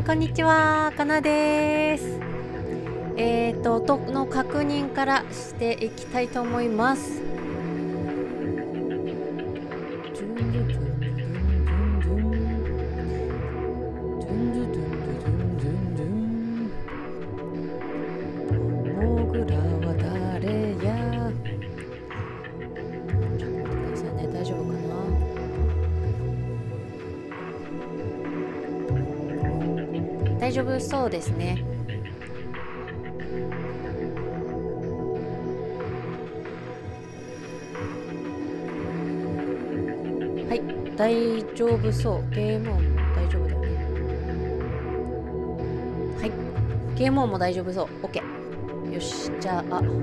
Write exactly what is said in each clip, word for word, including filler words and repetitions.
ん、こんにちは、かなです。えーと、音の確認からしていきたいと思います。モグラは誰や。ちょっと待ってくださいね、大丈夫かな。大丈夫そうですね。はい、大丈夫そう。ゲーム音も大丈夫だよね。はい、ゲーム音も大丈夫そう。 OK。 よし、じゃあ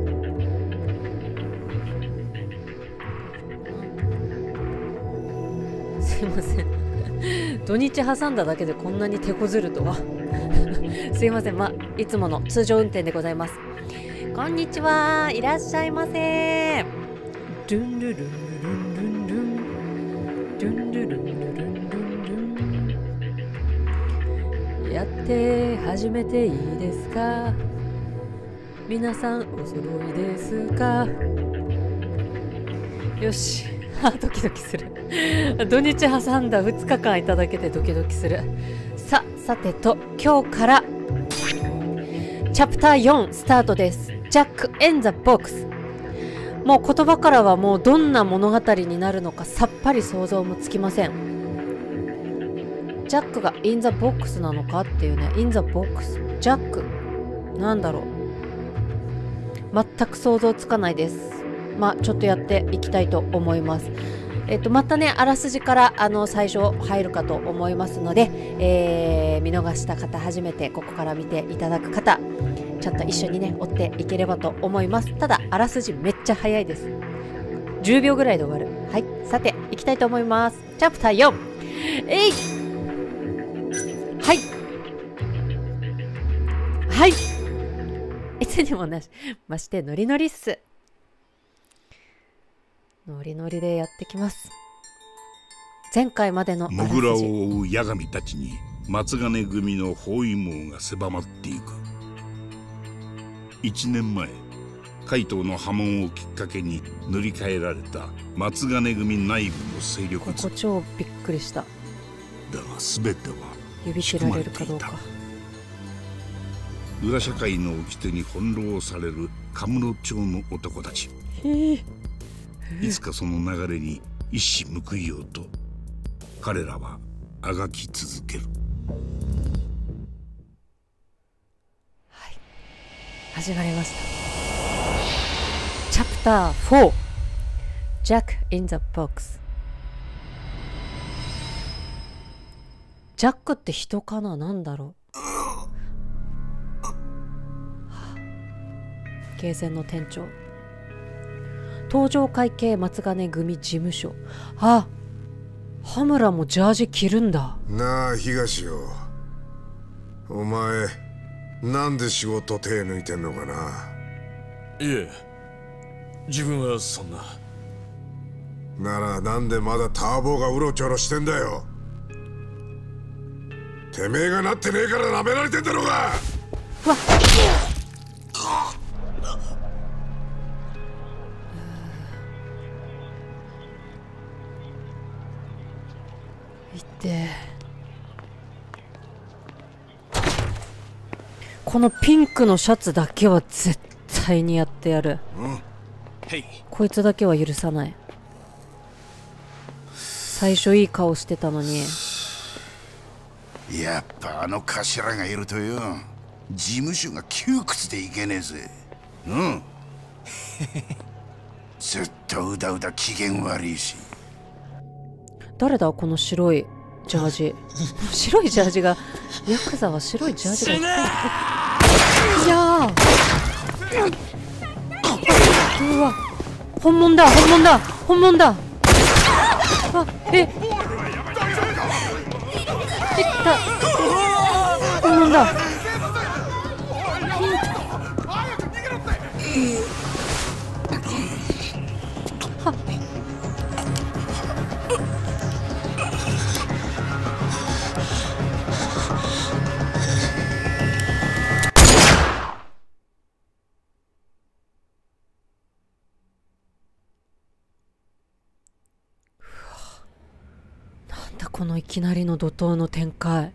すいません土日挟んだだけでこんなに手こずるとはすいません。まあいつもの通常運転でございます。こんにちは、いらっしゃいませ。ドゥンルルンルンルンルンドゥンルルンルンルンルン。やって始めていいですか、皆さんお揃いですか。よしドキドキする土日挟んだふつかかんいただけてドキドキする。ささてと、今日からチャプターよんスタートです。ジャック・イン・ザ・ボックス。もう言葉からはもうどんな物語になるのかさっぱり想像もつきません。ジャックがイン・ザ・ボックスなのかっていうね。イン・ザ・ボックス、ジャックなんだろう、全く想像つかないです。まあちょっとやっていきたいと思います。えっとまたね、あらすじからあの最初入るかと思いますので、えー、見逃した方、初めてここから見ていただく方、ちょっと一緒にね追っていければと思います。ただあらすじめっちゃ早いです。じゅうびょうぐらいで終わる。はい、さていきたいと思います。チャプターよん、えい、はいはいいつにもなしましてノリノリっす。ノリノリでやってきます。前回までのあらすじ。 モグラを追う八神たちに松金組の包囲網が狭まっていく。一年前、海東の波紋をきっかけに塗り替えられた松金組内部の勢力図。 ここ超びっくりした。 だが全ては指切られるかどうか。 裏社会の掟に翻弄されるカムロ町の男たち。 へえ。 いつかその流れに一矢報いようと彼らはあがき続ける。 はい、始まりました。チャプターよん、ジャック・イン・ザ・ボックス。ジャックって人かな、なんだろう。はあ、ゲーセンの店長、東上会計松金組事務所。あ、羽村もジャージ着るんだ。 なあ東よ、お前なんで仕事手抜いてんのかな。 いえ、自分はそんな。 ならなんでまだターボがうろちょろしてんだよ。てめえがなってねえからなめられてんだろうが。 うわっ、でこのピンクのシャツだけは絶対にやってやる、うん、こいつだけは許さない。最初いい顔してたのに。 やっぱあの頭がいるとよ、事務所が窮屈でいけねえぜ。うんずっとうだうだ機嫌悪いし。 誰だこの白いジャージ白いジャージが、ヤクザは白いジャージがいっぱい。いやー、うわ、本物だ本物だ本物だ。あ、えいった本物だ。はっ、 このいきなりの怒涛の展開。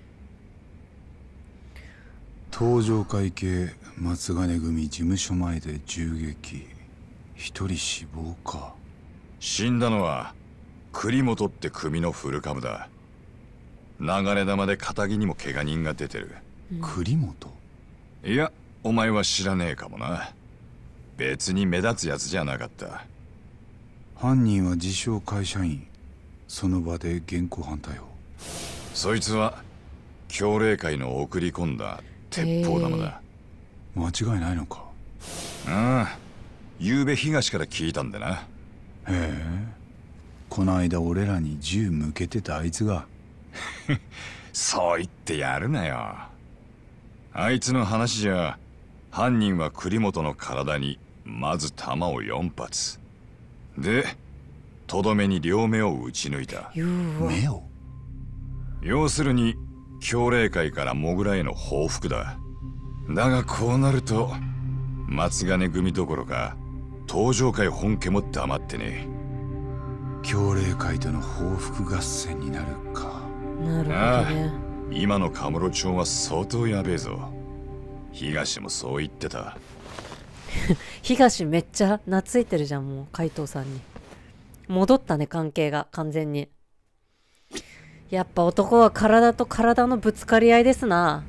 東上会系松金組事務所前で銃撃、一人死亡か。 死んだのは栗本って組の古株だ。流れ弾で片木にも怪我人が出てる。 うん、栗本？ いや、お前は知らねえかもな。別に目立つやつじゃなかった。 犯人は自称会社員、その場で現行犯逮捕。 そいつは強霊会の送り込んだ鉄砲玉だ。 間違いないのか？ ああ、昨べ東から聞いたんでな。へえ、この間俺らに銃向けてたあいつが。 そう言ってやるなよ。あいつの話じゃ、犯人は栗本の体にまず弾をよん発で、とどめに両目を撃ち抜いた。 目を？ 要するに強霊会からモグラへの報復だ。だがこうなると松金組どころか東上会本家も黙ってねえ。 強霊会との報復合戦になるか。 なるほどね。 ああ、今のカムロ町は相当やべえぞ。東もそう言ってた。 東めっちゃ懐いてるじゃん、もう海藤さんに。戻ったね、関係が完全に。やっぱ男は体と体のぶつかり合いですな。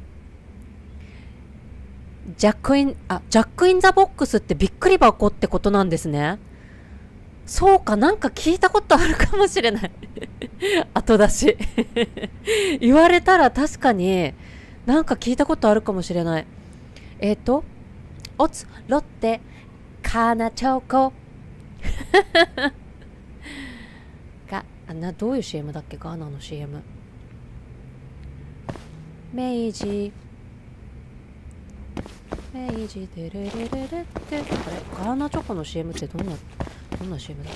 ジャックイン、あ、ジャックインザボックスってびっくり箱ってことなんですね。そうか、なんか聞いたことあるかもしれない。後出し。言われたら確かになんか聞いたことあるかもしれない。えっと、オツ、ロッテ、カナチョコ。が、あな、どういう シーエム だっけ、ガーナの シーエム。明治。明治でレレレレって、あれ、ガーナチョコの シーエム ってどんな、どんな シーエム だっ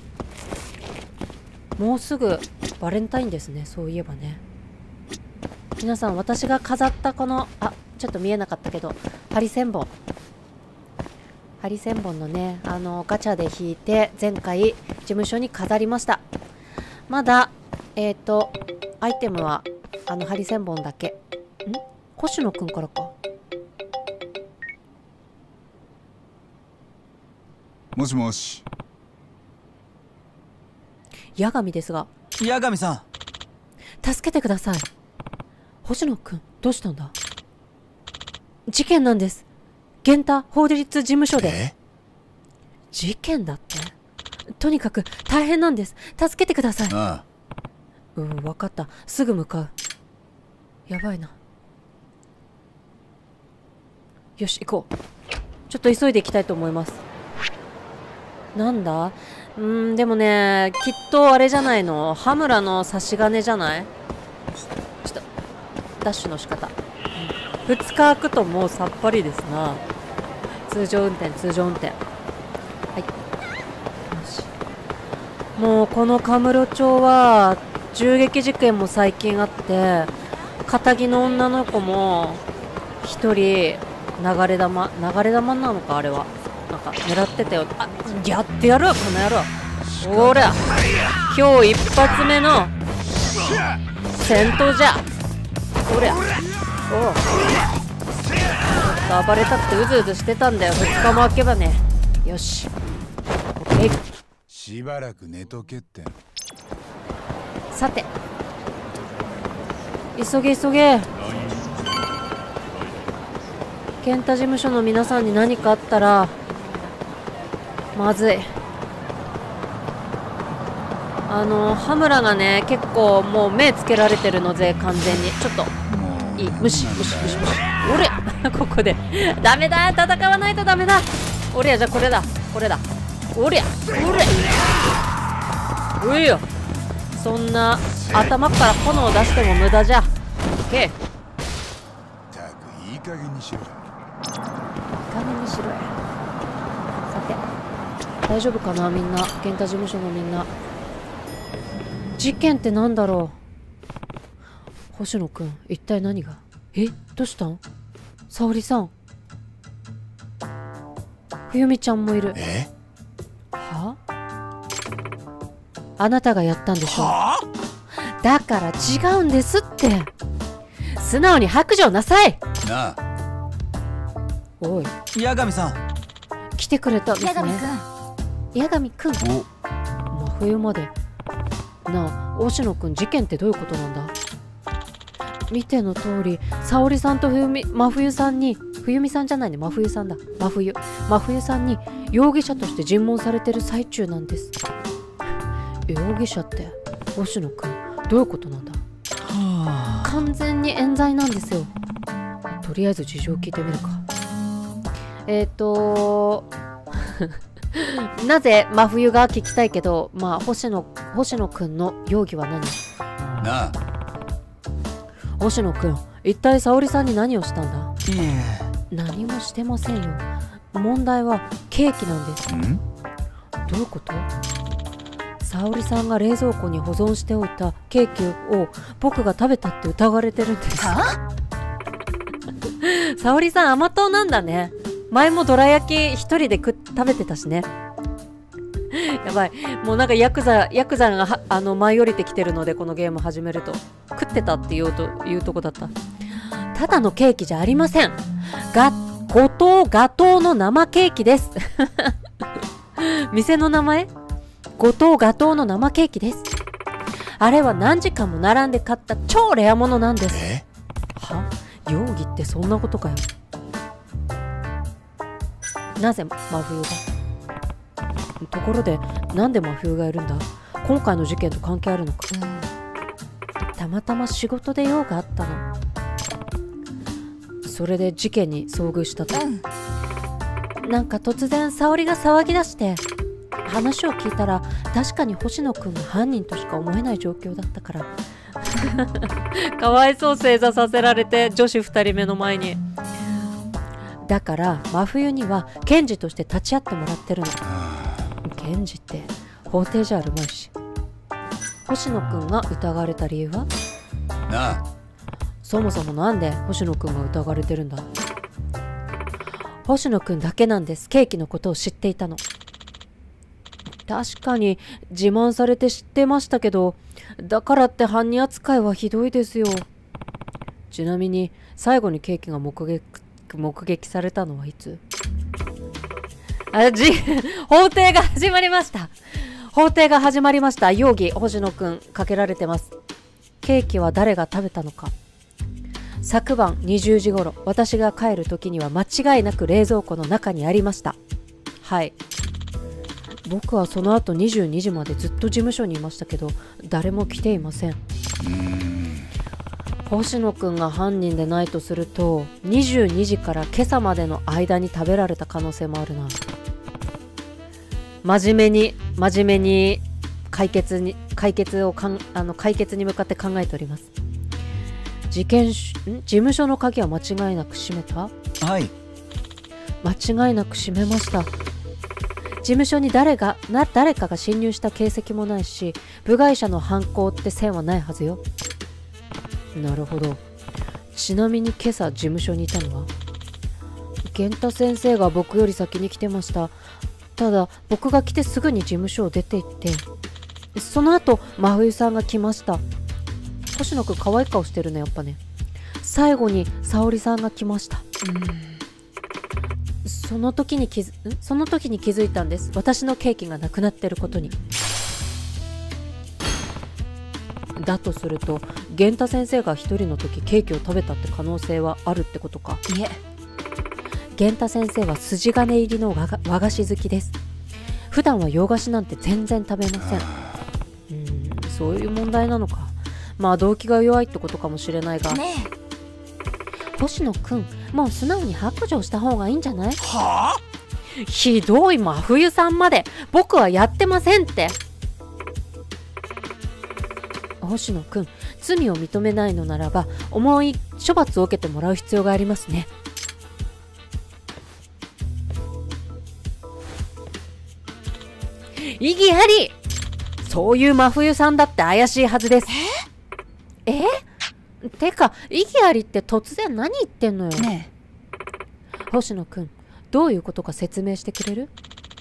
け。もうすぐバレンタインですね、そういえばね。皆さん、私が飾ったこの、あ、ちょっと見えなかったけど、ハリセンボン。ハリセンボンのね、あの、ガチャで引いて、前回、事務所に飾りました。まだ、えっと、アイテムは、あの、ハリセンボンだけ。ん？星野くんからか。 もしもし。 八神ですが。 八神さん。 助けてください。星野くん、どうしたんだ？事件なんです。源太法律事務所で。事件だって。とにかく大変なんです。助けてください。 ああ。 うん、わかった。すぐ向かう。やばいな。よし、行こう。ちょっと急いで行きたいと思います。なんだ？うーん、でもね、きっとあれじゃないの。羽村の差し金じゃない？ちょっと、ダッシュの仕方。ふつか空くともうさっぱりですな。通常運転、通常運転。はい。よし。もうこのカムロ町は、銃撃事件も最近あって、片木の女の子も、一人、流れ弾、流れ弾なのかあれは。なんか狙ってたよ。あ、やってやるこの野郎。ほら、今日一発目の戦闘じゃ。ほら、おう。ちょっと暴れたってうずうずしてたんだよ。ふつかも空けばね。よし。オッケー。 しばらく寝とけって。 さて。急げ急げ。健太事務所の皆さんに何かあったら、まずい。あの羽村がね、結構もう目つけられてるのぜ、完全に。ちょっといい、無視無視無視無視。おれここでダメだ、戦わないとダメだ。おりゃ、じゃあこれだこれだ。おりゃおれおいよ、そんな頭から炎を出しても無駄じゃ。オッケー。 たくいい加減にしろ。 いい加減にしろや。さて、大丈夫かなみんな、健太事務所のみんな。事件ってなんだろう。星野くん、一体何が。え、どうしたん？沙織さん、冬美ちゃんもいる。 え？ は？あなたがやったんでしょ？ はだから違うんですって。素直に白状なさい。 なあ。 おい、 八神さん。 来てくれたんですね。 八神くん。 八神くん。真冬まで。なあ、押野くん、事件ってどういうことなんだ？見ての通り、沙織さんと冬美、真冬さんに、冬美さんじゃないね、真冬さんだ。真冬。真冬さんに容疑者として尋問されてる最中なんです。容疑者って、押野くん、どういうことなんだ？はあ、完全に冤罪なんですよ。とりあえず事情聞いてみるか。えっ、ー、となぜ真冬が聞きたいけど、まあ星野星野くんの容疑は何？ なあ。 星野くん、一体沙織さんに何をしたんだ？ いえ、 何もしてませんよ。問題はケーキなんです。 ん？ どういうこと？沙織さんが冷蔵庫に保存しておいたケーキを僕が食べたって疑われてるんです。 は？ 沙織さん甘党なんだね。前もどら焼き一人で食食べてたしね。やばい、もうなんかヤクザヤクザがはあの舞い降りてきてるので、このゲーム始めると食ってたっていうというとこだった。ただのケーキじゃありません。が五島ガトーの生ケーキです。店の名前？五島ガトーの生ケーキです。あれは何時間も並んで買った超レアものなんです。 え？ は？容疑ってそんなことかよ。なぜ真冬が？ところで、なんで真冬がいるんだ？今回の事件と関係あるのか？たまたま仕事で用があったの。それで事件に遭遇したと。うん、なんか突然沙織が騒ぎ出して、話を聞いたら確かに星野くんが犯人としか思えない状況だったから。かわいそう、正座させられて、女子ふたりめの前に。だから真冬には検事として立ち会ってもらってるの。検事って法廷じゃあるまいし。星野くんが疑われた理由は？ なあ。 そもそもなんで星野くんが疑われてるんだ？星野くんだけなんです、ケーキのことを知っていたの。確かに自慢されて知ってましたけど、だからって犯人扱いはひどいですよ。ちなみに最後にケーキが目撃目撃されたのはいつ？あじ法廷が始まりました。法廷が始まりました。容疑星野くんかけられてます。ケーキは誰が食べたのか。昨晩にじゅうじ頃、私が帰る時には間違いなく冷蔵庫の中にありました。はい。僕はその後にじゅうにじまでずっと事務所にいましたけど、誰も来ていません。星野くんが犯人でないとすると、にじゅうにじから今朝までの間に食べられた可能性もあるな。真面目に真面目に解決に解決をかんあの解決に向かって考えております。事件しん事務所の鍵は間違いなく閉めた？ はい。 間違いなく閉めました。事務所に誰がな誰かが侵入した形跡もないし、部外者の犯行って線はないはずよ。なるほど。ちなみに今朝事務所にいたのは？源太先生が僕より先に来てました。ただ僕が来てすぐに事務所を出て行って、その後真冬さんが来ました。星野くん可愛い顔してるね、やっぱね。最後に沙織さんが来ました。その時に気づんその時に気づいたんです。私のケーキがなくなってることに。だとすると源太先生が一人の時ケーキを食べたって可能性はあるってことか。 いえ、 源太先生は筋金入りの和が和菓子好きです。普段は洋菓子なんて全然食べません。うーん、そういう問題なのか。まあ動機が弱いってことかもしれないが、 ねえ、星野くん、もう素直に白状した方がいいんじゃない？ はあ？ ひどい真冬さんまで。僕はやってませんって。星野くん、罪を認めないのならば重い処罰を受けてもらう必要がありますね。意義あり。そういう真冬さんだって怪しいはずです。ええてか意義ありって突然何言ってんのよ。 ね星野くん、どういうことか説明してくれる？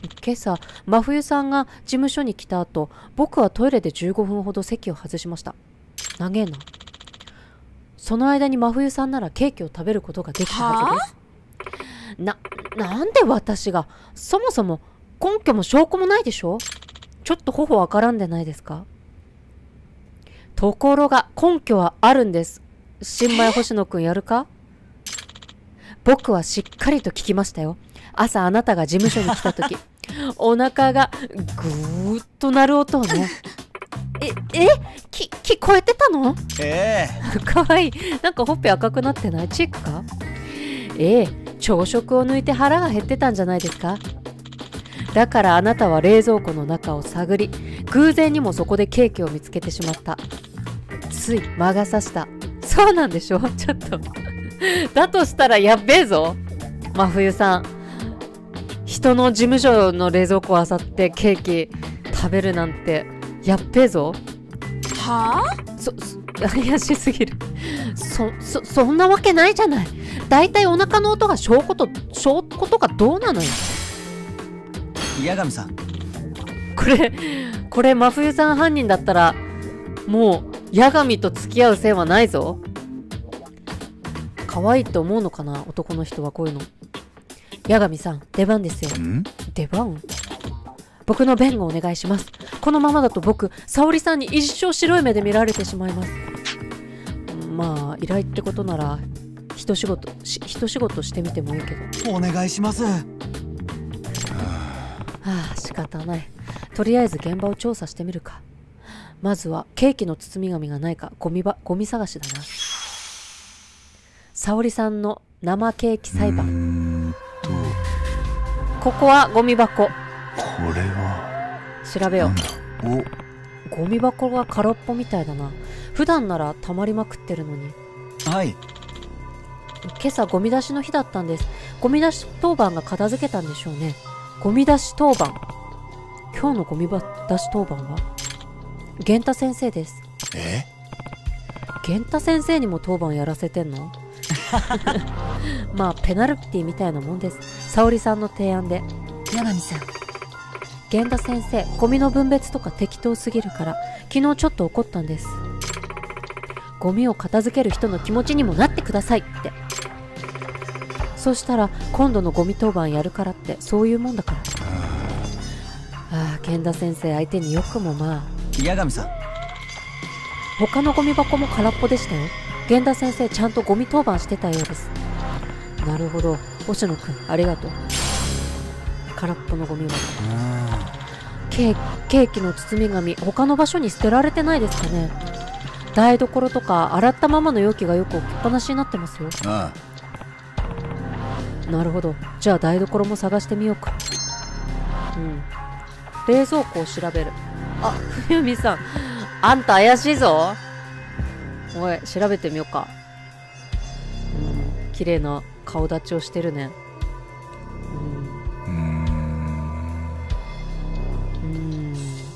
今朝真冬さんが事務所に来た後、僕はトイレでじゅうごふんほど席を外しました。長えな。その間に真冬さんならケーキを食べることができたはずです。な、なんで私が、そもそも根拠も証拠もないでしょ。ちょっと頬わからんでないですか。ところが根拠はあるんです。新米星野くんやるか。僕はしっかりと聞きましたよ。朝あなたが事務所に来た時お腹がぐーっと鳴る音をね。え、えき、聞こえてたの。 ええかわいい。なんかほっぺ赤くなってない？チークか。ええ、朝食を抜いて腹が減ってたんじゃないですか。だからあなたは冷蔵庫の中を探り、偶然にもそこでケーキを見つけてしまった。つい魔が差した。そうなんでしょ。ちょっとだとしたらやっべえぞ真冬さん。人の事務所の冷蔵庫を漁ってケーキ食べるなんてやっべえぞ。 はあ？そ、そ怪しすぎる。そ、そ、そんなわけないじゃない。だいたいお腹の音が証拠と証拠とかどうなのよ。 八神さん、 これこれ真冬さん犯人だったらもう八神と付き合う線はないぞ。可愛いと思うのかな、男の人はこういうの。八神さん、出番ですよ。出番？僕の弁護お願いします。このままだと僕、沙織さんに一生白い目で見られてしまいます。まあ依頼ってことなら一仕事し一仕事してみてもいいけど。 お願いします。はあ、仕方ない。とりあえず現場を調査してみるか。まずはケーキの包み紙がないかゴミばゴミ探しだな。沙織さんの生ケーキ裁判。ここはゴミ箱。 これは調べよう。 お、 ゴミ箱が空っぽみたいだな。普段なら溜まりまくってるのに。 はい。 今朝ゴミ出しの日だったんです。ゴミ出し当番が片付けたんでしょうね。ゴミ出し当番。今日のゴミ出し当番は源太先生です。 え？ 源太先生にも当番やらせてんの？まあペナルティみたいなもんです。沙織さんの提案で。 八神さん、 源太先生、ゴミの分別とか適当すぎるから昨日ちょっと怒ったんです。ゴミを片付ける人の気持ちにもなってくださいって。そしたら今度のゴミ当番やるからってそういうもんだから。ああ、源太先生相手によくもまあ。 八神さん、 他のゴミ箱も空っぽでしたよ。源太先生ちゃんとゴミ当番してたようです。なるほど、星野くんありがとう。空っぽのゴミ箱。ケーケーキの包み紙他の場所に捨てられてないですかね。台所とか洗ったままの容器がよく置きっぱなしになってますよ。 ああ、なるほど。じゃあ台所も探してみようか。うん、冷蔵庫を調べる。あ、冬美さんあんた怪しいぞ。おい、調べてみようか。うん、綺麗な顔立ちをしてるね。うん、うん、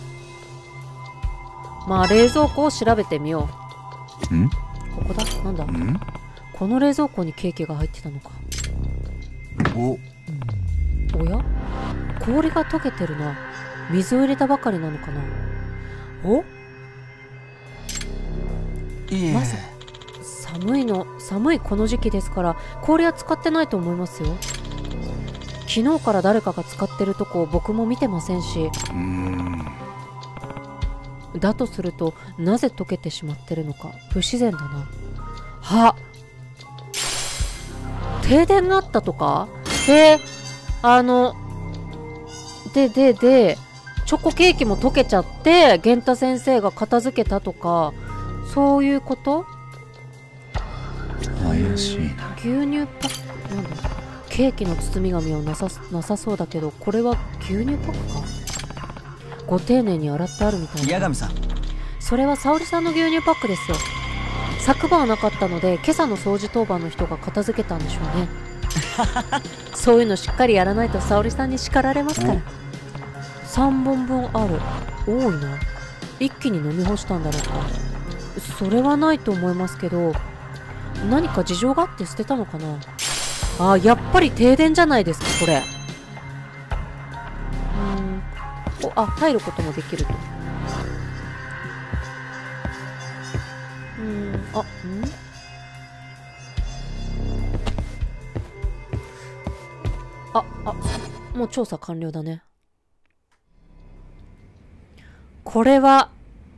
まあ冷蔵庫を調べてみよう。 ん？ ここだ。なんだ？ ん？ この冷蔵庫にケーキが入ってたのか。 お、 おや？氷が溶けてるな。水を入れたばかりなのかな。お？ いえ、 まさ寒いの寒いこの時期ですから氷は使ってないと思いますよ。昨日から誰かが使ってるとこ僕も見てませんし。 うーん、 だとするとなぜ溶けてしまってるのか不自然だな。は停電があったとかで、あのでででチョコケーキも溶けちゃって源太先生が片付けたとかそういうこと？ 怪しいな。 牛乳パック、なんだ、ケーキの包み紙はなさなさそうだけどこれは牛乳パックか。ご丁寧に洗ってあるみたいな。 八神さん、 それは沙織さんの牛乳パックですよ。昨晩はなかったので今朝の掃除当番の人が片付けたんでしょうね。そういうのしっかりやらないと沙織さんに叱られますから。さんぼんぶんある。多いな。一気に飲み干したんだろうか。それはないと思いますけど何か事情があって捨てたのかな。あー、やっぱり停電じゃないですかこれ。 こあ入ることもできると。うーんあんああもう調査完了だね。これは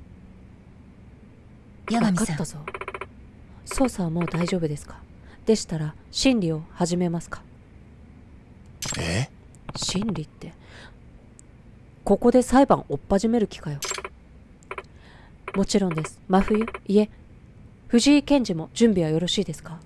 八神さん、 分かったぞ。捜査はもう大丈夫ですか？でしたら審理を始めますか？ え？ 審理ってここで裁判追っ始める気かよ。もちろんです。真冬いえ藤井検事も準備はよろしいですか？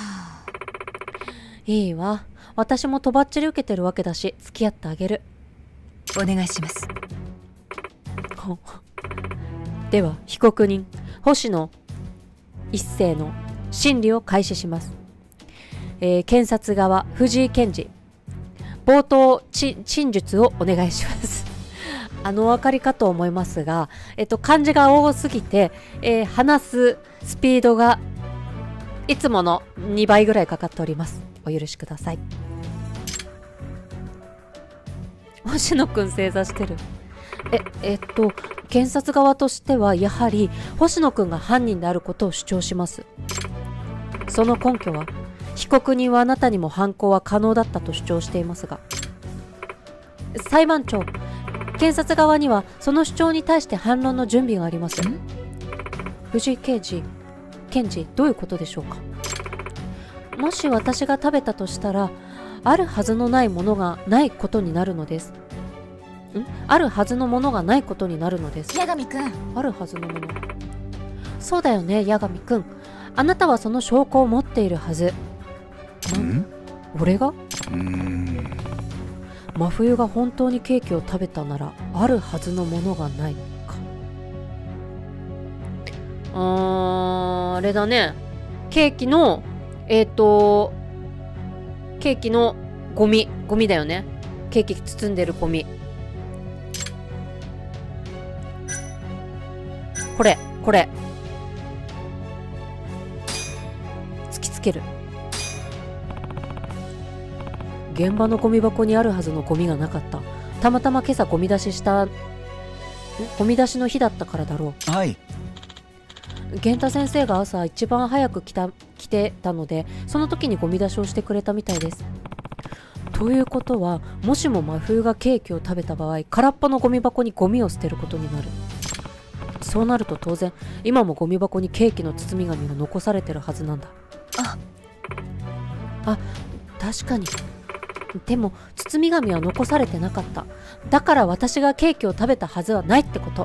いいわ。私もとばっちり受けてるわけだし付き合ってあげる。 お願いします。 ほでは被告人星野一世の審理を開始します。えー、検察側藤井検事冒頭ち陳述をお願いしますあのお分かりかと思いますが、えっと、漢字が多すぎて、えー、話すスピードがいつものにばいぐらいかかっております。お許しください。星野くん正座してる。ええっと検察側としてはやはり星野くんが犯人であることを主張します。その根拠は被告人はあなたにも犯行は可能だったと主張していますが、裁判長、検察側にはその主張に対して反論の準備があります。藤井刑事検事どういうことでしょうか？もし私が食べたとしたらあるはずのないものがないことになるのです。んあるはずのものがないことになるのです。 八神くん、 あるはずのもの。そうだよね、八神くん。あなたはその証拠を持っているはず。 ん俺がうーん真冬が本当にケーキを食べたならあるはずのものがないか。あーあれだね。ケーキのえっ、ー、とケーキのゴミゴミだよね。ケーキ包んでるゴミ。これこれ突きつける。現場のゴミ箱にあるはずのゴミがなかった。たまたま今朝ゴミ出ししたんゴミ出しの日だったからだろう。 はい。 源太先生が朝一番早く来た来てたのでその時にゴミ出しをしてくれたみたいです。ということはもしも真冬がケーキを食べた場合空っぽのゴミ箱にゴミを捨てることになる。そうなると当然今もゴミ箱にケーキの包み紙が残されてるはずなんだ。 ああ確かに。でも包み紙は残されてなかった。だから私がケーキを食べたはずはないってこと。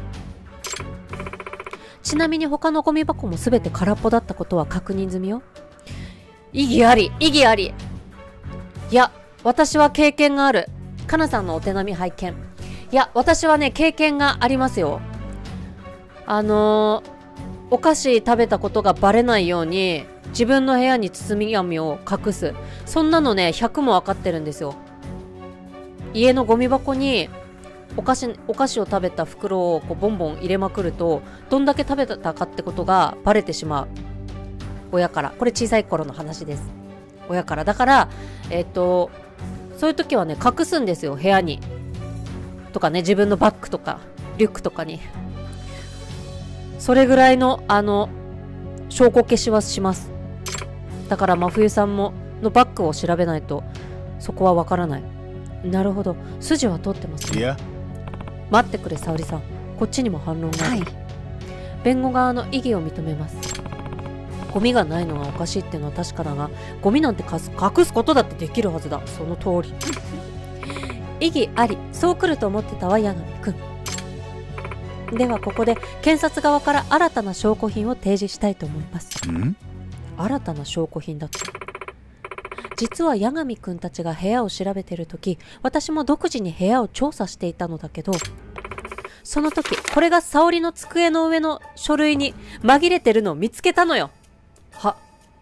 ちなみに他のゴミ箱も全て空っぽだったことは確認済みよ。異議あり異議あり。いや私は経験がある。かなさんのお手並み拝見。いや私はね経験がありますよ。あのー、お菓子食べたことがバレないように自分の部屋に包み紙を隠す。そんなのねひゃくも分かってるんですよ。家のゴミ箱にお菓子お菓子を食べた袋をこうボンボン入れまくるとどんだけ食べたかってことがバレてしまう。親から。これ小さい頃の話です。親から。だからえっとそういう時はね隠すんですよ、部屋にとかね、自分のバッグとかリュックとかに。それぐらいのあの証拠消しはします。だから真冬さんものバッグを調べないとそこはわからない。なるほど、筋は通ってますね。 いや待ってくれ沙織さん、こっちにも反論がある。 はい。 弁護側の異議を認めます。ゴミがないのがおかしいっていうのは確かだが、ゴミなんてかす隠すことだってできるはずだ。その通り。異議あり。そう来ると思ってたわ、八神くん。ではここで検察側から新たな証拠品を提示したいと思います。 ん新たな証拠品だって。実は八神くんたちが部屋を調べてるとき、私も独自に部屋を調査していたのだけど、その時これが沙織の机の上の書類に紛れてるのを見つけたのよ。は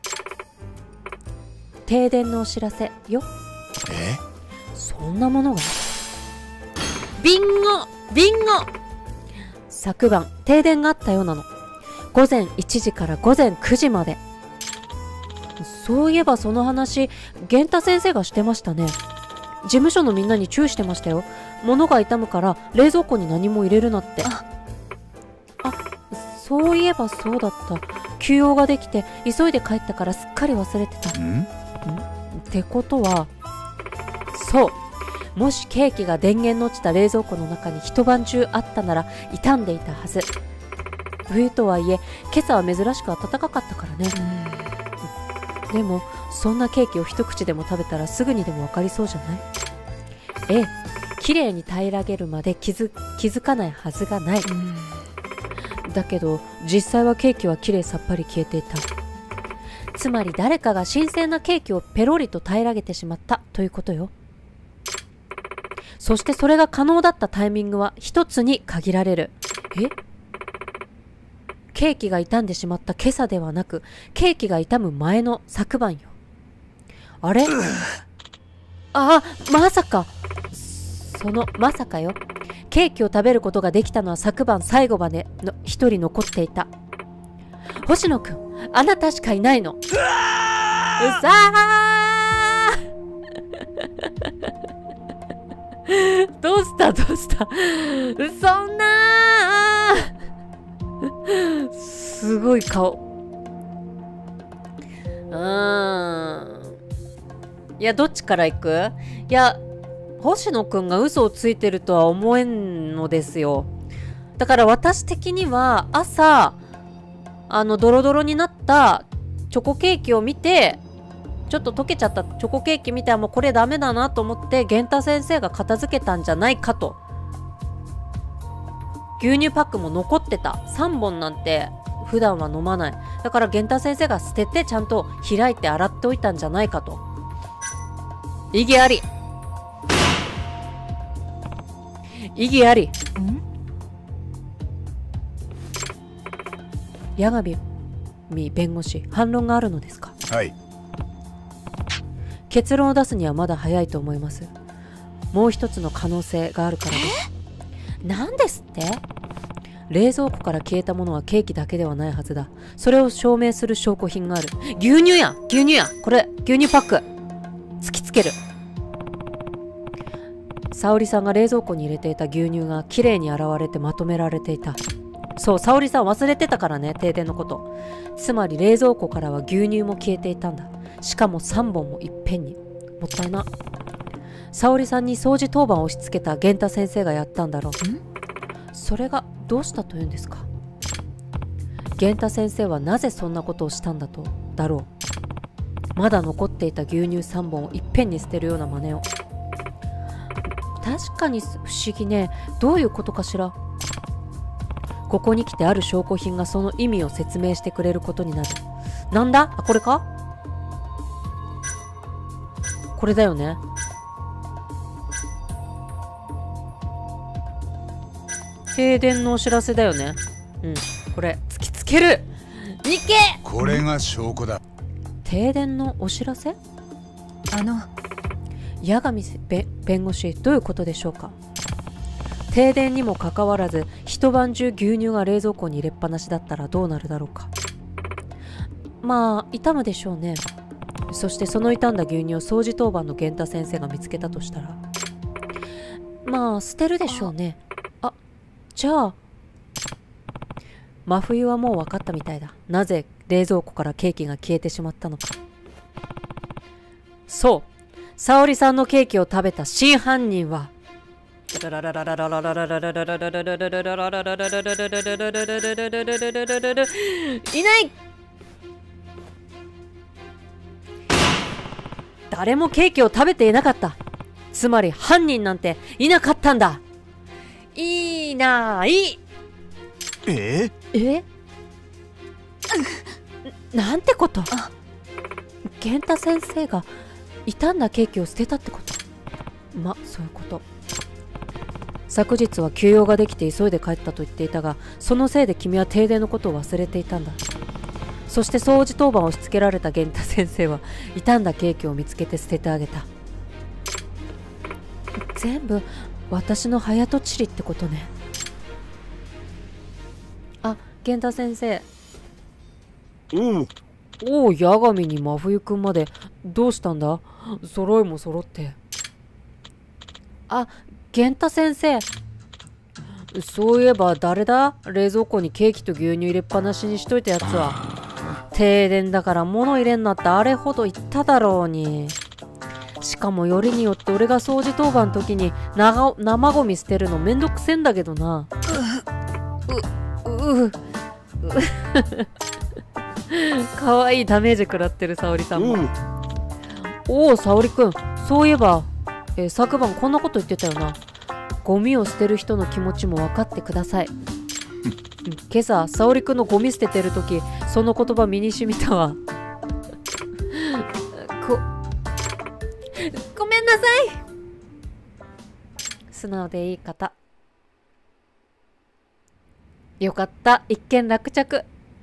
停電のお知らせよ。 えそんなものが。ビンゴビンゴ。昨晩停電があったようなの。ごぜんいちじからごぜんくじまで。そういえばその話源太先生がしてましたね。事務所のみんなに注意してましたよ。 物が傷むから冷蔵庫に何も入れるなって。あ、あ、そういえばそうだった。急用ができて急いで帰ったからすっかり忘れてた。ん？ん？ってことは、そう、もしケーキが電源の落ちた冷蔵庫の中に一晩中あったなら傷んでいたはず。冬とはいえ今朝は珍しく暖かかったからね。でもそんなケーキを一口でも食べたらすぐにでも分かりそうじゃない？ええ、綺麗に平らげるまで気づ、気づかないはずがない。だけど実際はケーキは綺麗さっぱり消えていた。つまり誰かが新鮮なケーキをペロリと平らげてしまったということよ。そしてそれが可能だったタイミングは一つに限られる。え？ケーキが傷んでしまった今朝ではなく、ケーキが傷む前の昨晩よ。あれ？ああ、まさか。そのまさかよ。ケーキを食べることができたのは昨晩最後までの一人残っていた。星野くん、あなたしかいないの。うさーどうしたどうしたそんなーすごい顔。うーん。いや、どっちから行く？いや、星野くんが嘘をついてるとは思えんのですよ。だから私的には朝、あの、ドロドロになったチョコケーキを見て、ちょっと溶けちゃったチョコケーキ見て、もうこれダメだなと思って、源太先生が片付けたんじゃないかと。牛乳パックも残ってた。さんぼんなんて普段は飲まない。だから源太先生が捨ててちゃんと開いて洗っておいたんじゃないかと。意義あり。意義あり。八神美弁護士、反論があるのですか？ はい。 結論を出すにはまだ早いと思います。もう一つの可能性があるからです。なんですって？冷蔵庫から消えたものはケーキだけではないはずだ。それを証明する証拠品がある。牛乳や牛乳やこれ牛乳パック突きつける。沙織さんが冷蔵庫に入れていた牛乳がきれいに洗われてまとめられていた。そう、沙織さん忘れてたからね、停電のこと。つまり冷蔵庫からは牛乳も消えていたんだ。しかもさんぼんもいっぺんに。もったいな。沙織さんに掃除当番を押し付けた源太先生がやったんだろう。それがどうしたというんですか？源太先生はなぜそんなことをしたんだとだろう。まだ残っていた牛乳さんぼんをいっぺんに捨てるような真似を。確かに不思議ね。どういうことかしら。ここに来てある証拠品がその意味を説明してくれることになる。なんだ？あ、これか？これだよね。停電のお知らせだよね。うん、これ突きつける。いけ！ これが証拠だ。 停電のお知らせ？ あの八神弁護士、どういうことでしょうか？停電にもかかわらず一晩中牛乳が冷蔵庫に入れっぱなしだったらどうなるだろうか。まあ傷むでしょうね。そしてその傷んだ牛乳を掃除当番の源太先生が見つけたとしたら、まあ捨てるでしょうね。あ、じゃあ真冬はもう分かったみたいだ。なぜ冷蔵庫からケーキが消えてしまったのか。そう、沙織さんのケーキを食べた真犯人はいない。誰もケーキを食べていなかった。つまり犯人なんていなかったんだ。いない。 ええなんてこと。源太先生が傷んだケーキを捨てたってこと。ま、そういうこと。昨日は休養ができて急いで帰ったと言っていたが、そのせいで君は停電のことを忘れていたんだ。そして掃除当番を押し付けられた源太先生は傷んだケーキを見つけて捨ててあげた。全部私の早とちりってことね。あ、源太先生。 おう。 おう、八神に真冬くんまでどうしたんだ？揃いも揃って。あ、 源太先生。そういえば誰だ？冷蔵庫にケーキと牛乳入れっぱなしにしといたやつは。停電だから物入れんなってあれほど言っただろうに。しかもよりによって俺が掃除当番の時に生生ゴミ捨てるのめんどくせんだけどな。うううかわいいダメージ食らってる沙織さんも。おお沙織くん、そういえば、えー、昨晩こんなこと言ってたよな。ゴミを捨てる人の気持ちも分かってください。今朝沙織くんのゴミ捨ててる時その言葉身に染みたわ。こごめんなさい。素直でいい方。よかった、一件落着。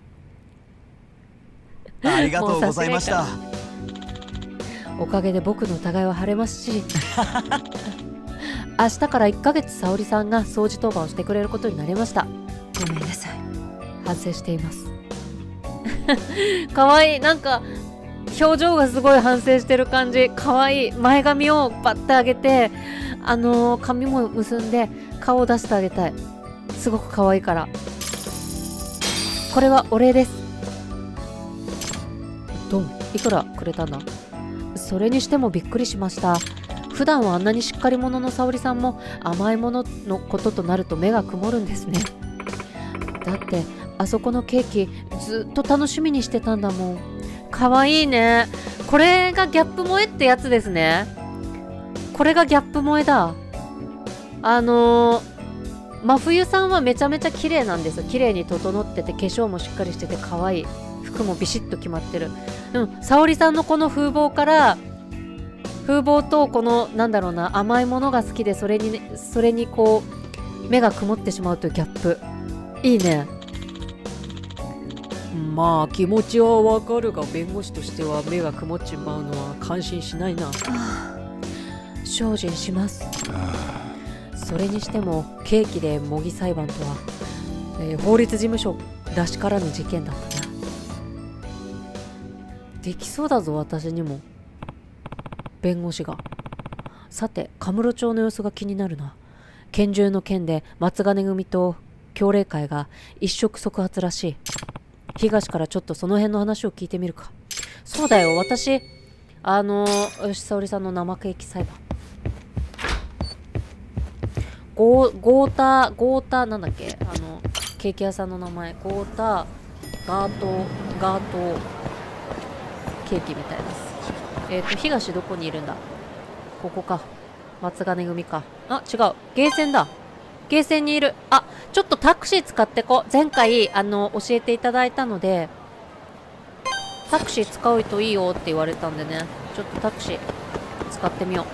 ありがとうございました。 おかげで僕の疑いは晴れますし明日からいっかげつ沙織さんが掃除当番をしてくれることになりました。 ごめんなさい。 反省していますかわいい。なんか表情がすごい反省してる感じ。かわいい。前髪をバッて上げて、あのー、髪も結んで顔を出してあげたい。すごくかわいいから。これはお礼です。ドン。いくらくれたんだ？それにしてもびっくりしました。普段はあんなにしっかり者の沙織さんも甘いもののこととなると目が曇るんですね。だってあそこのケーキずっと楽しみにしてたんだもん。かわいいね。これがギャップ萌えってやつですね。これがギャップ萌えだ。あのー、真冬さんはめちゃめちゃ綺麗なんですよ。綺麗に整ってて化粧もしっかりしてて可愛い。服もビシッと決まってる。うん、沙織さんのこの風貌から風貌とこのなんだろうな、甘いものが好きでそれに、ね、それにこう目が曇ってしまうというギャップいいね。まあ気持ちはわかるが弁護士としては目が曇っちまうのは感心しないな。精進します。それにしてもケーキで模擬裁判とは、えー、法律事務所らしからぬ事件だったな。できそうだぞ私にも弁護士が。さてカムロ町の様子が気になるな。拳銃の件で松金組と協励会が一触即発らしい。東からちょっとその辺の話を聞いてみるか。そうだよ、私あの吉沙織さんの生ケーキ裁判、ゴーゴータゴータなんだっけ、あのケーキ屋さんの名前、ゴータガートガートケーキみたいです。えっと東どこにいるんだ。ここか、松金組か。あ、違う、ゲーセンだ。ゲーセンにいる。あ、ちょっとタクシー使ってこ。前回あの教えていただいたのでタクシー使うといいよって言われたんでね、ちょっとタクシー使ってみよ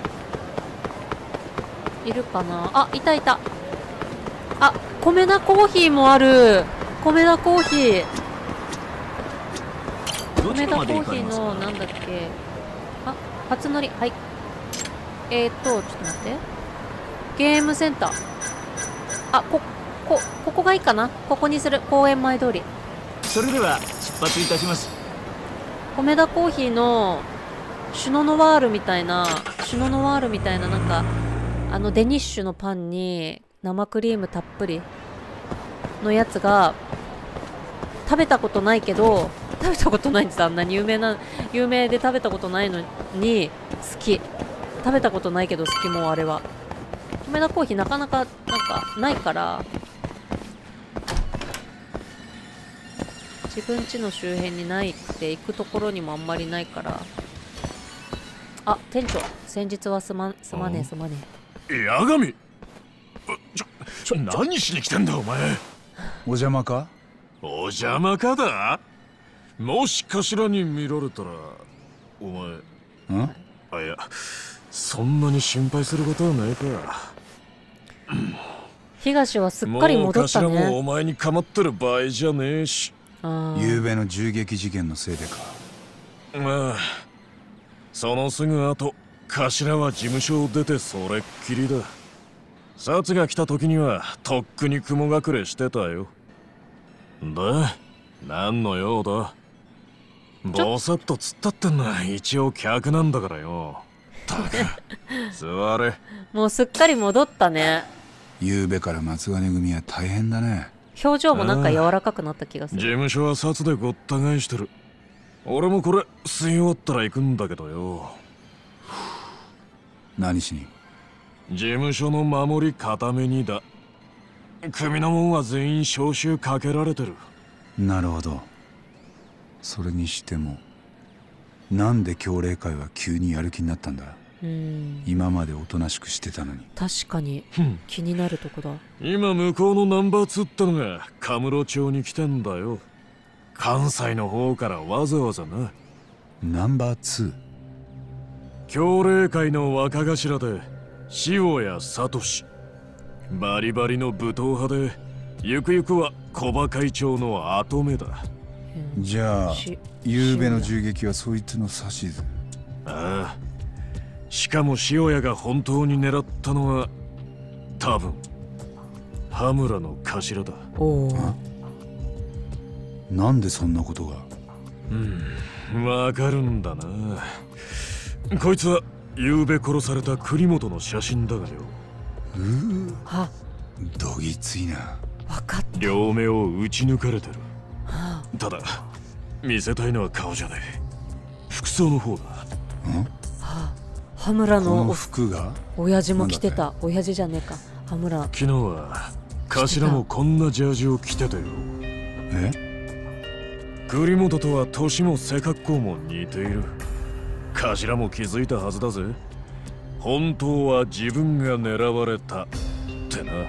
う。いるかなあ、いたいた。あ、米田コーヒーもある。米田コーヒー米田コーヒーのなんだっけ、あ、初乗り。はい、えーっとちょっと待って、ゲームセンター、あ、こ、こ、ここがいいかな。ここにする。公園前通り。 それでは出発いたします。 米田コーヒーのシュノノワールみたいな、シュノノワールみたいな、なんかあのデニッシュのパンに生クリームたっぷりのやつが、食べたことないけど、食べたことないんです。あんなに有名な、有名で食べたことないのに好き。食べたことないけど好き。もうあれは米田コーヒーなかなかなんかないから、自分家の周辺にないって行くところにもあんまりないから。あ、店長先日はすま、すまねえすまねえ。八神、ちょちょ何しに来てんだお前。 お邪魔か。 お邪魔かだ。もし頭に見られたらお前、 んあ、いや、そんなに心配することはないか。 東はすっかり戻ったね。 もう頭もお前に構ってる場合じゃねえし。 夕べの銃撃事件のせいでか。 まあそのすぐ後、頭は事務所を出てそれっきりだ。札が来た時にはとっくに雲隠れしてたよ。で何の用だ。ぼさっと突っ立ってんのは一応客なんだからよ。 ったく座れ。 もうすっかり戻ったね。 夕べから松金組は大変だね。 表情もなんか柔らかくなった気がする。 事務所は札でごった返してる。俺もこれ吸い終わったら行くんだけどよ。 何しに？ 事務所の守り固めにだ。組の者は全員招集かけられてる。 なるほど。それにしてもなんで協励会は急にやる気になったんだ？ うん、 今までおとなしくしてたのに。 確かに気になるとこだ。 今向こうのナンバーツーってのがカムロ町に来てんだよ。関西の方からわざわざな。 ナンバーツー？ 協励会の若頭で塩谷聡。バリバリの武闘派でゆくゆくは小葉会長の跡目だ。 じゃあ夕べの銃撃はそいつの指図？ ああ。しかも塩谷が本当に狙ったのは多分羽村の頭だ。 おお。 なんでそんなことが？ うん、わかるんだな。こいつは夕べ殺された栗本の写真だがよ。 うー、 はどぎついな。 わかった。 両目を撃ち抜かれてる。 はあ、 ただ見せたいのは顔じゃねえ、服装の方だ。 ん？ 羽村のこの服が親父も着てた。親父じゃねえか、羽村。 昨日は頭もこんなジャージを着てたよ。 え？ 栗本とは年も背格好も似ている。頭も気づいたはずだぜ。本当は自分が狙われたってな。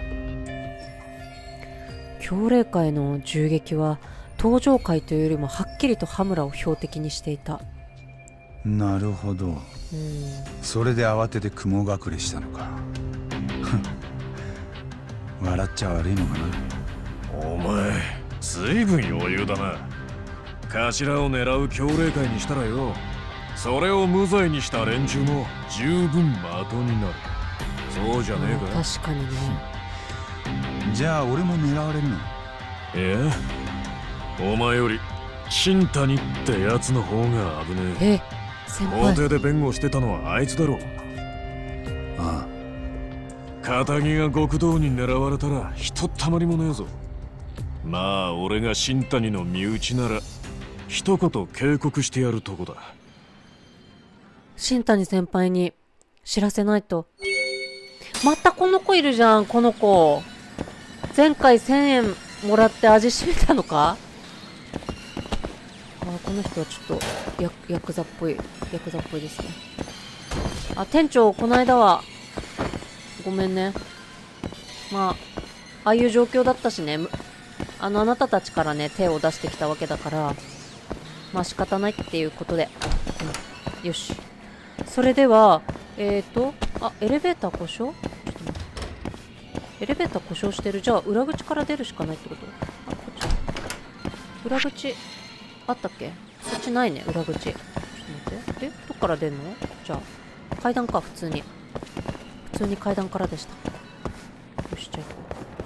協励会の銃撃は登場会というよりもはっきりと羽村を標的にしていた。 なるほど。 うん、 それで慌てて雲隠れしたのか。笑っちゃ悪いのかな。 お前ずいぶん余裕だな。頭を狙う協励会にしたらよ、それを無罪にした連中も十分的になる。そうじゃねえか。 確かにね。 じゃあ俺も狙われるの？ いや、お前より新谷ってやつの方が危ねえ。 え、先輩。 法廷で弁護してたのはあいつだろう。 ああ。 片木が極道に狙われたらひとたまりもねえぞ。まあ俺が新谷の身内なら一言警告してやるとこだ。 新谷先輩に知らせないと。またこの子いるじゃん、この子。前回せんえんもらって味しめたのか。あ、この人はちょっとヤヤクザっぽいヤクザっぽいですね。あ、店長この間はごめんね。まあああいう状況だったしね、あのあなたたちからね手を出してきたわけだから、まあ仕方ないっていうことで、うん、よし。それではえーとあ、エレベーター故障。ちょっと待って、エレベーター故障してる。じゃあ裏口から出るしかないってこと。あ、こっち裏口あったっけ。そっちないね、裏口。ちょっと待って。で、どっから出んの。じゃあ階段か。普通に普通に階段からでした。よし、じゃあ行こ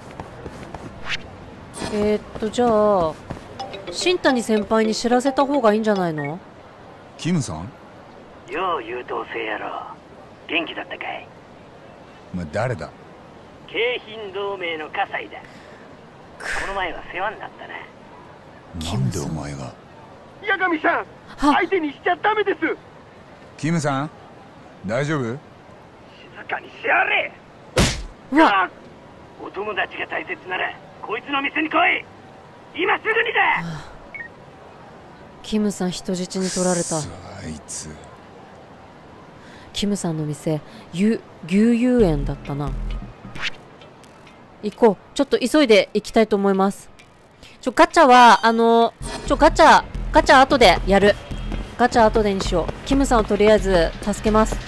う。えー、っとじゃあ新谷先輩に知らせた方がいいんじゃないの。 キムさん。 よう優等生やろ。元気だったかい。 お前誰だ。 京浜同盟の葛西だ。この前は世話になったな。 なんでお前が。 八神さん、相手にしちゃダメです。 キムさん大丈夫。 静かにしやれ。 うわ、 お友達が大切ならこいつの店に来い。今すぐにだ。 キムさん人質に取られた。 あいつ。 キムさんの店、ゆ牛遊園だったな。行こう。ちょっと急いで行きたいと思います。ちょガチャはあのちょガチャガチャ後でやる。ガチャ後でにしよう。キムさんをとりあえず助けます。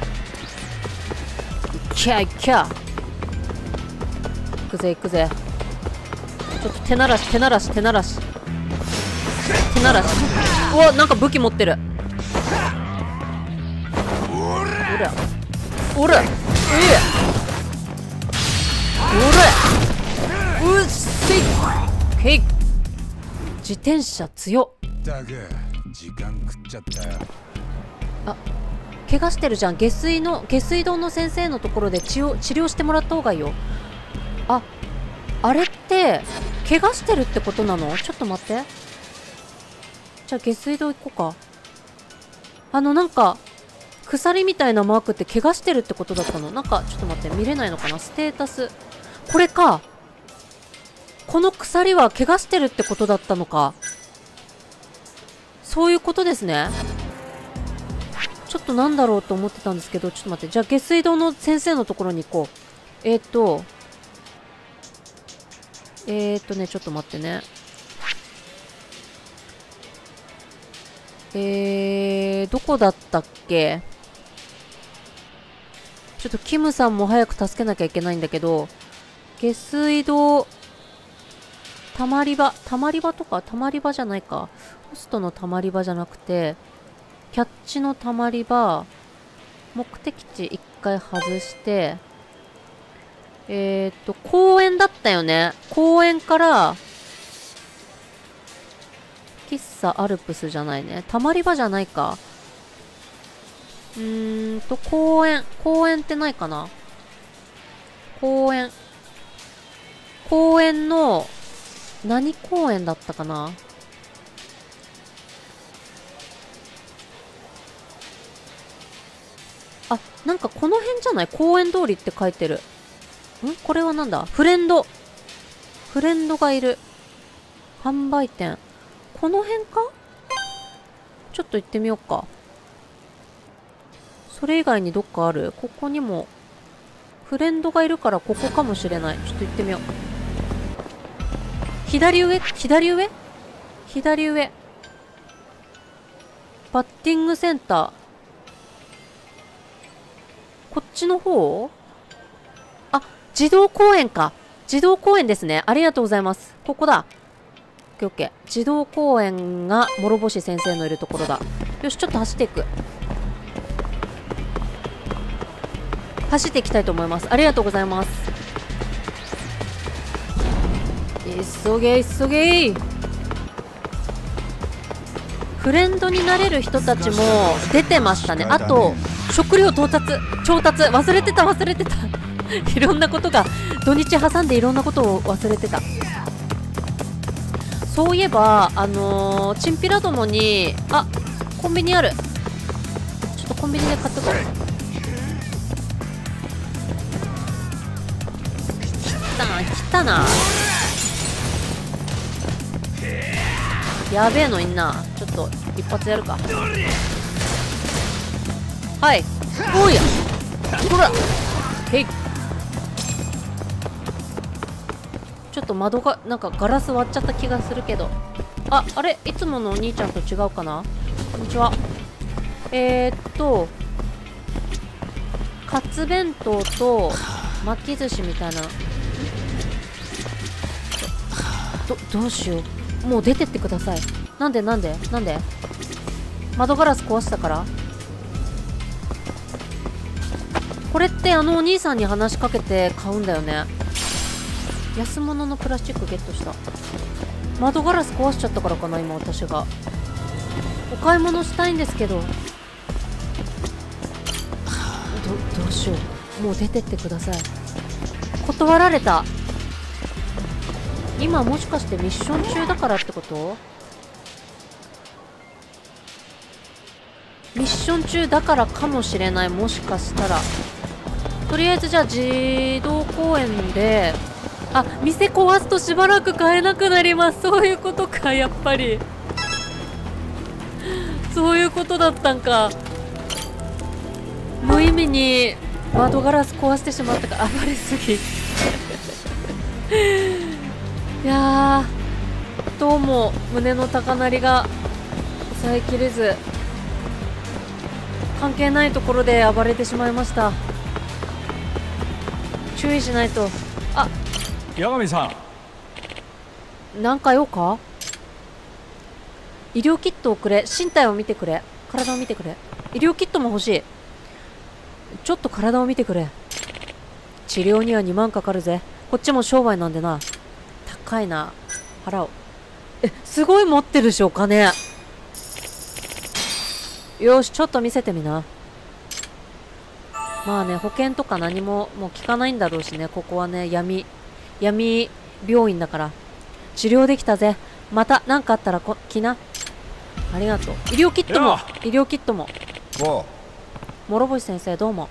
いきゃいきゃ。行くぜ行くぜ。ちょっと手慣らし手慣らし手慣らし手慣らし。うわ、なんか武器持ってる。おらおら、うえおらうっせいけい。自転車強っ。 だけ時間食っちゃったよ。 あ、 怪我してるじゃん。下水の下水道の先生のところで治療治療してもらった方がいいよ。あ、あれって怪我してるってことなの？ちょっと待って。じゃあ下水道行こうか。あのなんか鎖みたいなマークって怪我してるってことだったの？なんかちょっと待って、見れないのかな？ステータス、これか。この鎖は怪我してるってことだったのか。そういうことですね。ちょっとなんだろうと思ってたんですけど、ちょっと待って。じゃあ下水道の先生のところに行こう。えーっとえーっとねちょっと待ってね。えー、どこだったっけ？ちょっとキムさんも早く助けなきゃいけないんだけど、下水道、たまり場、たまり場とか、たまり場じゃないか。ホストのたまり場じゃなくて、キャッチのたまり場、目的地一回外して、えーっと、公園だったよね。公園から、喫茶アルプスじゃないね。たまり場じゃないか。うーんと、公園。公園ってないかな？公園。公園の、何公園だったかな？あ、なんかこの辺じゃない？公園通りって書いてる。ん？これはなんだ？フレンド。フレンドがいる。販売店。この辺か？ちょっと行ってみようか。それ以外にどっかある？ここにもフレンドがいるからここかもしれない。ちょっと行ってみよう。左上？左上？左上。バッティングセンター。こっちの方？あ、児童公園か。児童公園ですね。ありがとうございます。ここだ。オッケーオッケー。児童公園が諸星先生のいるところだ。よし、ちょっと走っていく。走っていきたいと思います。ありがとうございます。急げ急げ。フレンドになれる人たちも出てましたね。あと食料到達調達忘れてた忘れてたいろんなことが土日挟んでいろんなことを忘れてた。そういえばあのー、チンピラどもに、あ、コンビニある。ちょっとコンビニで買ってこう。来たな来たな。やべえのいんな。ちょっと一発やるか。はい、おいやほらへい。ちょっと窓がなんかガラス割っちゃった気がするけど、あ、あれいつものお兄ちゃんと違うかな。こんにちは。えー、っとカツ弁当と巻き寿司みたいな。どどうしよう。もう出てってください。なんでなんでなんで窓ガラス壊したから。これってあのお兄さんに話しかけて買うんだよね。安物のプラスチックゲットした。窓ガラス壊しちゃったからかな今私が。お買い物したいんですけど、どどうしよう。もう出てってください。断られた。今もしかしてミッション中だからってこと？ミッション中だからかもしれない。もしかしたら。とりあえずじゃあ児童公園で、あ、店壊すとしばらく買えなくなります。そういうことか。やっぱりそういうことだったんか。無意味に窓ガラス壊してしまったから暴れすぎいやー、どうも胸の高鳴りが抑えきれず、関係ないところで暴れてしまいました。注意しないと。あ、 八神さん、なんか用か。医療キットをくれ。身体を見てくれ。体を見てくれ。医療キットも欲しい。ちょっと体を見てくれ。治療にはにまんかかるぜ。こっちも商売なんでな。高いな。払おう。え、すごい持ってるしお金。よし、ちょっと見せてみな。 まあね、保険とか何ももう効かないんだろうしね。ここはね、闇闇病院だから。治療できたぜ。また何かあったらこ来な。ありがとう。医療キットも医療キットも。 お諸星先生どうも。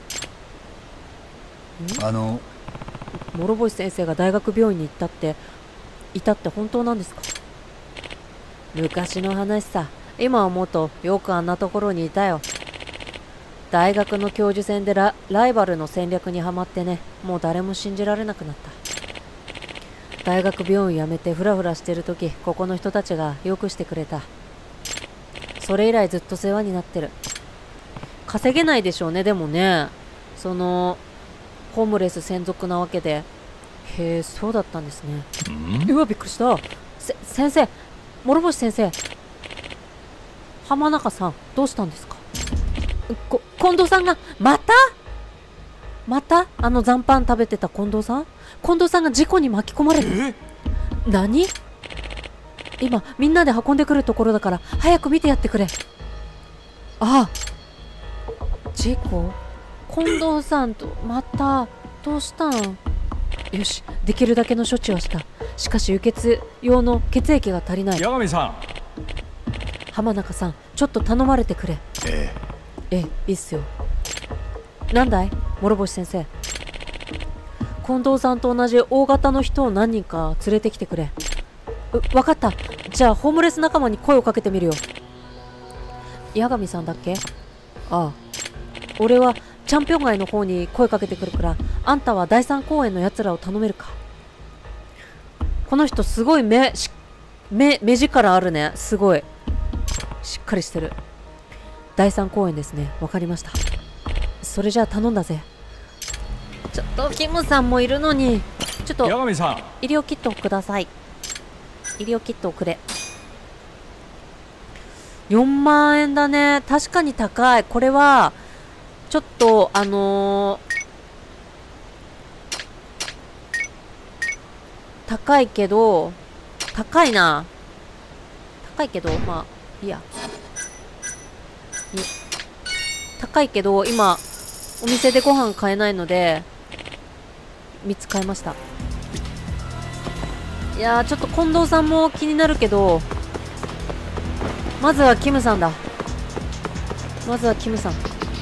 あの諸星先生が大学病院に行ったっていたって本当なんですか？昔の話さ。今思うとよくあんなところにいたよ。大学の教授選で ラ, ライバルの戦略にはまってね、もう誰も信じられなくなった。大学病院辞めてフラフラしてる時、ここの人たちがよくしてくれた。それ以来ずっと世話になってる。稼げないでしょうね。でもね、そのホームレス専属なわけで。へえ、そうだったんですね。うわ、びっくりした。せ先生、諸星先生、浜中さんどうしたんですか？こ近藤さんがまたまたあの残飯食べてた近藤さん近藤さんが事故に巻き込まれる。何？今みんなで運んでくるところだから早く見てやってくれ。ああ、事故？近藤さんとまたどうしたん？よし、できるだけの処置はした。しかし輸血用の血液が足りない。 八神さん、 浜中さん、ちょっと頼まれてくれ。 えええ、いいっすよ。なんだい諸星先生。近藤さんと同じ大型の人を何人か連れてきてくれ。う、わかった。じゃあホームレス仲間に声をかけてみるよ。八神さんだっけ？ああ、俺はチャンピオン街の方に声かけてくるから、あんたは第三公園のやつらを頼めるか。この人すごい目し目目力あるね。すごいしっかりしてる。第三公園ですね。わかりました。それじゃあ頼んだぜ。ちょっとキムさんもいるのに、ちょっと八神さん、 医療キットをください。医療キットをくれ。よんまんえんだね。確かに高い。これはちょっとあのー、高いけど高いな。高いけどまあいいや。高いけど今お店でご飯買えないのでみっつ買いました。いやー、ちょっと近藤さんも気になるけど、まずはキムさんだ。まずはキムさん。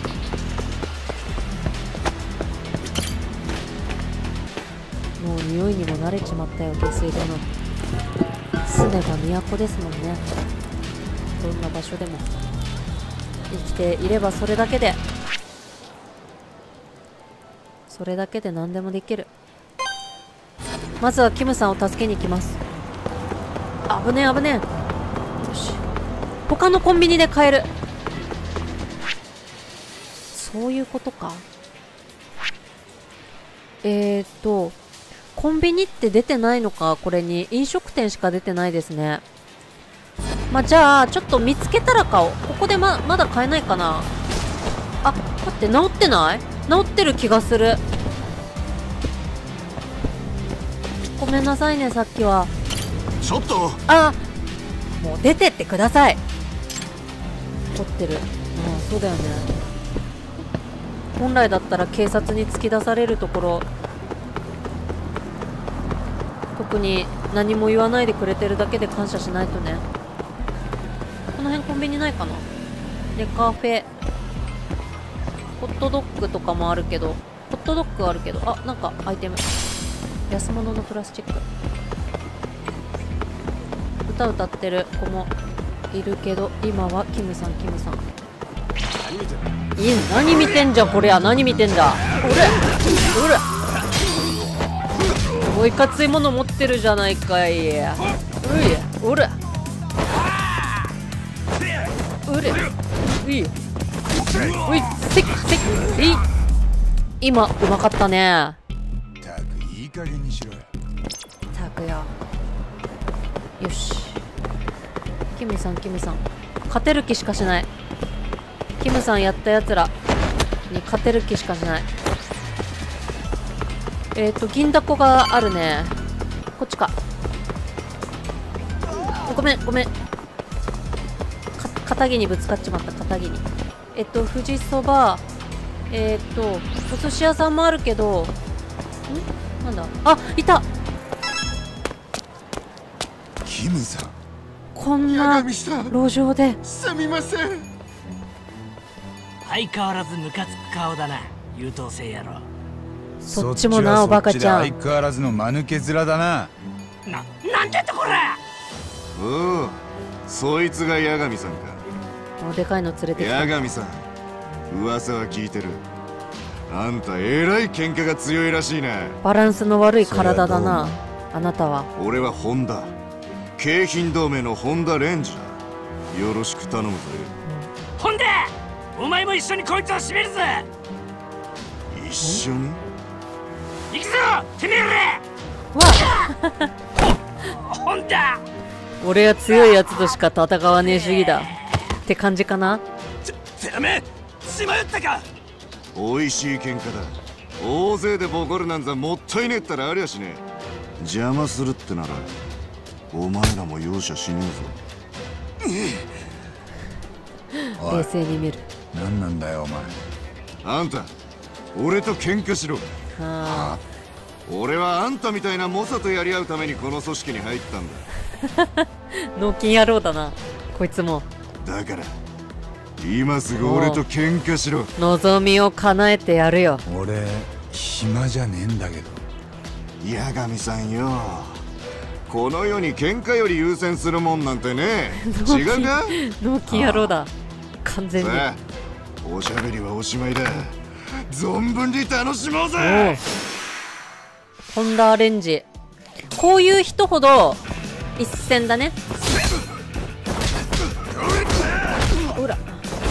もう匂いにも慣れちまったよ。下水での住めば都ですもんね。どんな場所でも生きていればそれだけでそれだけで何でもできる。まずはキムさんを助けに行きます。危ねえ危ねえ。よし、他のコンビニで買える。そういうことか。えーっとコンビニって出てないのか。これに飲食店しか出てないですね。まあ、じゃあちょっと見つけたら買おう。ここで ま, まだ買えないかな。あ、待って、治ってない？治ってる気がする。ごめんなさいね、さっきは。 ちょっとあ、もう出てってください。怒ってる。ああ、そうだよね。本来だったら警察に突き出されるところ、特に何も言わないでくれてるだけで感謝しないとね。この辺コンビニないかな。ネカフェ、ホットドッグとかもあるけど、ホットドッグあるけど、あ、なんかアイテム、安物のプラスチック。歌歌ってる子もいるけど、今はキムさんキムさん。いい、何見てんじゃこりゃ。何見てんだ。おれおれ、おいかついもの持ってるじゃないかい。うい、おれうれ、うい、うい、せっせっ、えい。今うまかったね。 たくいい加減にしろよ。 たくよ。よし、キムさんキムさん、勝てる気しかしない。キムさんやったやつらに勝てる気しかしない。えっと銀だこがあるね。こっちか。ごめんごめん、か片木にぶつかっちまった。片木に。えっと富士そば、 えー、っとお寿司屋さんもあるけど、んなんだ、あ、いた。 キムさん、 こんな路上で。 すみません。 相変わらずムカつく顔だな、優等生野郎。 そっちもな、おバカちゃん。 相変わらずの間抜け面だな。 な、なんてとこら。 おお、そいつが八神さんか。 おでかいの連れてきた。 八神さん、噂は聞いてる。あんたえらい喧嘩が強いらしいな。 バランスの悪い体だな、あなたは。 俺はホンダ、京浜同盟のホンダレンジだ。よろしく頼むぜ。 ホンダ、お前も一緒にこいつを締めるぜ。 一緒に行くぞ、てめえら。 わホンダ、 俺は強いやつとしか戦わねえ主義だって感じかな。 てめえ、血迷ったか。 おいしい喧嘩だ。大勢でボコるなんざもったいねえったらありゃしねえ。邪魔するってならお前らも容赦しねえぞ。冷静に見る。 何なんだよお前。 あんた俺と喧嘩しろ。 はあ、 俺はあんたみたいな猛者とやり合うためにこの組織に入ったんだ。 脳筋野郎だなこいつも。 だから今すぐ俺と喧嘩しろ。 望みを叶えてやるよ。 俺暇じゃねえんだけど。 八神さんよ、この世に喧嘩より優先するもんなんてね違うか。 脳筋野郎だ完全に。 さあ、おしゃべりはおしまいだ。存分に楽しもうぜ。 ホンダアレンジ、こういう人ほど一戦だね。ほら、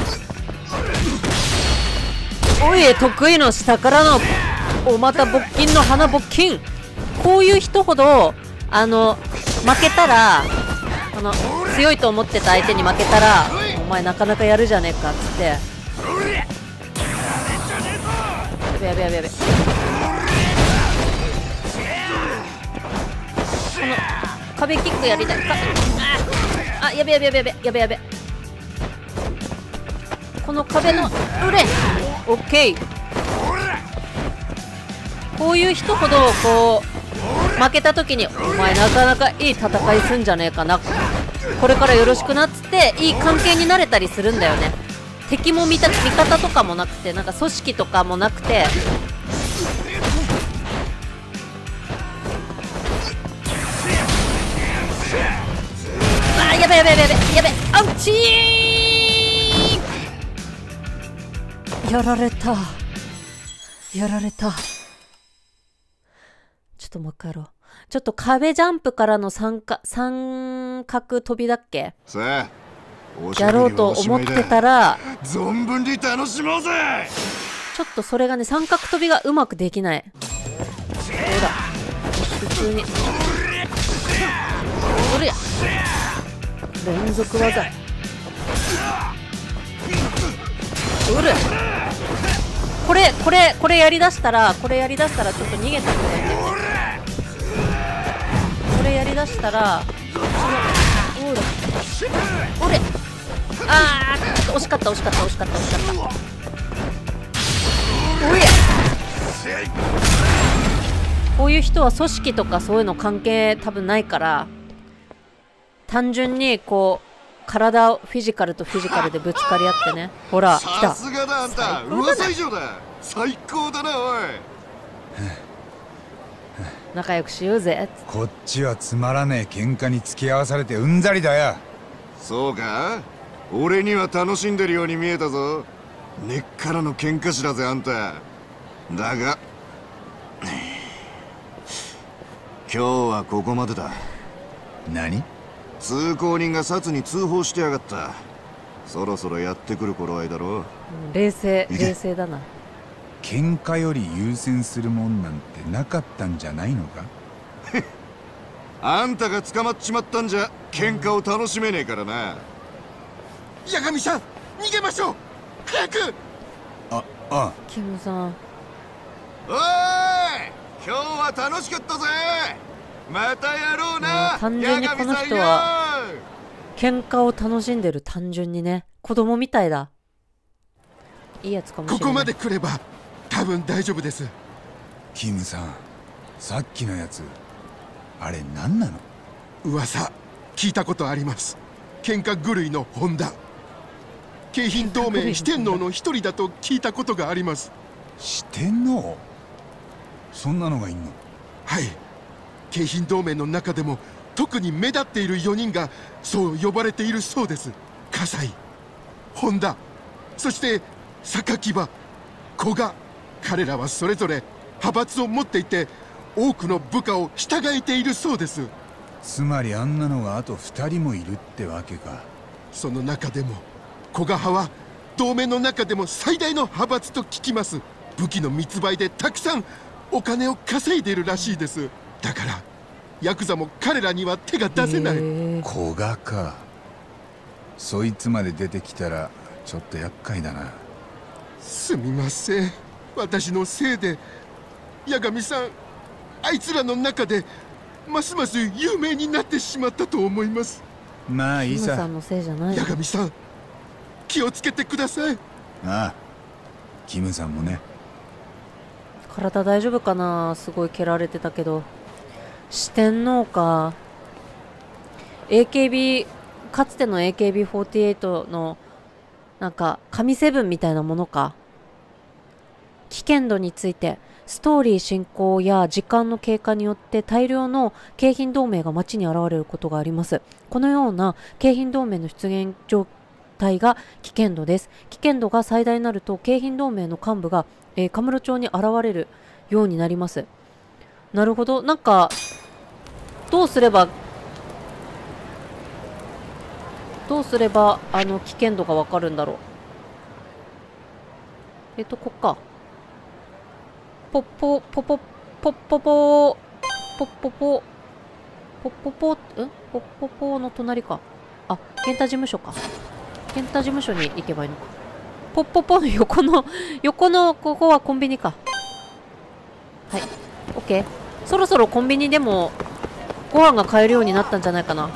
おい、得意の下からのおまた勃起の花勃起。こういう人ほどあの負けたら、あの強いと思ってた相手に負けたら、お前なかなかやるじゃねえかっつって。やべやべやべやべ。この壁キックやりたいか。ああ、やべやべやべやべやべやべ。この壁のうれ、オッケー。こういう人ほどこう負けた時に、お前なかなかいい戦いすんじゃねえかな、これからよろしくなっつっていい関係になれたりするんだよね。敵も味た味方とかもなくて、なんか組織とかもなくて、あー、やべやべやべやべやべ、あっちー、やられたやられた。ちょっともう一回やろう。ちょっと壁ジャンプからの三角三角飛びだっけ、 さあ、 やろうと思ってたら、 存分に楽しもうぜ。 ちょっとそれがね、三角飛びがうまくできない。ほら、普通におりゃ、連続技、おりゃ、これこれこれやりだしたら、これやりだしたらちょっと逃げたくないんだよね。これやりだしたら、その、おらおれ、あー、惜しかった惜しかった惜しかった惜しかった。おや、こういう人は組織とかそういうの関係多分ないから、単純にこう体をフィジカルとフィジカルでぶつかり合ってね。ほら、来た。 さすがだあんた、噂以上だ。最高だなおい。 仲良くしようぜ。 こっちはつまらねえ喧嘩に付き合わされてうんざりだよ。 そうか、俺には楽しんでるように見えたぞ。根っからの喧嘩師だぜあんた。だが今日はここまでだ。 何？ 通行人がサツに通報してやがった。そろそろやってくる頃合いだろう。 冷静冷静だな。 喧嘩より優先するもんなんてなかったんじゃないのか？ あんたが捕まっちまったんじゃ喧嘩を楽しめねえからな。 八神さん、逃げましょう、早く。 ああ、 キムさん、 おーい、今日は楽しかったぜ。またやろうな。 単純にこの人は喧嘩を楽しんでる。単純にね、子供みたいだ。 いいやつかもしれない。 ここまで来れば多分大丈夫です。 キムさん、さっきのやつあれ何なの？ 噂聞いたことあります。喧嘩狂いのホンダ、京浜同盟四天王の一人だと聞いたことがあります。 四天王？そんなのがいんの？ はい、京浜同盟の中でも特に目立っているよにんがそう呼ばれているそうです。葛西、本田、そして榊場、古賀、彼らはそれぞれ派閥を持っていて多くの部下を従えているそうです。 つまりあんなのがあと二人もいるってわけか。 その中でも古賀派は同盟の中でも最大の派閥と聞きます。武器の密売でたくさんお金を稼いでいるらしいです。だからヤクザも彼らには手が出せない。 古賀か。そいつまで出てきたらちょっと厄介だな。 すみません、私のせいで八神さん、あいつらの中でますます有名になってしまったと思います。 まあいいさ。 キムさんのせいじゃない。 八神さん、気をつけてください。 ああ、キムさんもね。 体大丈夫かな。すごい蹴られてたけど。四天王か。 エーケービー、 かつての エーケービーフォーティーエイト のなんか神セブンみたいなものか。危険度について、ストーリー進行や時間の経過によって大量の京浜同盟が街に現れることがあります。このような京浜同盟の出現状態が危険度です。危険度が最大になると京浜同盟の幹部が、えー、カムロ町に現れるようになります。なるほど。なんかどうすればどうすればあの危険度がわかるんだろう。えっとこっか。ポッポポポポッポポポポッポポポッポポんポッポポの隣か。あ、健太事務所か。健太事務所に行けばいいのか。ポッポポの横の横のここはコンビニか。はい、オッケー。そろそろコンビニでもご飯が買えるようになったんじゃないかな。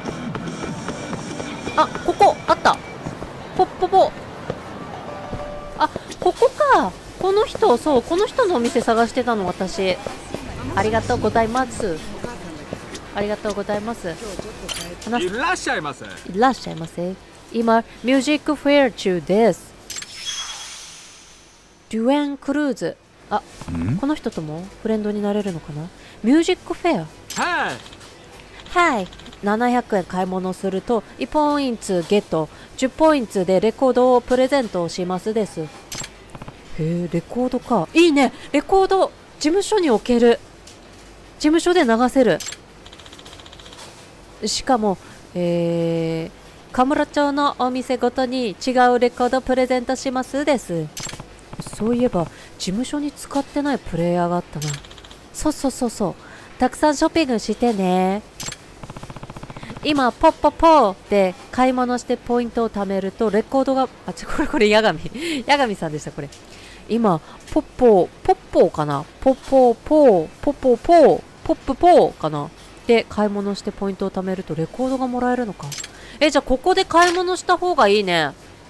あ、ここあった。ポッポポ。あ、ここか。この人、そう、この人のお店探してたの私。ありがとうございます。ありがとうございます。 いらっしゃいませ。 いらっしゃいませ。今ミュージックフェア中です。デュエンクルーズ。あ、この人ともフレンドになれるのかな。ミュージックフェア。 はいはい。ななひゃくえん買い物するといちポイントゲット。じゅっポイントでレコードをプレゼントしますです。へえ、レコードか。いいね。レコード事務所に置ける。事務所で流せる。しかもえー、カムロ町のお店ごとに違うレコードプレゼントしますです。そういえば事務所に使ってないプレイヤーがあったな。そうそうそうそう。たくさんショッピングしてね。今ポッポポで買い物してポイントを貯めるとレコードが、あ、ちょ、これこれヤガミヤガミさんでした。これ今ポッポポッポかな、ポッポポポッポポポップポかなで買い物してポイントを貯めるとレコードがもらえるのか。え、じゃあここで買い物した方がいいね。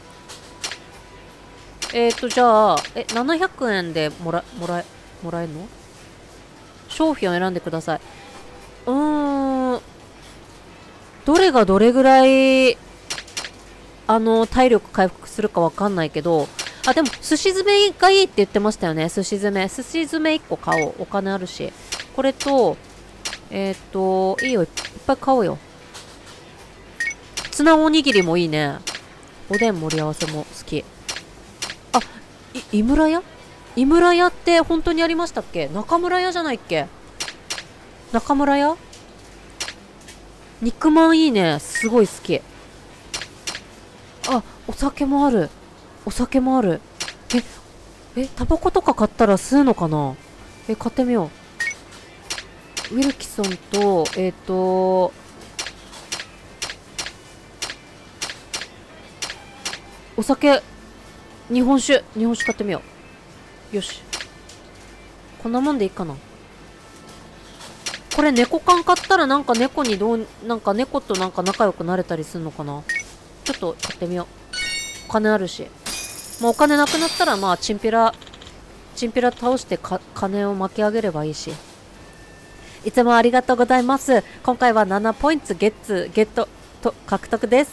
えっとじゃあえななひゃくえんでもらもらえもらえるの。商品を選んでください。うーん、どれがどれぐらいあの体力回復するかわかんないけど、あ、でも寿司詰めがいいって言ってましたよね。寿司詰め寿司詰めいっこ買おう。お金あるし。これとえー、っといいよ、いっぱい買おうよ。ツナおにぎりもいいね。おでん盛り合わせも好き。あ、い井村屋井村屋って本当にありましたっけ。中村屋じゃないっけ。中村屋肉まんいいね。すごい好き。あ、お酒もある。お酒もある。え、え、タバコとか買ったら吸うのかな。え、買ってみよう。ウィルキソンと、えっと、お酒、日本酒、日本酒買ってみよう。よし。こんなもんでいいかな。これ猫缶買ったらなんか猫にどう、なんか猫となんか仲良くなれたりするのかな。ちょっと買ってみよう。お金あるし。 まあ、お金なくなったらまあチンピラチンピラ倒してか金を巻き上げればいいし。いつもありがとうございます。今回はななポイントゲッツゲットと獲得です。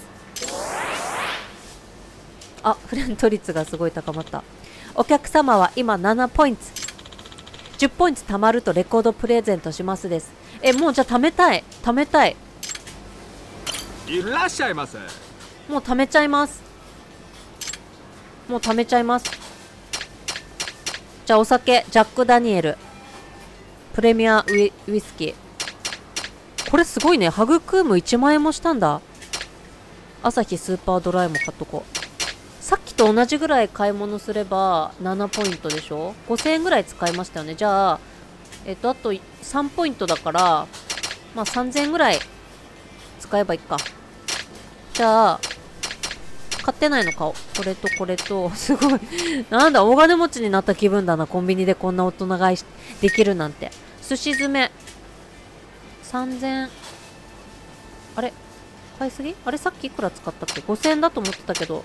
あ、フレンド率がすごい高まった。お客様は今ななポイント。じゅっポイント貯まるとレコードプレゼントしますです。え、もうじゃあ貯めたい。貯めたい。 いらっしゃいませ。 もう貯めちゃいます。もう貯めちゃいます。じゃあお酒、ジャック・ダニエル。プレミアウイ、ウイスキー。これすごいね。ハグクームいちまんえんもしたんだ。アサヒスーパードライも買っとこう。さっきと同じぐらい買い物すればななポイントでしょ。ごせんえんぐらい使いましたよね。じゃあ、えっと、あとさんポイントだから、まあさんぜんえんぐらい使えばいいか。じゃあ、買ってないの買おう。これとこれと、すごい。なんだ、大金持ちになった気分だな。コンビニでこんな大人買いしできるなんて。寿司詰め。さんぜん。あれ買いすぎあれさっきいくら使ったっけ ?ごせんえんだと思ってたけど。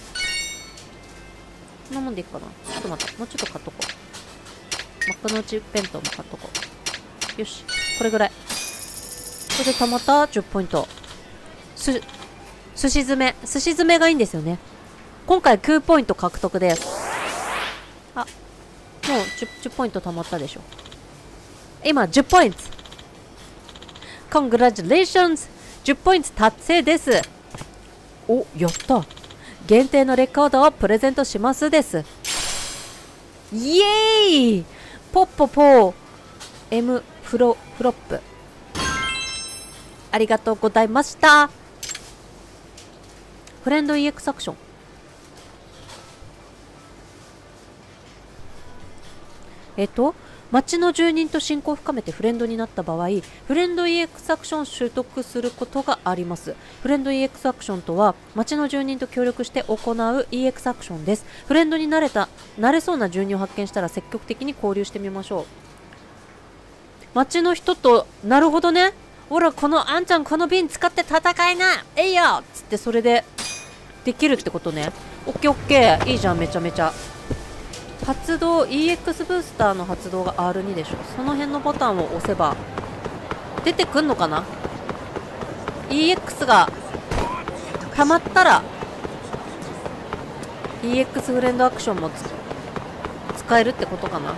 こんなもんでいいかな。ちょっと待って。もうちょっと買っとこう。幕の内弁当も買っとこう。よし。これぐらい。これでたまったじゅっポイント。す、寿司詰め。寿司詰めがいいんですよね。今回きゅうポイント獲得です。あ、もう 10, じゅっポイントたまったでしょ。今じゅっポイント。コングラチュレーションズ。じゅっポイント達成です。お、やった。限定のレコードをプレゼントしますです。イエーイポッポポー M フロフロップ。ありがとうございました。フレンド イーエックス アクション。えっと町の住人と親交を深めてフレンドになった場合、フレンド イーエックス アクションを取得することがあります。フレンド イーエックス アクションとは、町の住人と協力して行う イーエックス アクションです。フレンドになれた、なれそうな住人を発見したら積極的に交流してみましょう。町の人と、なるほどね。ほら、このあんちゃんこの瓶使って戦いなえいよつってそれでできるってことね。オッケーオッケー。いいじゃん、めちゃめちゃ。発動 イーエックス ブースターの発動が アールに でしょ。その辺のボタンを押せば出てくんのかな。 イーエックス が溜まったら イーエックス フレンドアクションも使えるってことかな。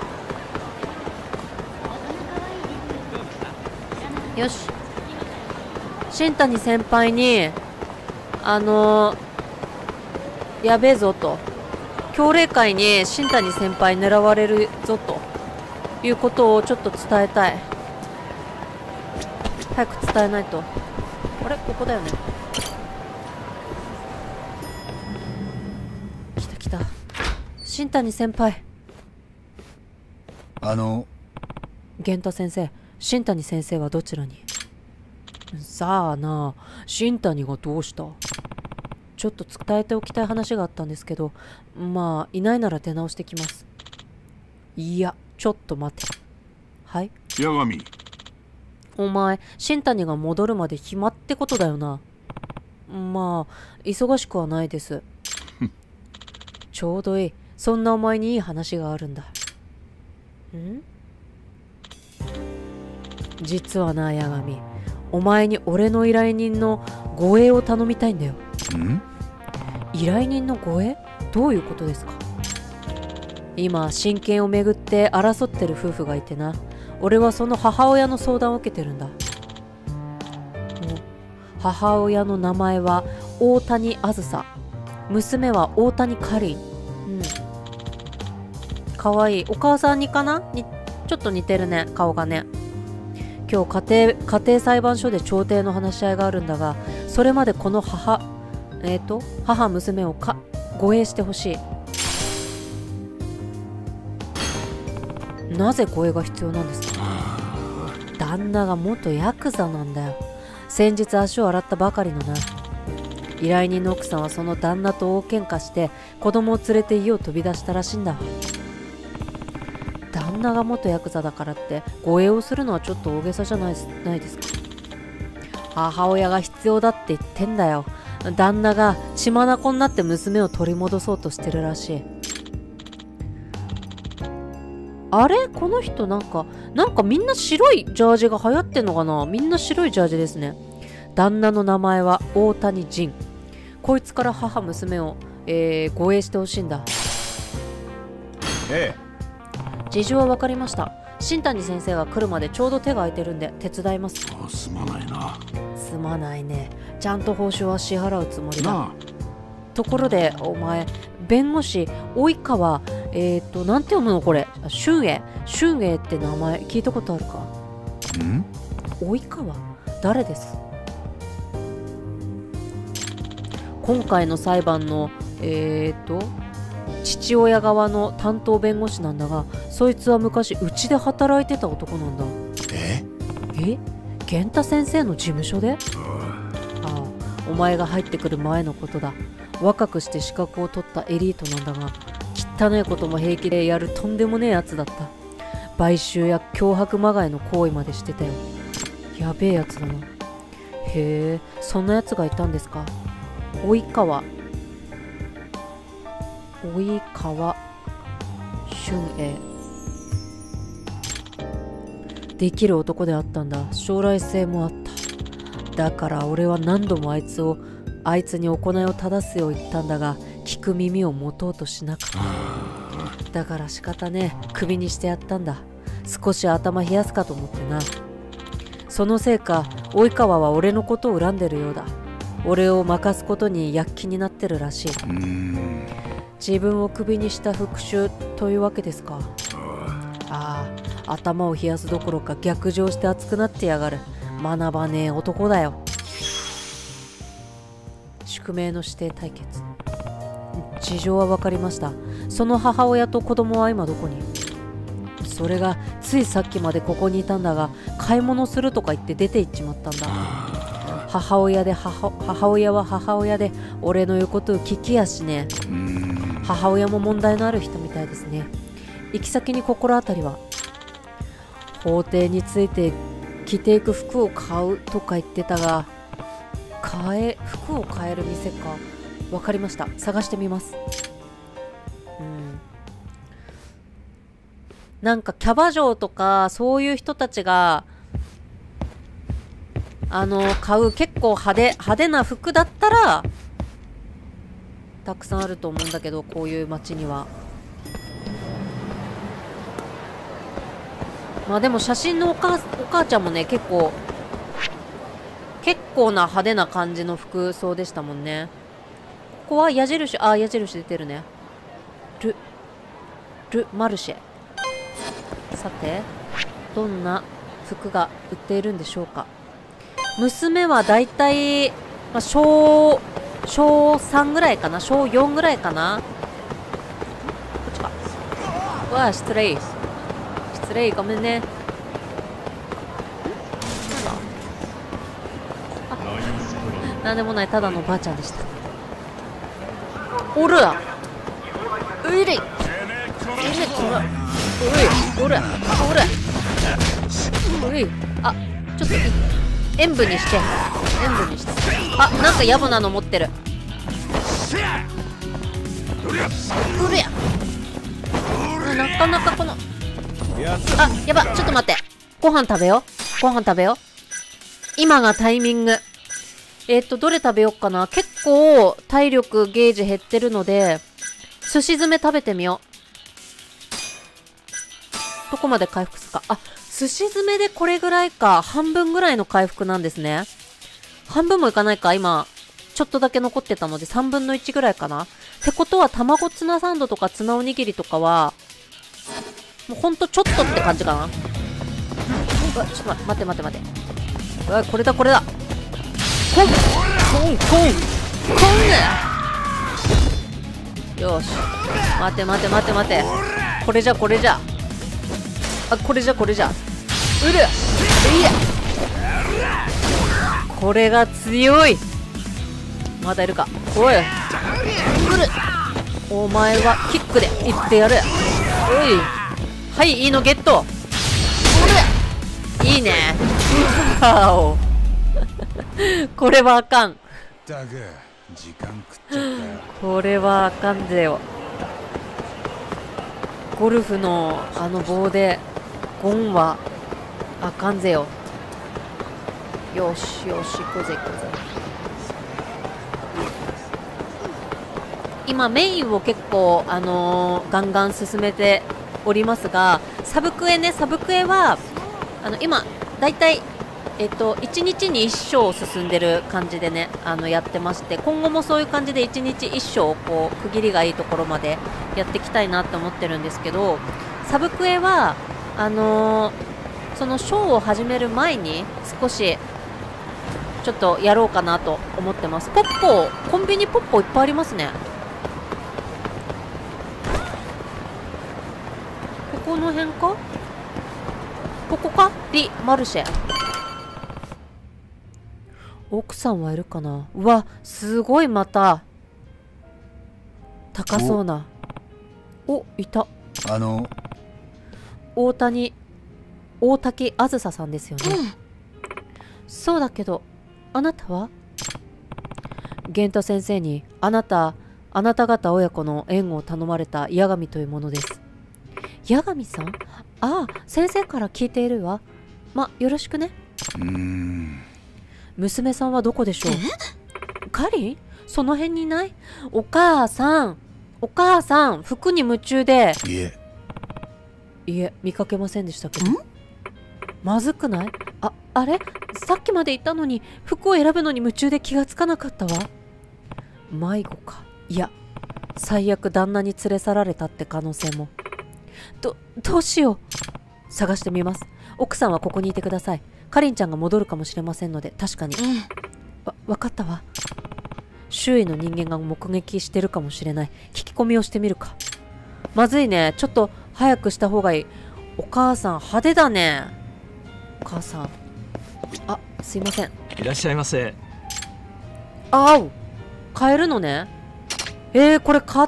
よし、新谷先輩にあのー、やべえぞと、教令会に新谷先輩狙われるぞということをちょっと伝えたい。早く伝えないと。あれここだよね。来た来た。新谷先輩。 あの源太先生、新谷先生はどちらに？さあなあ、新谷がどうした？ちょっと伝えておきたい話があったんですけど、まあいないなら出直してきます。いや、ちょっと待て。はい？ 八神。 お前、新谷が戻るまで暇ってことだよな。まあ忙しくはないです。ちょうどいい。そんなお前にいい話があるんだ。ん？実はな、八神、お前に俺の依頼人の護衛を頼みたいんだよ。 ん？ 依頼人の護衛？どういうことですか？今親権をめぐって争ってる夫婦がいてな。俺はその母親の相談を受けてるんだ。母親の名前は大谷あずさ、娘は大谷かりん。うん、かわいい。お母さんにかなにちょっと似てるね、顔がね。今日家庭、家庭裁判所で調停の話し合いがあるんだが、それまでこの母えっと母娘をか護衛してほしい。なぜ護衛が必要なんですか？旦那が元ヤクザなんだよ。先日足を洗ったばかりのな。依頼人の奥さんはその旦那と大喧嘩して子供を連れて家を飛び出したらしいんだ。旦那が元ヤクザだからって護衛をするのはちょっと大げさじゃないです、ないですか？母親が必要だって言ってんだよ。 旦那が血眼になって娘を取り戻そうとしてるらしい。あれこの人なんかなんかみんな白いジャージが流行ってんのかな。みんな白いジャージですね。旦那の名前は大谷仁。こいつから母娘を、えー、護衛してほしいんだ。 ええ、 事情は分かりました。新谷先生が来るまでちょうど手が空いてるんで手伝います。 すまないな。 すまないね。ちゃんと報酬は支払うつもりだ。ところでお前弁護士及川えっ、ー、となんて読むのこれ。俊英俊英って名前聞いたことあるか。 ん及川誰です。今回の裁判のえっ、ー、と父親側の担当弁護士なんだが、そいつは昔うちで働いてた男なんだ。 ええ源太先生の事務所で。ああ、お前が入ってくる前のことだ。若くして資格を取ったエリートなんだが、汚いことも平気でやるとんでもねえやつだった。買収や脅迫まがいの行為までしてたよ。やべえやつだな。へえ、そんなやつがいたんですか。及川及川俊英。できる男であったんだ。将来性もあった。だから俺は何度もあいつをあいつに行いを正すよう言ったんだが、聞く耳を持とうとしなかった。だから仕方ねえ、クビにしてやったんだ。少し頭冷やすかと思ってな。そのせいか及川は俺のことを恨んでるようだ。俺を任すことに躍起になってるらしい。自分をクビにした復讐というわけですか。ああ、頭を冷やすどころか逆上して熱くなってやがる。学ばねえ男だよ。宿命の指定対決。事情は分かりました。その母親と子供は今どこに。それがついさっきまでここにいたんだが、買い物するとか言って出て行っちまったんだ。母親で 母, 母親は母親で俺の言うことを聞きやしねえ。母親も問題のある人みたいですね。行き先に心当たりは。法廷について着ていく服を買うとか言ってたが、買え服を買える店か。わかりました、探してみます。うんなんかキャバ嬢とかそういう人たちがあの買う結構派手派手な服だったらたくさんあると思うんだけど、こういう街には。まあでも写真のお母、お母ちゃんもね結構結構な派手な感じの服装でしたもんね。ここは矢印、あ、矢印出てるね。ルルマルシェ。さてどんな服が売っているんでしょうか。娘はだいたい、まあ、小小さんぐらいかな、小よんぐらいかな。こっちか。うわ、失礼失礼、ごめんね。あ、なんでもない、ただのばあちゃんでした。おらういれい、おい、おら、おら、おい、あ、ちょっと塩分にして、塩分にして。あ、なんか野暮なの持ってる。うりゃ、なかなかこの、あ、やば、ちょっと待って、ご飯食べよう、ご飯食べよう。今がタイミング。えっと、どれ食べようかな。結構体力ゲージ減ってるので、寿司詰め食べてみよう。どこまで回復するか。あ、寿司詰めでこれぐらいか。半分ぐらいの回復なんですね。半分もいかないか。今、ちょっとだけ残ってたのでさんぶんのいちぐらいかな。ってことは、卵ツナサンドとかツナおにぎりとかは、もうほんとちょっとって感じかな。うわ、ちょっと待って、待って待って待って。うわ、これだこれだ。コンコンコンコンよし、待て待て待て待て、これじゃこれじゃ、あ、これじゃこれじゃ、うるいや、これが強い。まだいるか。おい、うる、お前はキックでいってやる。おい、はい、いいのゲット。うる、いいね。わおこれはあかん。 だが時間食っちゃったよ。 これはあかんぜよ。ゴルフのあの棒でゴンはあかんぜよ。よしよし、こぜこぜ。今メインを結構、あのー、ガンガン進めておりますが、サブクエね、サブクエはあの今だいたいえっといちにちにいっ章進んでる感じでね、あのやってまして、今後もそういう感じでいちにちいっ章こう区切りがいいところまでやっていきたいなって思ってるんですけど、サブクエはあのー、その章を始める前に少しちょっとやろうかなと思ってます。ポッポ、コンビニポッポいっぱいありますね。この辺か、ここか、リ・マルシェ。奥さんはいるかな。うわ、すごい、また高そうな。お、いた。 あの大谷大滝あずささんですよね、うん、そうだけどあなたは？源太先生にあなたあなた方親子の縁を頼まれた八神というものです。八神さん？ああ、先生から聞いているわ。ま、よろしくね。 うーん。 娘さんはどこでしょう？カリン？その辺にいない？お母さん、お母さん、服に夢中で。 いえ。 いえ、見かけませんでしたけど。まずくない？あ、あれ？さっきまで言ったのに、服を選ぶのに夢中で気がつかなかったわ。迷子か。いや、最悪旦那に連れ去られたって可能性も。ど、どうしよう。探してみます。奥さんはここにいてください。かりんちゃんが戻るかもしれませんので、確かに。うん、わ、わかったわ。周囲の人間が目撃してるかもしれない。聞き込みをしてみるか。まずいね。ちょっと早くした方がいい。お母さん、派手だね。お母さん。あ、すいません。 いらっしゃいませ。 あう。買えるのね。えー、これ買って、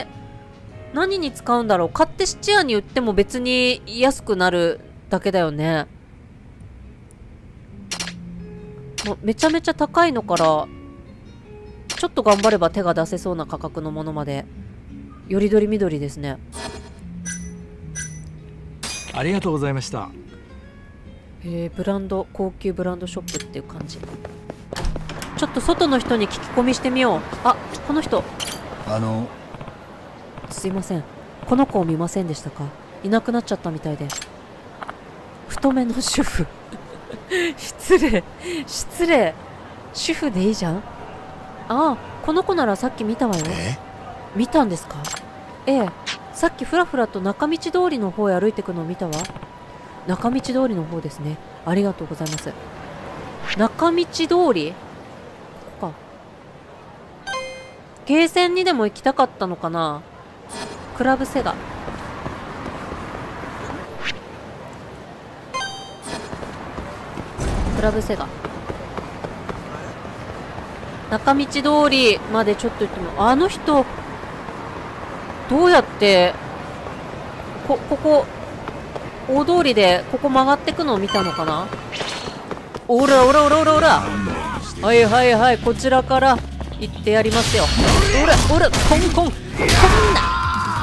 何に使うんだろう。買って質屋に売っても別に安くなるだけだよね。もうめちゃめちゃ高いのから、ちょっと頑張れば手が出せそうな価格のものまで、よりどりみどりですね。 ありがとうございました。 えー、ブランド、高級ブランドショップっていう感じ。ちょっと外の人に聞き込みしてみよう。あ、この人。 あのすいません、この子を見ませんでしたか？いなくなっちゃったみたいで。太めの主婦失礼失礼、主婦でいいじゃん。ああ、この子ならさっき見たわよ。見たんですか？ええ、さっきふらふらと中道通りの方へ歩いてくのを見たわ。中道通りの方ですね。ありがとうございます。中道通り、ここか。ゲーセンにでも行きたかったのかな。クラブセガ。クラブセガ。中道通りまでちょっと行っても、あの人どうやってこここ大通りでここ曲がってくのを見たのかな。おらおらおらおらおら、はいはいはい、こちらから行ってやりますよ。おらおら、コンコンコンだ。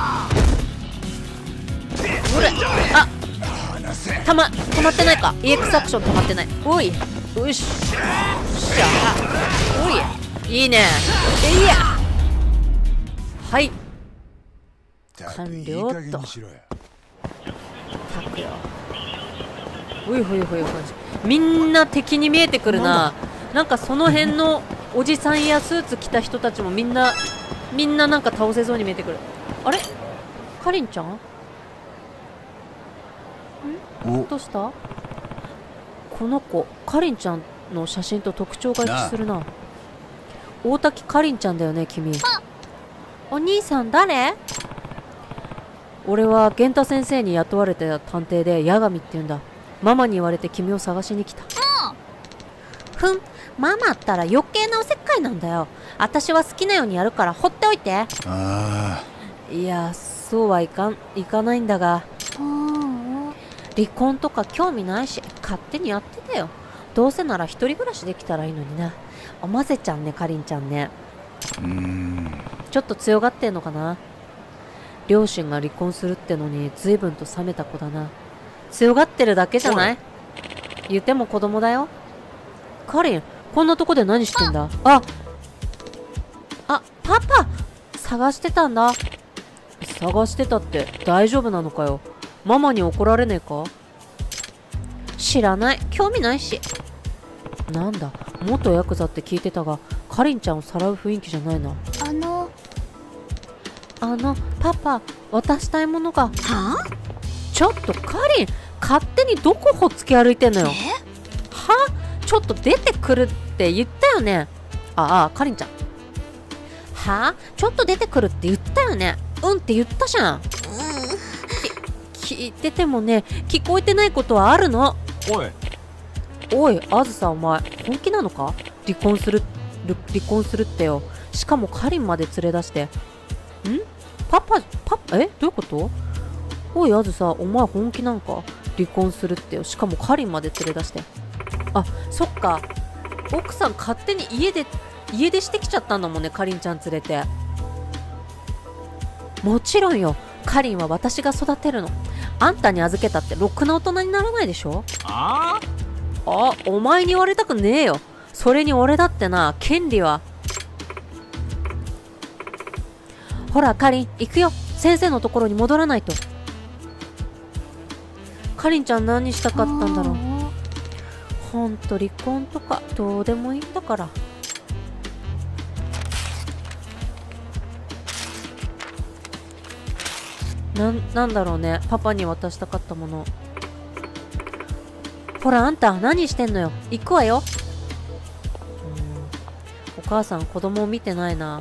おら、あ、たま止まってないか。 イーエックス アクション止まってない。おい、よししゃ、おい、いいね。えいや、はい、完了っと。たくよ。ほいほいほいほい。みんな敵に見えてくるな。なんかその辺のおじさんやスーツ着た人たちもみんなみんななんか倒せそうに見えてくる。あれ、かりんちゃん？ん？どうした？この子、かりんちゃんの写真と特徴が一致するな。大滝かりんちゃんだよね、君。お兄さん誰？俺は源太先生に雇われた探偵で八神って言うんだ。ママに言われて君を探しに来た。ふん、ママったら余計なおせっかいなんだよ。私は好きなようにやるから放っておいて。ああ。いや、そうはいかん、いかないんだが。離婚とか興味ないし、勝手にやってたよ。どうせなら一人暮らしできたらいいのにな。おまぜちゃんね、かりんちゃんね。 うーん、 ちょっと強がってんのかな。両親が離婚するってのに随分と冷めた子だな。強がってるだけじゃない？言っても子供だよ。カリン、こんなとこで何してんだ？ああ、パパ探してたんだ。探してたって大丈夫なのかよ。ママに怒られねえか？知らない。興味ないし。なんだ、元ヤクザって聞いてたが、カリンちゃんをさらう雰囲気じゃないな。 あのあのパパ、渡したいものが。はあ？ちょっとカリン、勝手にどこほっつき歩いてんのよ。はあ？ちょっと出てくるって言ったよね。ああ、カリンちゃん。はあ？ちょっと出てくるって言ったよね。うんって言ったじゃん。うん。聞いててもね、聞こえてないことはあるの。 おいおい、あずさ、お前本気なのか？離婚する離婚するってよ。しかもカリンまで連れ出して。ん？パパパパ、え、どういうこと？おい、あずさ、お前本気なんか？離婚するってよ。しかもカリンまで連れ出して。あ、そっか、奥さん勝手に家で家出してきちゃったんだもんね、カリンちゃん連れて。もちろんよ、カリンは私が育てるの。あんたに預けたってろくな大人にならないでしょ。 ああ、お前に言われたくねえよ。それに俺だってな、権利は。ほらカリン、行くよ。先生のところに戻らないと。カリンちゃん何したかったんだろう。ほんと離婚とかどうでもいいんだから。な、なんだろうね、パパに渡したかったもの。ほらあんた何してんのよ。行くわよ。うん、お母さん子供を見てないな。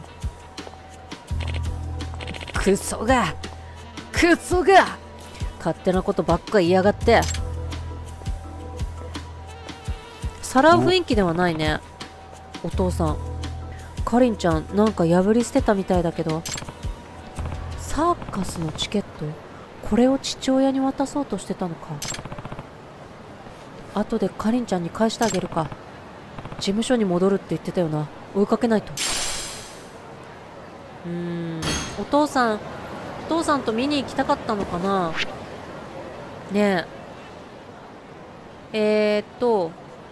クソがクソが勝手なことばっか言いやがって。さらう雰囲気ではないね。お父さん、カリンちゃんなんか破り捨てたみたいだけど。サーカスのチケット、これを父親に渡そうとしてたのか。後でカリンちゃんに返してあげるか。事務所に戻るって言ってたよな。追いかけないと。うーん、お父さんお父さんと見に行きたかったのかな。ねええー、っと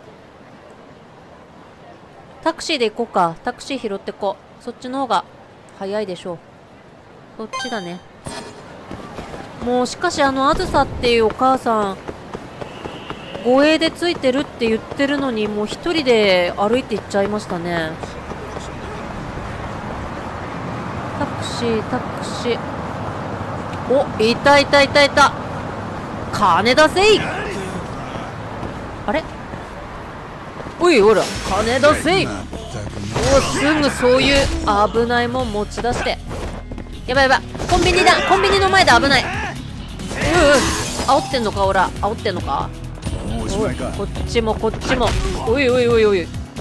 タクシーで行こうか。タクシー拾ってこう。そっちの方が早いでしょう。そっちだね。もうしかしあのあずさっていうお母さん、護衛でついてるって言ってるのに、もう一人で歩いて行っちゃいましたね。タクシータクシー、お、いたいたいたいた。金出せい。あれ、おい、ほら金出せい。お、すぐそういう危ないもん持ち出して。やばいやばい、コンビニだ。コンビニの前で危ない。うう、煽ってんのか、おら煽ってんのか。おい、こっちもこっちも。おいおいおいおい、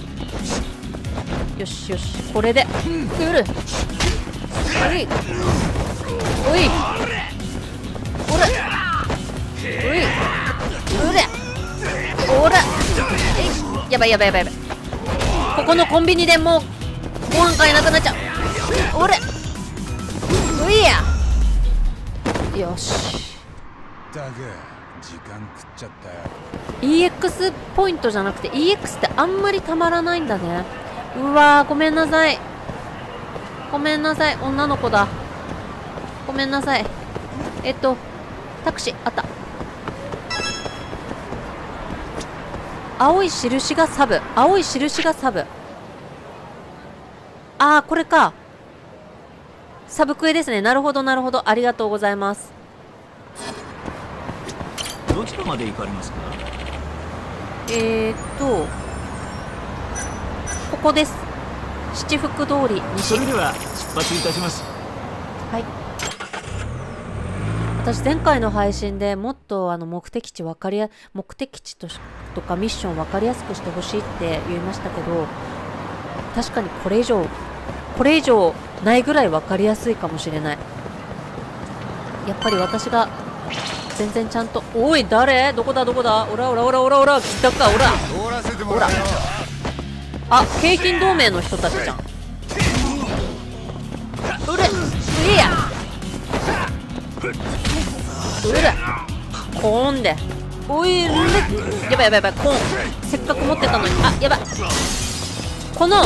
よしよし、これで来る。おいおいおらおいおらおら、えい、やばいやばいやばいやばい。ここのコンビニでもうご飯買えなくなっちゃう。おれういや、よし。 だが時間食っちゃったよ。 イーエックス ポイントじゃなくて イーエックス ってあんまりたまらないんだね。うわー、ごめんなさいごめんなさい、女の子だ。ごめんなさい。えっとタクシーあった。青い印がサブ、青い印がサブ。ああ、これか。サブクエですね。なるほどなるほど、ありがとうございます。 どちらまで行かれますか。 えーっとここです。七福通り西。 それでは出発いたします。 はい。私前回の配信でもっとあの目的地分かりや目的地としとかミッション分かりやすくしてほしいって言いましたけど、確かにこれ以上これ以上ないぐらい分かりやすいかもしれない。やっぱり私が全然ちゃんと。おい、誰、どこだどこだ、おらおらおらおらおら、来たか、おらおら。あ、京浜同盟の人たちじゃん。 うれういやうれこんでおいれやばいやばいやばいコーンせっかく持ってたのにあやばいこの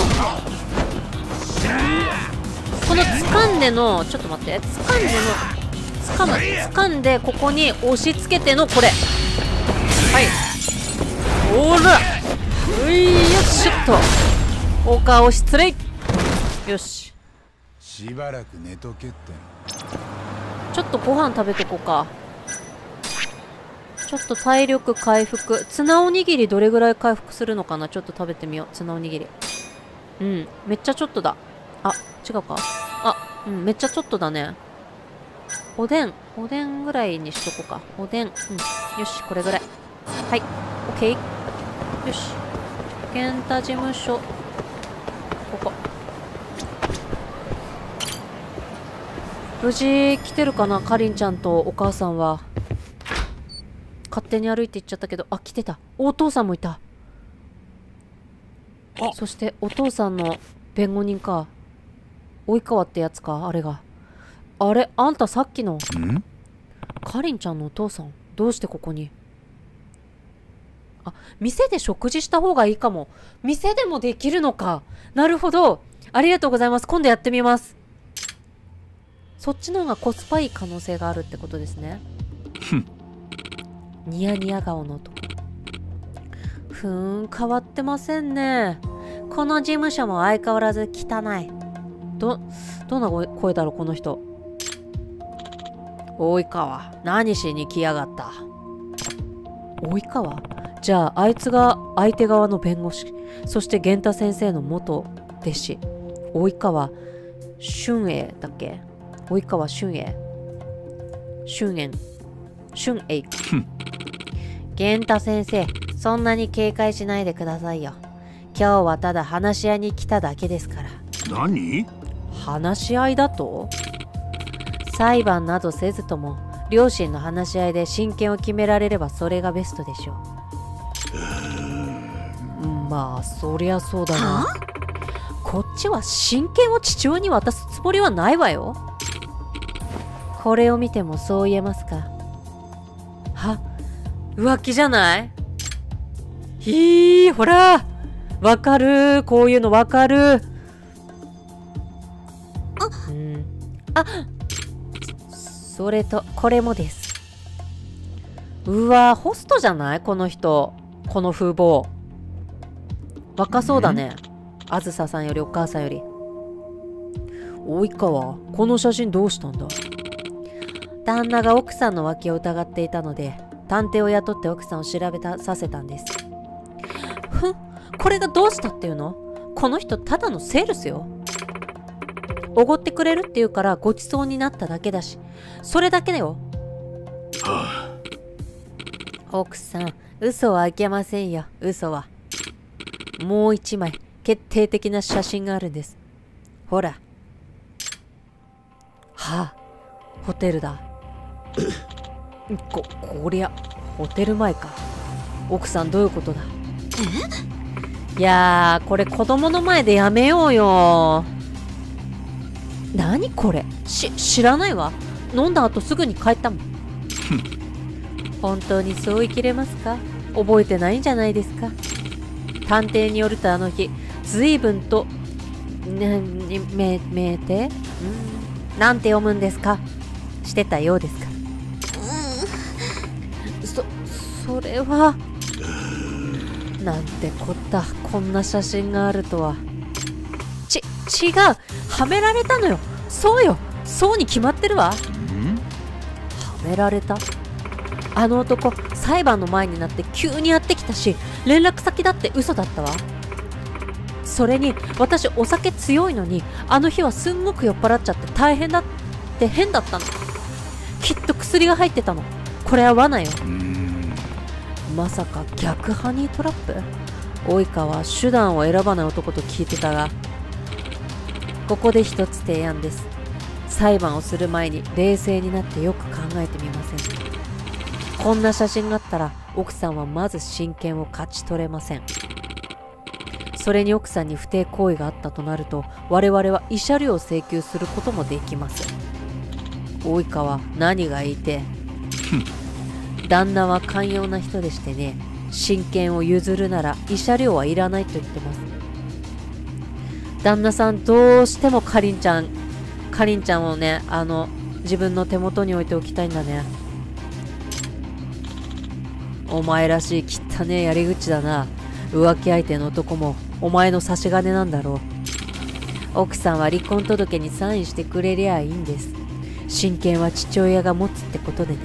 この掴んでのちょっと待って掴んでの掴む掴んでここに押し付けてのこれはいおらういよっしょっとお顔失礼よししばらく寝とけってちょっとご飯食べとこうかちょっと体力回復ツナおにぎりどれぐらい回復するのかなちょっと食べてみようツナおにぎりうんめっちゃちょっとだあ違うかあうんめっちゃちょっとだねおでんおでんぐらいにしとこうかおでんうんよしこれぐらいはい OK よし健太事務所ここ無事来てるかなかりんちゃんとお母さんは勝手に歩いて行っちゃったけどあ来てたお父さんもいたそしてお父さんの弁護人か及川ってやつかあれがあれあんたさっきのかりんちゃんのお父さんどうしてここにあ店で食事した方がいいかも店でもできるのかなるほどありがとうございます今度やってみますそっちの方がコスパいい可能性があるってことですねニヤニヤ顔の男ふーん変わってませんねこの事務所も相変わらず汚いどどんな声だろうこの人及川何しに来やがった及川じゃああいつが相手側の弁護士そして源太先生の元弟子及川俊英だっけ及川俊英俊英俊英源太先生そんなに警戒しないでくださいよ今日はただ話し合いに来ただけですから何話し合いだと裁判などせずとも両親の話し合いで親権を決められればそれがベストでしょうまあそりゃそうだなこっちは親権を父親に渡すつもりはないわよこれを見てもそう言えますかは浮気じゃないひーほらわかるこういうのわかるあ、うん、あそれとこれもですうわホストじゃないこの人この風貌若そうだねあずささんよりお母さんより及川この写真どうしたんだ旦那が奥さんの浮気を疑っていたので探偵を雇って奥さんを調べたさせたんですふんこれがどうしたっていうのこの人ただのセールスよおごってくれるって言うからごちそうになっただけだしそれだけだよ、はあ、奥さん嘘はあけませんよ嘘はもう一枚決定的な写真があるんですほらはあホテルだここりゃホテル前か奥さんどういうことだいやーこれ子供の前でやめようよ何これし知らないわ飲んだ後すぐに帰ったもん本当にそう言い切れますか覚えてないんじゃないですか探偵によるとあの日随分とねめめてんなんて読むんですかしてたようですかそそれはなんてこったこんな写真があるとはち違うはめられたのよそうよそうに決まってるわはめられたあの男裁判の前になって急にやってきたし連絡先だって嘘だったわそれに私お酒強いのにあの日はすんごく酔っ払っちゃって大変だって変だったのきっと薬が入ってたのこれは罠よまさか逆ハニートラップ及川は手段を選ばない男と聞いてたがここで一つ提案です裁判をする前に冷静になってよく考えてみませんかこんな写真があったら奥さんはまず親権を勝ち取れませんそれに奥さんに不貞行為があったとなると、我々は慰謝料を請求することもできます。大井川、何が言いて旦那は寛容な人でしてね、親権を譲るなら慰謝料はいらないと言ってます。旦那さんどうしてもかりんちゃんかりんちゃんをね、あの自分の手元に置いておきたいんだね。お前らしい汚ねえやり口だな。浮気相手の男もお前の差し金なんだろう。奥さんは離婚届にサインしてくれりゃいいんです。親権は父親が持つってことでね。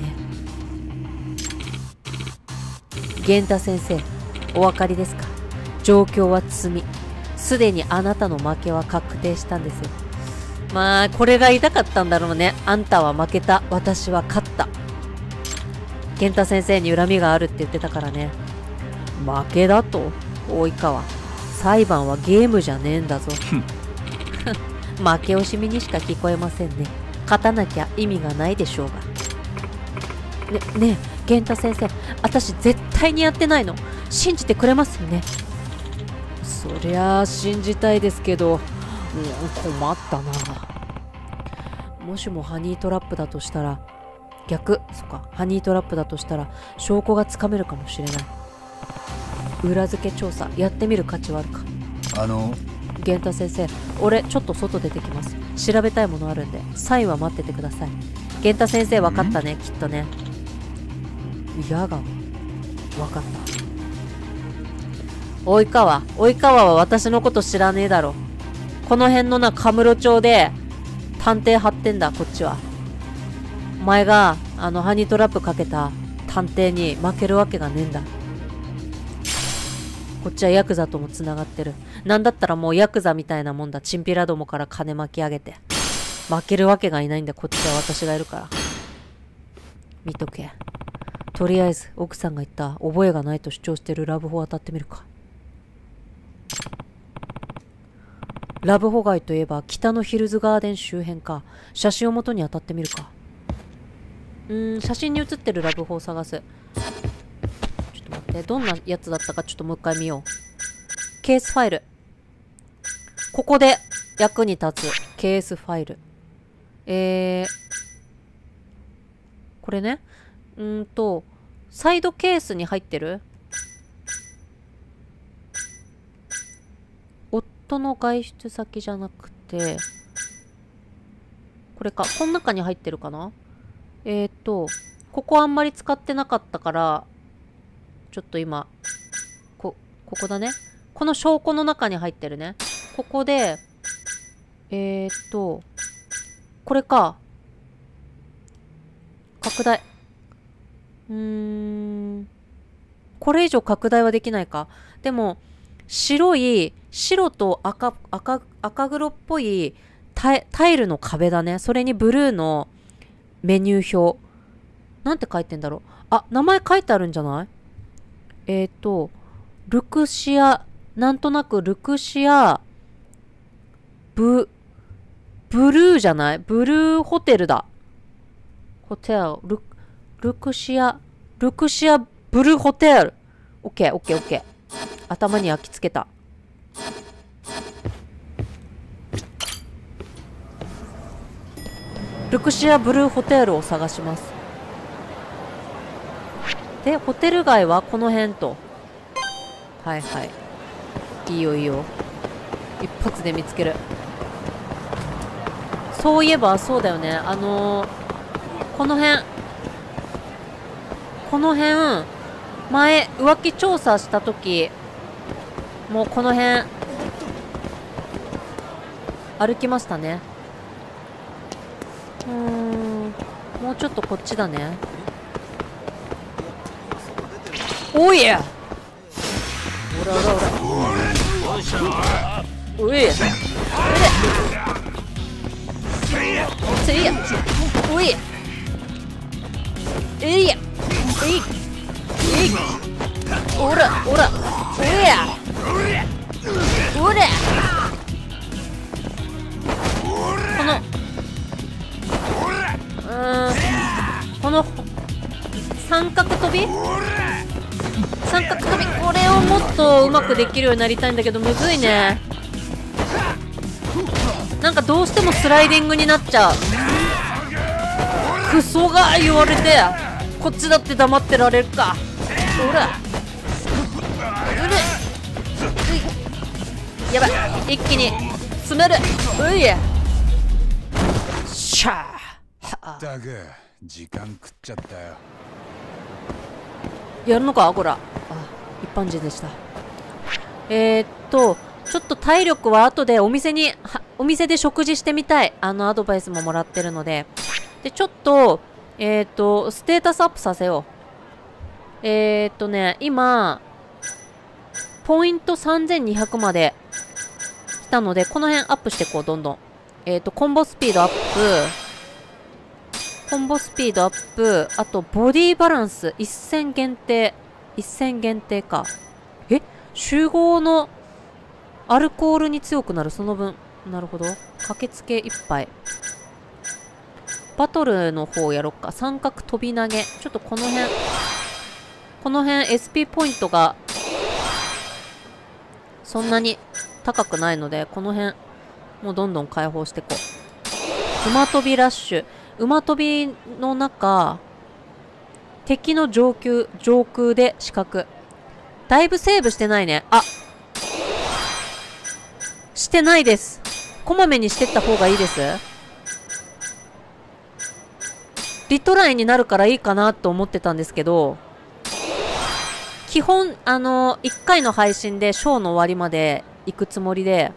源太先生、お分かりですか？状況は詰み、すでにあなたの負けは確定したんですよ。まあこれが言いたかったんだろうね。あんたは負けた、私は勝った。源太先生に恨みがあるって言ってたからね。負けだと？大井川、裁判はゲームじゃねえんだぞ。負け惜しみにしか聞こえませんね。勝たなきゃ意味がないでしょうが。ね、ねえ、源太先生、私絶対にやってないの。信じてくれますよね？そりゃあ信じたいですけど、もう困ったな。もしもハニートラップだとしたら、逆、そっか、ハニートラップだとしたら証拠がつかめるかもしれない。裏付け調査やってみる価値はあるか。 あの源太先生、俺ちょっと外出てきます。調べたいものあるんでサインは待っててください。源太先生、分かったね、きっとね。矢が分かった。及川及川は私のこと知らねえだろ。この辺のな、カムロ町で探偵張ってんだ、こっちは。お前があのハニートラップかけた探偵に負けるわけがねえんだ。こっちはヤクザともつながってる。なんだったらもうヤクザみたいなもんだ。チンピラどもから金巻き上げて負けるわけがいないんだ。こっちは私がいるから。見とけ。とりあえず奥さんが言った覚えがないと主張してるラブホ当たってみるか。ラブホ街といえば北のヒルズガーデン周辺か。写真を元に当たってみるか。うーん、写真に写ってるラブホを探す。ちょっと待って、どんなやつだったかちょっともう一回見よう。ケースファイル。ここで役に立つケースファイル。えー、これね。うーんと、サイドケースに入ってる夫の外出先じゃなくて、これか。この中に入ってるかな。えーと、ここあんまり使ってなかったから、ちょっと今、こ、ここだね。この証拠の中に入ってるね。ここで、えーと、これか。拡大。うーん。これ以上拡大はできないか。でも、白い、白と赤、赤、赤黒っぽいタイ、タイルの壁だね。それにブルーのメニュー表。なんて書いてんだろう。あ、名前書いてあるんじゃない？えっと、ルクシア、なんとなくルクシア、ブ、ブルーじゃない？ブルーホテルだ。ホテル、ル、ルクシア、ルクシアブルーホテル。オッケー、オッケー、オッケー。頭に焼き付けた。ルクシアブルーホテルを探します。で、ホテル街はこの辺と。はいはい。いいよいいよ。一発で見つける。そういえばそうだよね。あのー、この辺。この辺、前浮気調査したとき、もうこの辺、歩きましたね。うーん、もうちょっとこっちだね。おいや、おらおらおら、おいや、おいや、おいや、えいや、えい、えい、おらおら、おや、おら、このうーん、この三角跳び三角跳び、これをもっとうまくくできるようになりたいんだけどむずいね。なんかどうしてもスライディングになっちゃう。クソが言われてこっちだって黙ってられるか。ほらうるいやばい、一気に詰める。ういしゃあ。 だが時間食っちゃったよ。 やるのかこら。あ、一般人でした。えー、っとちょっと体力は後でお店にお店で食事してみたい、あのアドバイスももらってるので。でちょっとえー、っとステータスアップさせよう。えー、っとね今ポイントさんぜんにひゃくまで来たのでこの辺アップしていこう。どんどんえー、っとコンボスピードアップ、コンボスピードアップ、あとボディバランスいっせん限定、いっせん限定か。え、集合のアルコールに強くなる、その分。なるほど。駆けつけいっぱい。バトルの方やろっか。三角飛び投げ。ちょっとこの辺、この辺 エスピー ポイントがそんなに高くないので、この辺もうどんどん解放していこう。馬飛びラッシュ。馬飛びの中、敵の上空、上空で死角。だいぶセーブしてないね。あ、してないです。こまめにしてった方がいいです。リトライになるからいいかなと思ってたんですけど、基本、あの、いっかいの配信でショーの終わりまで行くつもりで、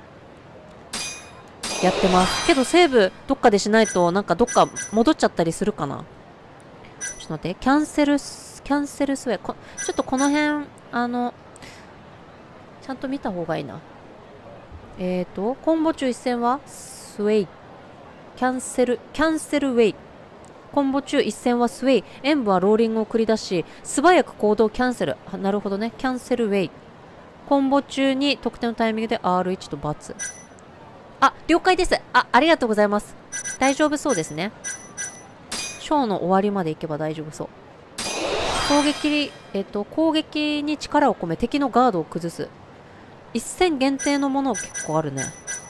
やってますけど、セーブどっかでしないとなんかどっか戻っちゃったりするかな。ちょっと待って、キャンセルスキャンセルスウェイ、こちょっとこの辺あのちゃんと見た方がいいな。えーとコンボ中一戦はスウェイ、キャンセルキャンセルウェイ、コンボ中一戦はスウェイ、演武はローリングを繰り出し素早く行動キャンセル。なるほどね、キャンセルウェイ。コンボ中に得点のタイミングで アールワン と×。あ、了解です。あ、ありがとうございます。大丈夫そうですね。ショーの終わりまで行けば大丈夫そう。攻撃、えっと、攻撃に力を込め敵のガードを崩す。一戦限定のもの結構あるね。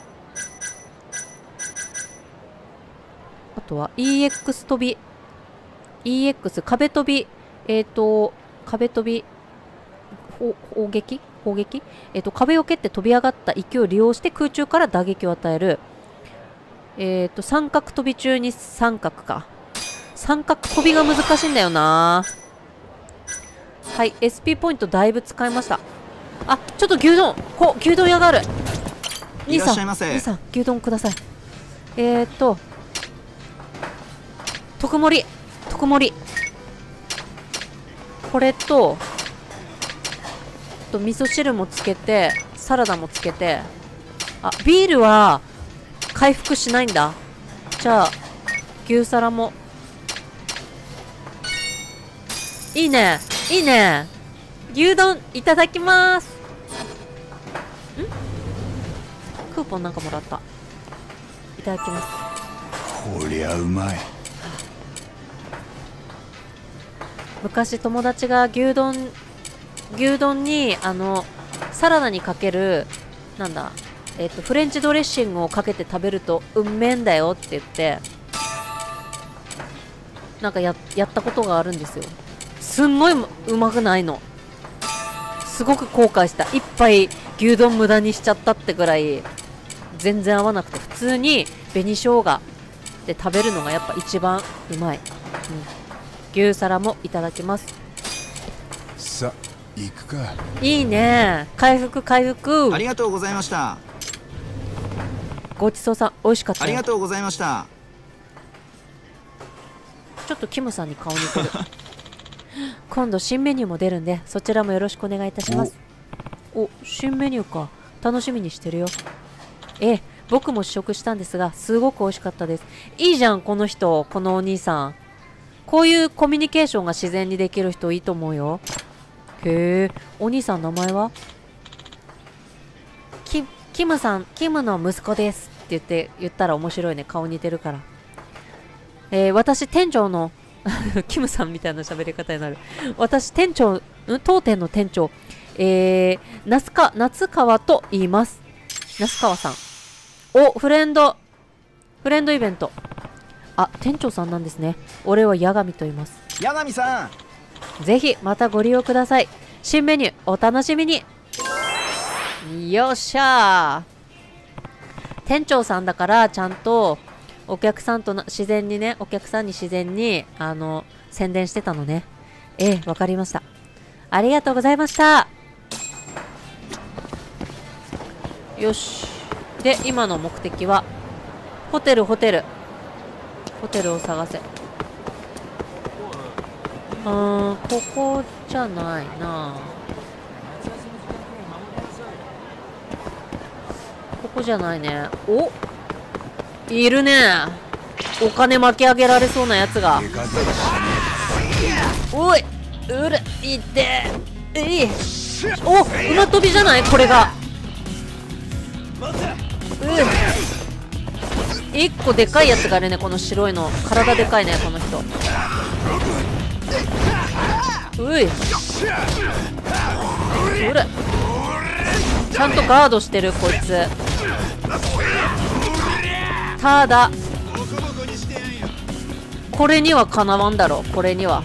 あとは イーエックス 飛び。イーエックス 壁飛び。えっと、壁飛び。砲撃砲撃えっと、壁を蹴って飛び上がった勢いを利用して空中から打撃を与える。えっと、三角飛び中に三角か。三角飛びが難しいんだよな。はい、エスピー ポイントだいぶ使いました。あ、ちょっと牛丼、こ牛丼屋がある。兄さん、兄さん、牛丼ください。えー、っと、特盛り、特盛り。これと、と味噌汁もつけて、サラダもつけて。あ、ビールは回復しないんだ。じゃあ、牛皿も。いいね、いいね。牛丼いただきます。ん？クーポンなんかもらった。いただきます。 こりゃうまい。 昔友達が牛丼牛丼にあのサラダにかけるなんだえっとフレンチドレッシングをかけて食べるとうんめえんだよって言ってなんか や, やったことがあるんですよ。すんごいうまくないの。すごく後悔した。一杯牛丼無駄にしちゃったってぐらい全然合わなくて、普通に紅生姜で食べるのがやっぱ一番うまい、うん、牛皿もいただきます。 さ行くか。 いいね、回復回復。 ありがとうございました。 ごちそうさん、美味しかった。 ありがとうございました。 ちょっとキムさんに顔似てる今度新メニューも出るんでそちらもよろしくお願いいたします。お、新メニューか。楽しみにしてるよ。ええ、僕も試食したんですがすごく美味しかったです。いいじゃんこの人、このお兄さん。こういうコミュニケーションが自然にできる人いいと思うよ。へえ、お兄さん名前はキ、キムさん、キムの息子ですって言って言ったら面白いね。顔似てるから。えー、私店長のキムさんみたいな喋り方になる。私店長、ん当店の店長えー、那須か、夏川と言います。那須川さん。お、フレンド。フレンドイベント。あ、店長さんなんですね。俺は八神と言います。 八神さん。ぜひ、またご利用ください。新メニュー、お楽しみに。よっしゃー。店長さんだから、ちゃんと、お客さんとな、自然にね、お客さんに自然に、あの、宣伝してたのね。ええ、わかりました。ありがとうございました。よし。で、今の目的は、ホテル、ホテル。ホテルを探せ。うーん、ここじゃないな。ここじゃないね。お、いるね。お金巻き上げられそうなやつが。おい、うる、いってえい。お、馬跳びじゃないこれが。うん、一個でかいやつがいるね。この白いの体でかいね、この人。うい、うる、ちゃんとガードしてるこいつ。ただこれにはかなわんだろ。これには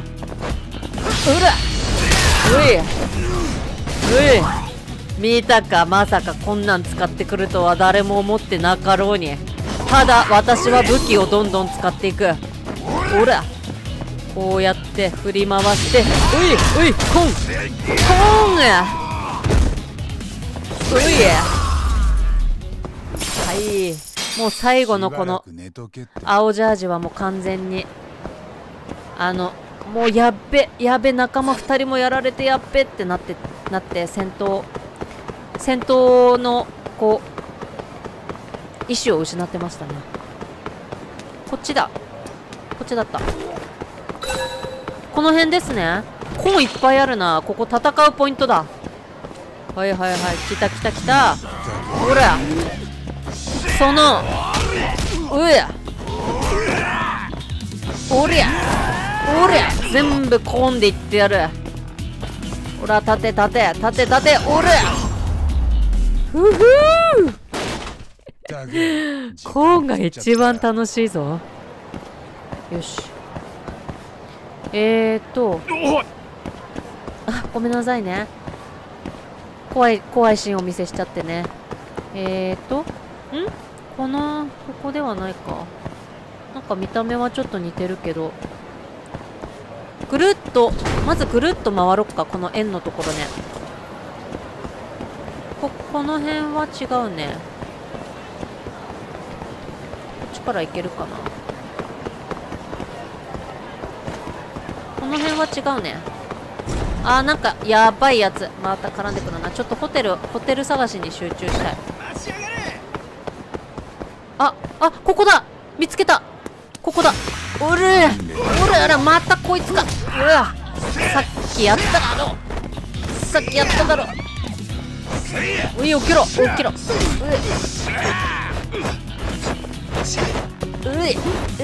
うら、ういうい、見たか。まさかこんなん使ってくるとは誰も思ってなかろうに。ただ私は武器をどんどん使っていく。ほら、こうやって振り回して、ういうい、コンコン、うい、はい、もう最後のこの青ジャージはもう完全にあのもうやっべやべ、仲間ふたりもやられてやっべってなってなって戦闘戦闘のこう意思を失ってましたね。こっちだ、こっちだった。この辺ですね。コーンいっぱいあるな。ここ戦うポイントだ。はいはいはい、来た来た来た。ほら、そのうや、おりゃおりゃ、全部コーンでいってやる。ほら、立て立て立て立て、おりゃ、ふふーコーンが一番楽しいぞ。よし、えーっとあ、ごめんなさいね。怖い怖いシーンをお見せしちゃってね。えーっとんこのここではないか。なんか見た目はちょっと似てるけど、ぐるっとまずぐるっと回ろっか。この円のところね。ここの辺は違うね。こっちから行けるかな。この辺は違うね。あー、なんかやばいやつまた絡んでくるな。ちょっとホテルホテル探しに集中したい。ああ、ここだ、見つけた。ここだ。おるおる、あら、またこいつか。うわ、さっきやっただろさっきやっただろ。うい、起きろ起きろ。ういういう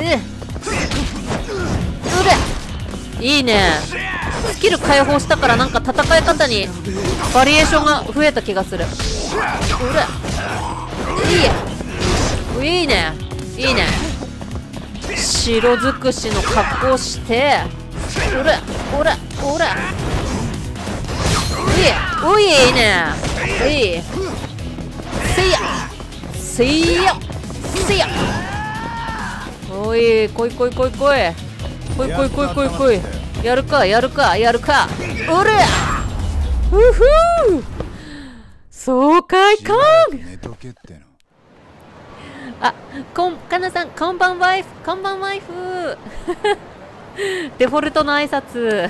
れ、いいね。スキル解放したからなんか戦い方にバリエーションが増えた気がする。うれ、いいや、いいねいいね。白尽くしの格好して、おらおらおら、うい、うい、いいね。うい、せいやせいやせいや、おい、こいこいこいこいこいこいこいこいこい、やるかやるかやるか。おら、うふー、爽快感。あ、こん、かなさん、こんばんワイフ、こんばんワイフ。デフォルトの挨拶。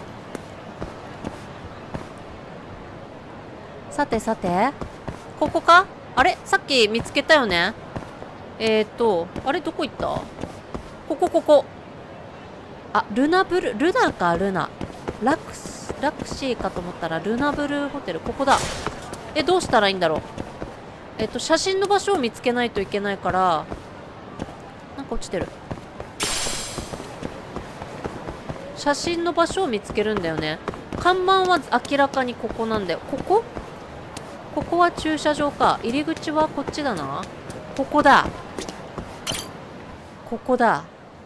さてさて、ここか？あれ、さっき見つけたよね。えーと、あれどこ行った？ここここ。あ、ルナブル、ルナか、ルナ。ラクス、ラクシーかと思ったらルナブルホテル、ここだ。え、どうしたらいいんだろう。えっと、写真の場所を見つけないといけないから、なんか落ちてる。写真の場所を見つけるんだよね。 看板は明らかにここなんだよ。ここここは駐車場か。入り口はこっちだな。ここだ。ここだ。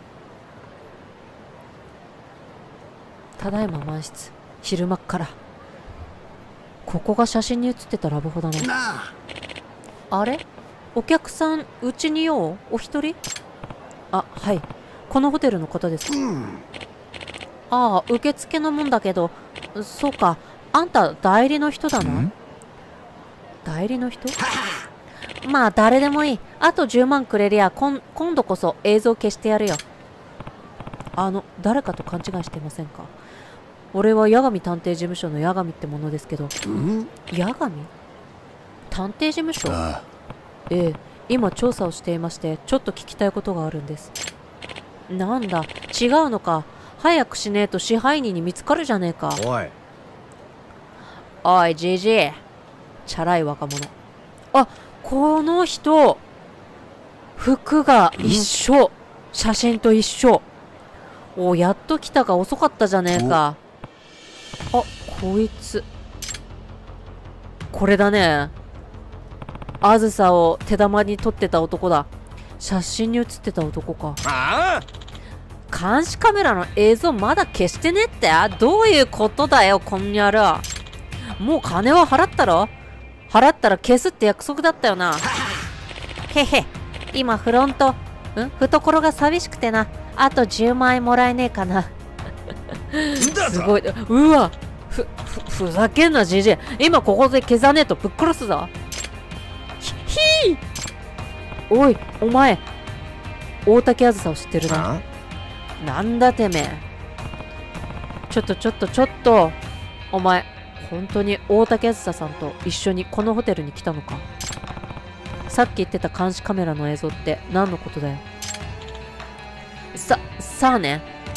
ただいま満室。昼間っから。ここが写真に写ってたラブホだね。あれお客さんうちにようお一人？あ、はい。このホテルの方ですか？うん、ああ、受付のもんだけど、そうか。あんた代理の人だな。代理の人？まあ誰でもいい。あとじゅうまんくれりゃこん今度こそ映像消してやるよ。あの誰かと勘違いしていませんか？俺は八神探偵事務所の八神ってものですけど。八神？探偵事務所？ああ、ええ、今調査をしていましてちょっと聞きたいことがあるんです。なんだ違うのか。早くしねえと支配人に見つかるじゃねえか。 おいおいじじい、チャラい若者。あ、この人服が一緒、写真と一緒。お、やっと来たか。遅かったじゃねえか。あ、こいつこれだね。あずさを手玉に取ってた男だ。写真に写ってた男か。ああ、監視カメラの映像まだ消してねって？どういうことだよこんにゃる。もう金は払ったろ？払ったら消すって約束だったよな。へへ、今フロントん懐が寂しくてな。あとじゅうまんえんもらえねえかな。すごい。うわ、ふふふざけんなじじい。今ここで消さねえとぶっ殺すぞ。ひひー、おいお前大竹あずさを知ってるな。なんだてめえ。ちょっとちょっとちょっとお前本当に大竹あずささんと一緒にこのホテルに来たのか？さっき言ってた監視カメラの映像って何のことだよ。ささあね、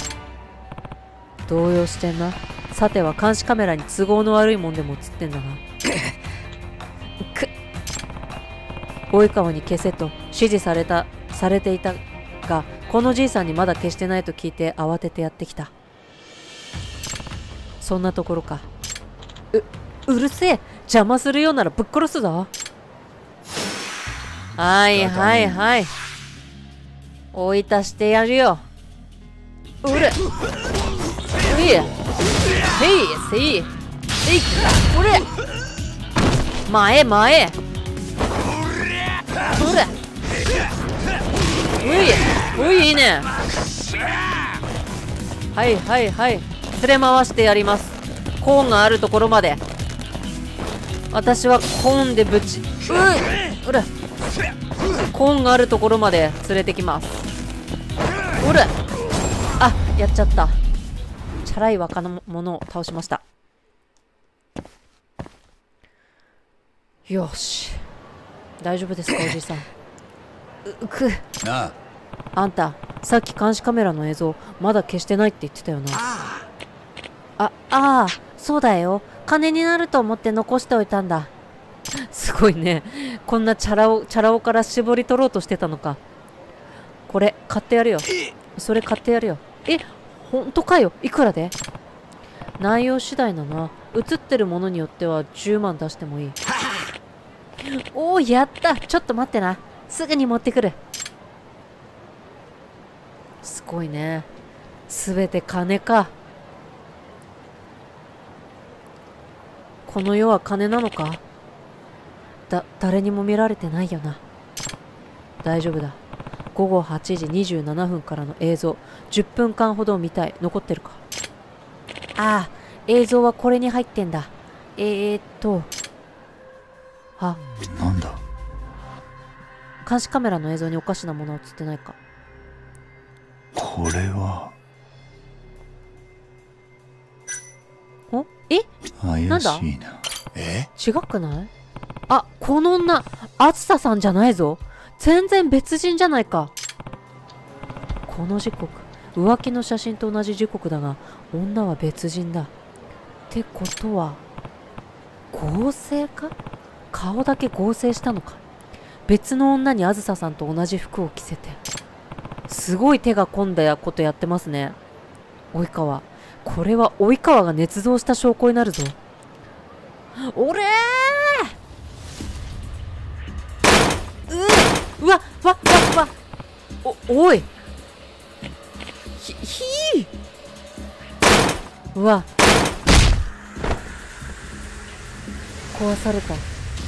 動揺してんな。さては監視カメラに都合の悪いもんでも映ってんだな。く及川に消せと指示されたされていたが、このじいさんにまだ消してないと聞いて慌ててやってきた。そんなところか。ううるせえ、邪魔するようならぶっ殺すぞ。はいはいはい、追い出してやるよ。うれういへいせいせい、これ前前ほれ、ういうい、いいね。はいはいはい、連れ回してやります。コーンがあるところまで。私はコーンでぶち、ういうれ、コーンがあるところまで連れてきます。うれ、あ、やっちゃった。チャラい若者を倒しました。よし、大丈夫ですかおじいさん。うくなあ、あんたさっき監視カメラの映像まだ消してないって言ってたよな。あああ、そうだよ。金になると思って残しておいたんだ。すごいね。こんなチャラ男チャラ男から絞り取ろうとしてたのか。これ買ってやるよ。それ買ってやるよ。え、ほんとかよ。いくらで？内容次第だな。映ってるものによってはじゅうまん出してもいい。おお、やった。ちょっと待ってな。すぐに持ってくる。すごいね。すべて金か。この世は金なのか？だ、誰にも見られてないよな。大丈夫だ。ごごはちじにじゅうななふんからの映像、じゅっぷんかんほど見たい。残ってるか？ああ、映像はこれに入ってんだ。えーっと。あ、 なんだ？ 監視カメラの映像におかしなものは映ってないか？ これは。 お、え？ 怪しいな。 え？違くない？あ、この女、あずささんじゃないぞ。全然別人じゃないか。この時刻、浮気の写真と同じ時刻だが、女は別人だ。ってことは、合成か？顔だけ合成したのか。別の女にあずささんと同じ服を着せて。すごい手が込んだことやってますね。及川。 これは及川が捏造した証拠になるぞ。おれーうわわわわおおいひひーうわ壊された。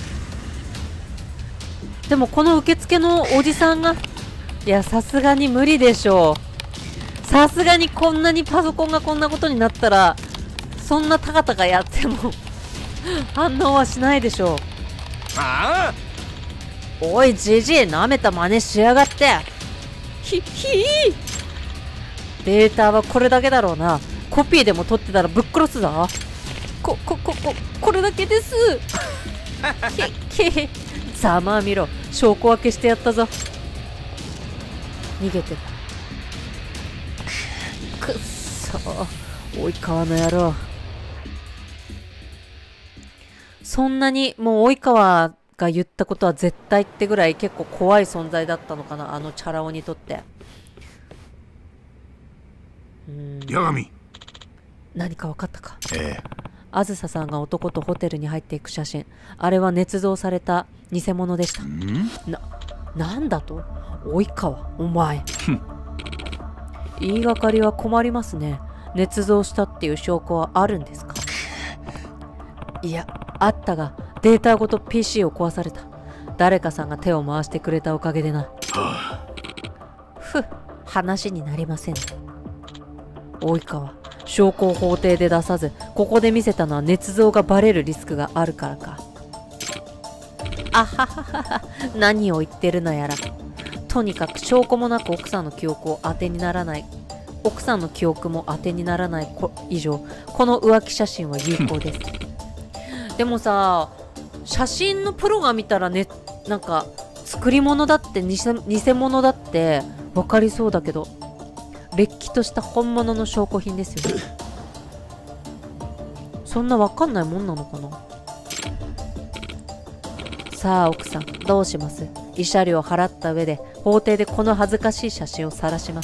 でもこの受付のおじさんが、いやさすがに無理でしょう。さすがにこんなにパソコンがこんなことになったら、そんなたかたかやっても反応はしないでしょう。 ああ、 おいじじい、なめた真似しやがって。ひひーデータはこれだけだろうな。コピーでも取ってたらぶっ殺すぞ。こここここれだけです。へへざまあみろ、証拠分けしてやったぞ。逃げてる。くっそ及川の野郎。そんなにもう及川が言ったことは絶対ってぐらい結構怖い存在だったのかな、あのチャラ男にとって。うーん、 八神、 何か分かったか。 ええ、 あずささんが男とホテルに入っていく写真、あれは捏造された偽物でした。な、なんだと及川、お前言いがかりは困りますね。捏造したっていう証拠はあるんですか？いや、あったがデータごと ピーシー を壊された。誰かさんが手を回してくれたおかげでな。ふっ、話になりませんね。及川、証拠を法廷で出さずここで見せたのは捏造がバレるリスクがあるからか。あはははは、何を言ってるのやら。とにかく証拠もなく奥さんの記憶を当てにならない奥さんの記憶も当てにならない以上、この浮気写真は有効です。でもさ、写真のプロが見たらね、なんか作り物だって偽物だって分かりそうだけど、れっきとした本物の証拠品ですよね。そんな分かんないもんなのかな。さあ奥さん、どうします？慰謝料を払った上で法廷でこの恥ずかしい写真を晒します。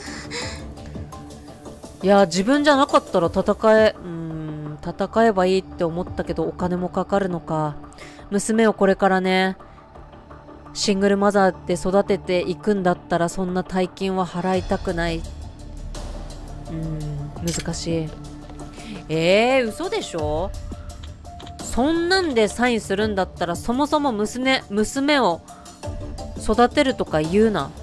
いや、自分じゃなかったら戦え、うーん、戦えばいいって思ったけどお金もかかるのか。娘をこれからね、シングルマザーで育てていくんだったらそんな大金は払いたくない。うーん、難しい。えー、嘘でしょ。そんなんでサインするんだったらそもそも娘、娘を育てるとか言うな。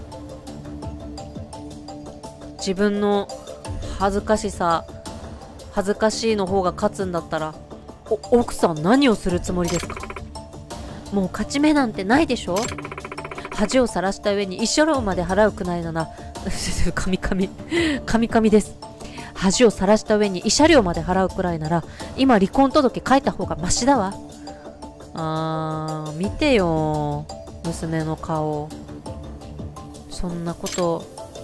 自分の恥ずかしさ、恥ずかしいの方が勝つんだったら、お、奥さん何をするつもりですか？もう勝ち目なんてないでしょ。恥をさらした上に慰謝料まで払うくらいなら、カミカミ、カミカミです。恥をさらした上に慰謝料まで払うくらいなら、今離婚届書いた方がマシだわ。あー、見てよ、娘の顔。そんなこと、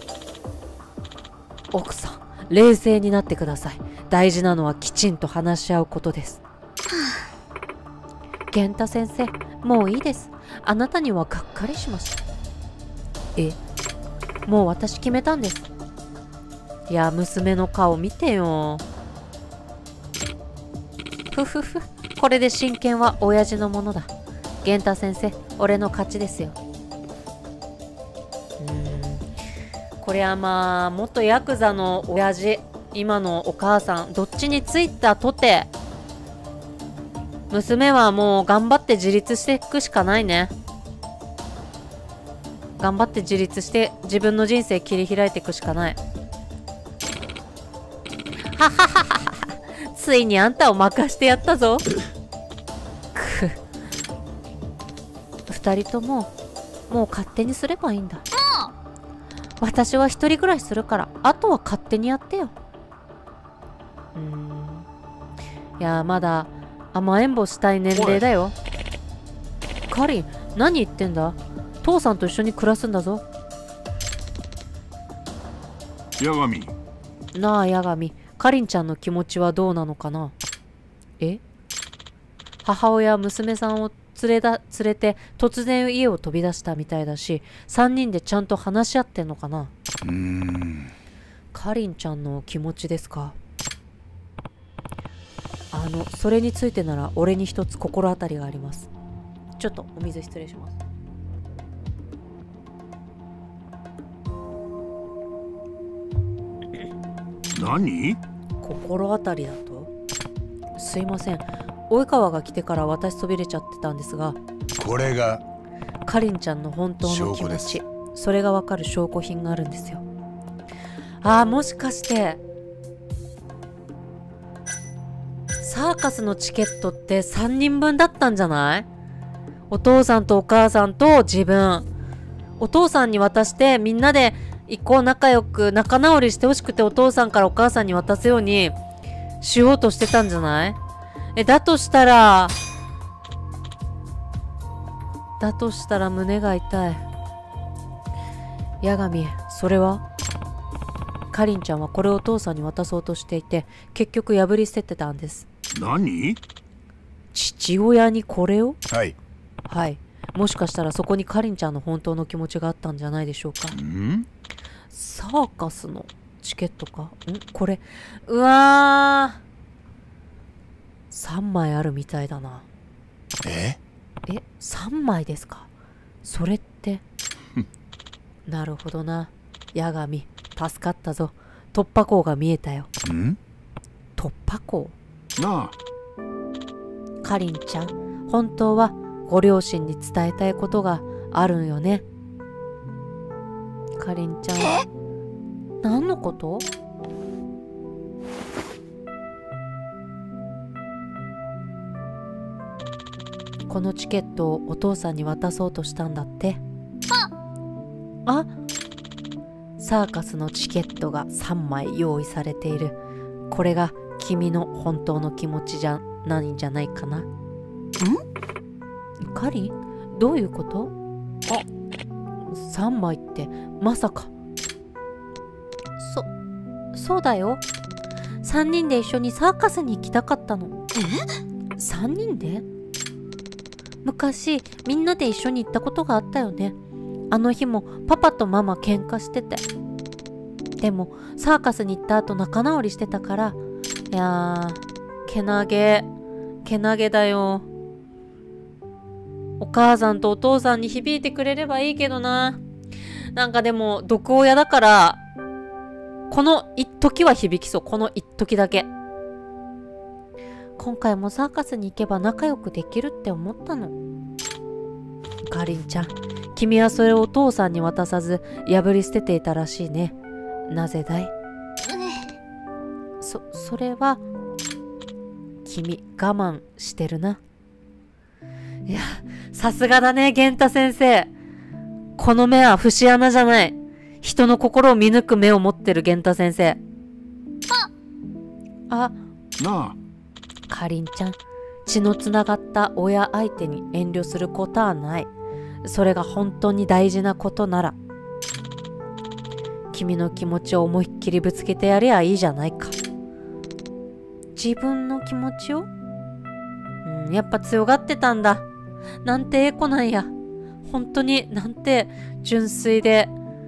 奥さん、冷静になってください。大事なのはきちんと話し合うことです。源太先生、もういいです。あなたにはがっかりしました。え、もう私決めたんです。いや、娘の顔見てよ。ふふふ、これで親権は親父のものだ。源太先生、俺の勝ちですよ。うーん、これはまあ元ヤクザの親父、今のお母さん、どっちについたとて娘はもう頑張って自立していくしかないね。頑張って自立して自分の人生切り開いていくしかない。はははは、ついにあんたを任してやったぞ。く、二人とももう勝手にすればいいんだ。私は一人暮らしするから、あとは勝手にやってよ。うーん、いや、まだ甘えん坊したい年齢だよ。カリン、何言ってんだ。父さんと一緒に暮らすんだぞ。 八神。 なあ、八神、カリンちゃんの気持ちはどうなのかな。え、母親、娘さんを連れだ連れて突然家を飛び出したみたいだし、さんにんでちゃんと話し合ってんのかな。 うーん、 カリンちゃんの気持ちですか。 あのそれについてなら俺に一つ心当たりがあります。ちょっとお水失礼します。 何？ 心当たりだと？すいません、及川が来てから私そびれちゃってたんですが、 これがかりんちゃんの本当の気持ち、それがわかる証拠品があるんですよ。ああ、もしかしてサーカスのチケットってさんにんぶんだったんじゃない？お父さんとお母さんと自分。お父さんに渡してみんなで一個仲良く仲直りしてほしくて、お父さんからお母さんに渡すようにしようとしてたんじゃない？え、だとしたらだとしたら胸が痛い。八神、それは？かりんちゃんはこれをお父さんに渡そうとしていて、結局破り捨ててたんです。 何？ 父親にこれを？ はい。 はい。もしかしたらそこにかりんちゃんの本当の気持ちがあったんじゃないでしょうか。 ん？ サーカスのチケットか？ん？これ、うわー、さんまいあるみたいだな。 え？ え、さんまいですか？それってなるほどな。八神、助かったぞ。突破口が見えたよ。 ん？ 突破口？ なあ。 かりんちゃん、本当はご両親に伝えたいことがあるんよね。かりんちゃんは何のこと？このチケットをお父さんに渡そうとしたんだって。あ、サーカスのチケットがさんまい用意されている。これが君の本当の気持ちじゃないんじゃないかな。ん？カリン、どういうこと？あ、さんまいってまさか。そ、そうだよ。さんにんで一緒にサーカスに行きたかったの。え？さんにんで？昔みんなで一緒に行ったことがあったよね。あの日もパパとママ喧嘩してて。でもサーカスに行った後仲直りしてたから、いやー、けなげけなげだよ。お母さんとお父さんに響いてくれればいいけどな。なんかでも毒親だから、この一時は響きそう。この一時だけ。今回もサーカスに行けば仲良くできるって思ったの。かりんちゃん、君はそれをお父さんに渡さず破り捨てていたらしいね。なぜだい？そ、それは君我慢してるな。いや、さすがだね、源太先生。この目は節穴じゃない。人の心を見抜く目を持ってる源太先生。あ、 なあ。 かりんちゃん、血のつながった親相手に遠慮することはない。それが本当に大事なことなら、君の気持ちを思いっきりぶつけてやりゃいいじゃないか。自分の気持ちを？うん、やっぱ強がってたんだ。なんてエコなんや。本当になんて純粋で、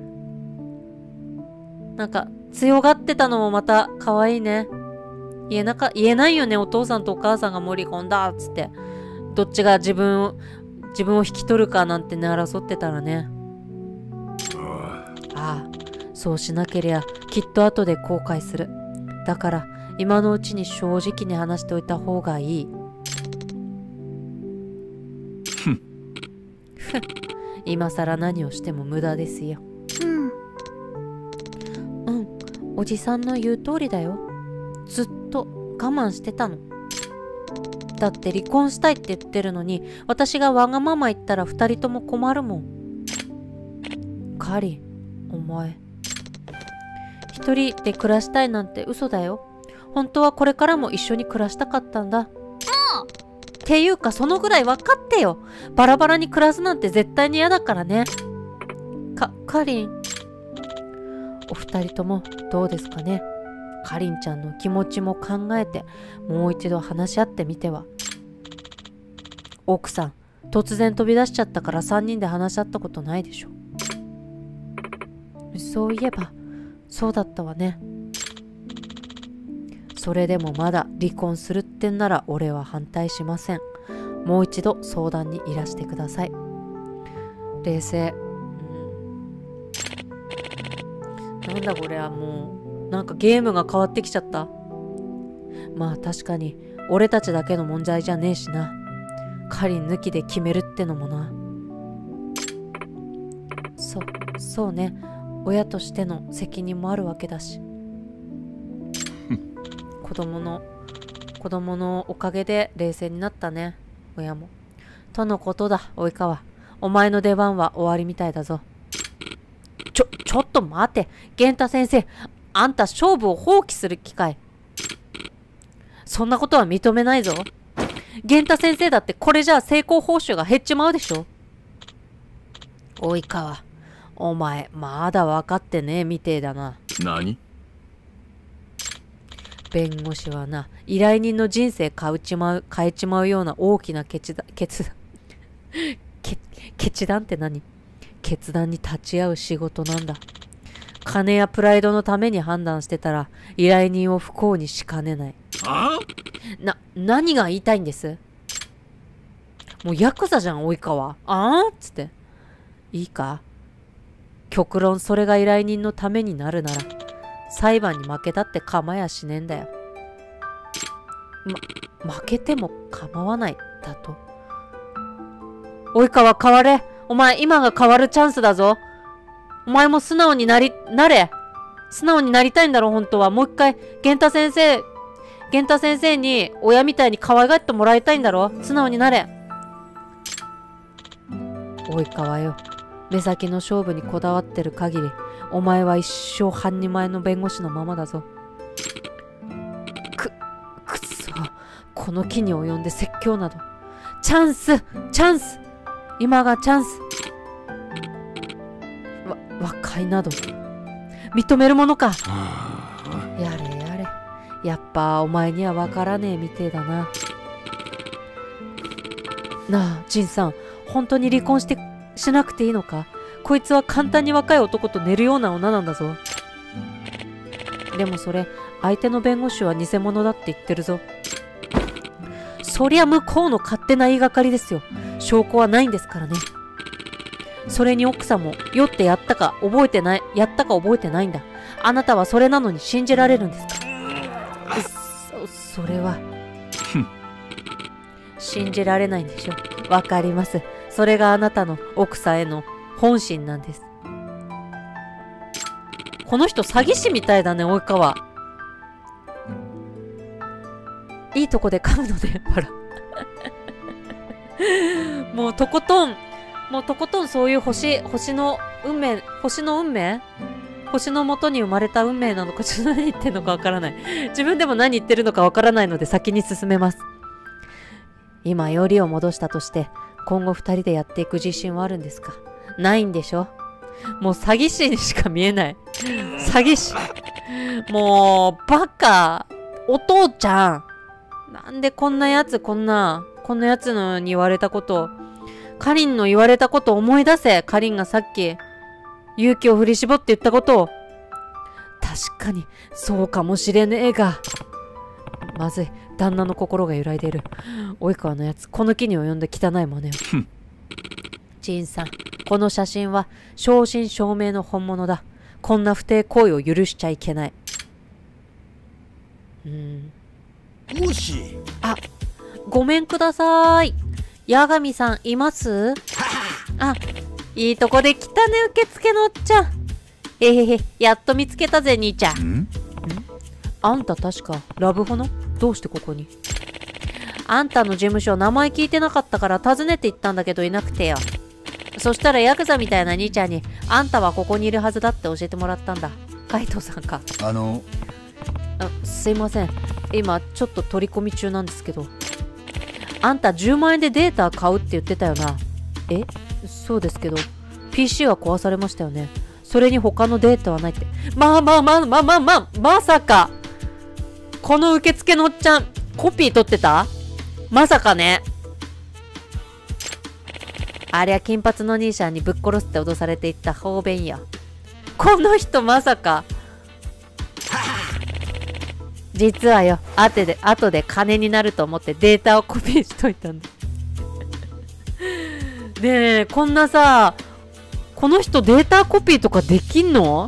なんか強がってたのもまた可愛いね。言えなか、言えないよね、お父さんとお母さんが盛り込んだっつって。どっちが自分を、自分を引き取るかなんてね、争ってたらね。ああ、そうしなけりゃきっと後で後悔する。だから今のうちに正直に話しておいた方がいい。 ふん。 今さら何をしても無駄ですよ。うん。うん、おじさんの言う通りだよ。ずっと我慢してたの。だって離婚したいって言ってるのに、私がわがまま言ったら二人とも困るもん。カリン、お前一人で暮らしたいなんて嘘だよ。本当はこれからも一緒に暮らしたかったんだ。うん、っていうかそのぐらい分かってよ。バラバラに暮らすなんて絶対に嫌だからね。か、カリン、お二人ともどうですかね。かりんちゃんの気持ちも考えてもう一度話し合ってみては。奥さん突然飛び出しちゃったからさんにんで話し合ったことないでしょ。そういえばそうだったわね。 それでもまだ離婚するってんなら俺は反対しません。もう一度相談にいらしてください。冷静。うん、なんだこれはもうなんかゲームが変わってきちゃった。まあ確かに俺たちだけの問題じゃねえしな。カリン抜きで決めるってのもな。そそうね、親としての責任もあるわけだし子供の子供のおかげで冷静になったね、親も。とのことだ、及川。お前の出番は終わりみたいだぞ。ちょ、ちょっと待て。源太先生、あんた勝負を放棄する気かい。そんなことは認めないぞ。源太先生だってこれじゃあ成功報酬が減っちまうでしょ。及川、お前まだ分かってねえみてえだな。 何？ 弁護士はな、依頼人の人生変えちまう、変えちまうような大きな決断、決断、け決断って何？決断に立ち会う仕事なんだ。金やプライドのために判断してたら、依頼人を不幸にしかねない。 あ？ な、何が言いたいんです？もうヤクザじゃん、及川。あーっつって。いいか？極論それが依頼人のためになるなら、裁判に負けたって構やしねえんだよ。ま、負けても構わないだと。及川変われ。お前今が変わるチャンスだぞ。お前も素直になり、なれ。素直になりたいんだろ、本当は。もう一回、源太先生、源太先生に親みたいに可愛がってもらいたいんだろ。素直になれ。及川よ。目先の勝負にこだわってる限り、お前は一生半人前の弁護士のままだぞ。く、くそ。この機に及んで説教など。チャンスチャンス今がチャンス。わ、和解など。認めるものか。やれやれ。やっぱお前にはわからねえみてえだな。なあ、仁さん。本当に離婚してしなくていいのか？こいつは簡単に若い男と寝るような女なんだぞ。でもそれ、相手の弁護士は偽物だって言ってるぞ。そりゃ向こうの勝手な言いがかりですよ。証拠はないんですからね。それに奥さんも酔ってやったか覚えてない、やったか覚えてないんだ。あなたはそれなのに信じられるんですか？そ、それは。信じられないんでしょ。わかります。それがあなたの奥さんへの本心なんです。この人詐欺師みたいだね、及川。いいとこで噛むので、ほら。もうとことん、もうとことんそういう星、星の運命、星の運命星の元に生まれた運命なのか、ちょっと何言ってんのかわからない。自分でも何言ってるのかわからないので先に進めます。今、よりを戻したとして、今後二人でやっていく自信はあるんですか？ないんでしょ？もう詐欺師にしか見えない。詐欺師。もう、バカ。お父ちゃん。なんでこんなやつ、こんな、こんなやつのに言われたこと、カリンの言われたことを思い出せ。カリンがさっき、勇気を振り絞って言ったことを。確かに、そうかもしれねえが。まずい。旦那の心が揺らいでいる。及川のやつ、この木に及んで汚い真似を。陳さん、この写真は正真正銘の本物だ。こんな不貞行為を許しちゃいけない。うん。 もし。 あ、ごめんください。八神さんいます？あ、いいとこで来たね、受付のおっちゃん。へへへ、やっと見つけたぜ、兄ちゃん。ん？あんた確かラブホの？どうしてここに？あんたの事務所名前聞いてなかったから訪ねて行ったんだけどいなくてよ。そしたらヤクザみたいな兄ちゃんにあんたはここにいるはずだって教えてもらったんだ。海藤さんか。 あのあ、すいません。今ちょっと取り込み中なんですけど。あんたじゅうまんえんでデータ買うって言ってたよな。え？そうですけど ピーシー は壊されましたよね。それに他のデータはないって。まあまあまあまあまあまあ、まさかこの受付のおっちゃんコピー取ってた？まさかね。ありゃ金髪の兄さんにぶっ殺すって脅されていった方便や。この人まさか実はよ、後で、後で金になると思ってデータをコピーしといたんだ。ねえ、こんなさ、この人データコピーとかできんの？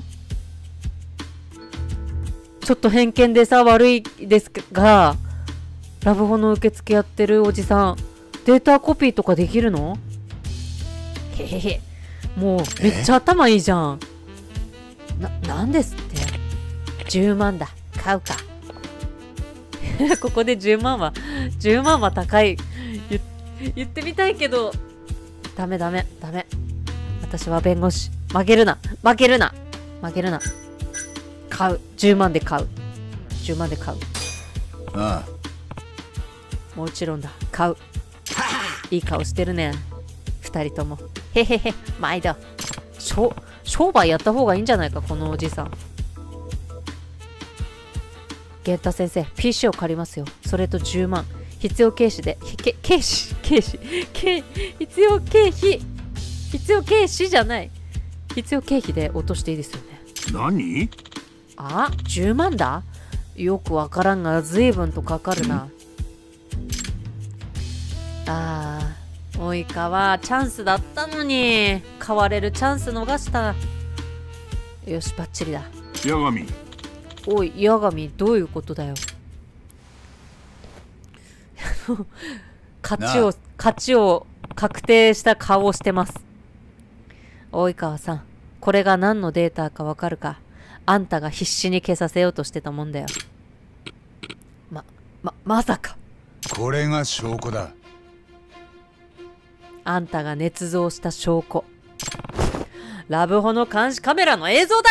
ちょっと偏見でさ、悪いですが、ラブホの受付やってるおじさん、データコピーとかできるの？へへへ。もう、めっちゃ頭いいじゃん。な、なんですって。じゅうまんだ。買うか。ここでじゅうまんは、じゅうまんは高い。言、言ってみたいけど、ダメダメ、ダメ。私は弁護士。負けるな。負けるな。負けるな。買う。じゅうまんで買う。じゅうまんで買う。 ああ。もちろんだ。買う。いい顔してるね。二人とも。へへへ。毎度。しょ、商売やった方がいいんじゃないか、このおじさん。源太先生、ピーシー を借りますよ。それとじゅうまん。必要経費で、け経費、経費、経必要経費、必要経費じゃない。必要経費で落としていいですよね。 何？ あ、じゅうまんだ？よくわからんが、随分とかかるな。あー、おいかはチャンスだったのに、買われるチャンス逃した。よし、バッチリだ。 八神。 おい、八神、どういうことだよ。勝ちを、勝ちを確定した顔をしてます。及川さん、これが何のデータかわかるか？あんたが必死に消させようとしてたもんだよ。ま、ま、まさか。 これが証拠だ。 あんたが捏造した証拠。ラブホの監視カメラの映像だ。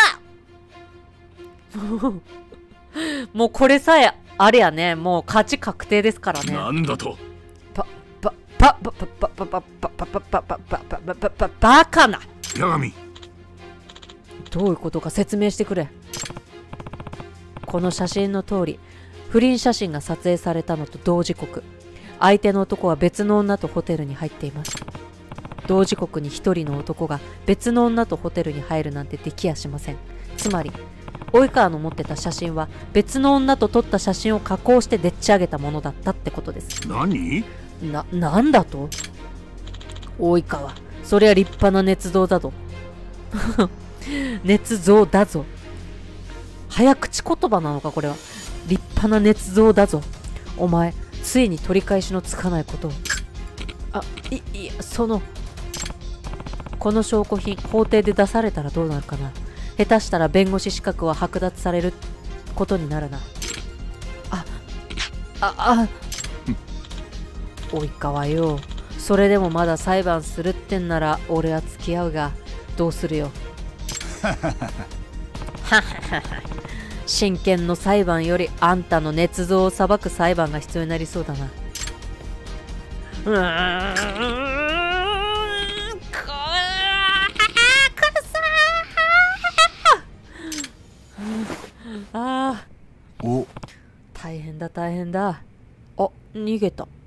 もうこれさえあれやね、もう勝ち確定ですからね。 なんだと。 パパパパパパパパパパパパパパパパパバカな。 八神。 どういうことか説明してくれ。この写真の通り、不倫写真が撮影されたのと同時刻、相手の男は別の女とホテルに入っています。同時刻に一人の男が別の女とホテルに入るなんてできやしません。つまり及川の持ってた写真は別の女と撮った写真を加工してでっち上げたものだったってことです。 何？ な、なんだと？及川、それは立派な捏造だぞ。捏造だぞ。早口言葉なのかこれは。立派な捏造だぞ。お前、ついに取り返しのつかないことを。あ、い、いや、その、この証拠品、法廷で出されたらどうなるかな。下手したら弁護士資格は剥奪されることになるな。あ、あ、あ、及川よ。それでもまだ裁判するってんなら俺は付き合うが、どうするよ。真剣の裁判よりあんたの捏造を裁く裁判が必要になりそうだな。うーん、こーああ、 お、 大変だ大変だ。あ、逃げた。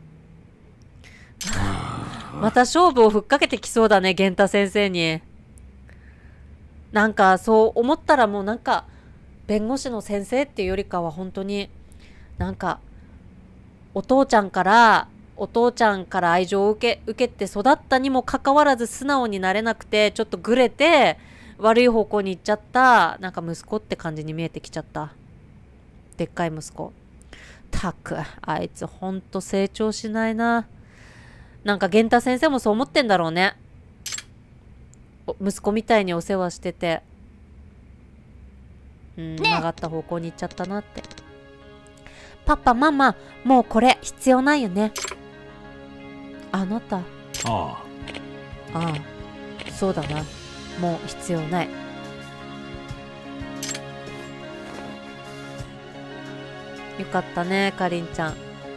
また勝負をふっかけてきそうだね、源太先生に。なんかそう思ったらもうなんか弁護士の先生っていうよりかは本当になんかお父ちゃんからお父ちゃんから愛情を受け受けて育ったにもかかわらず素直になれなくてちょっとグレて悪い方向に行っちゃったなんか息子って感じに見えてきちゃった。でっかい息子。たくあいつほんと成長しないな。なんか源太先生もそう思ってんだろうね。息子みたいにお世話してて、うん、曲がった方向に行っちゃったなって。パパママ、もうこれ必要ないよね。あなた。ああああ、そうだな。もう必要ない。よかったね、かりんちゃん。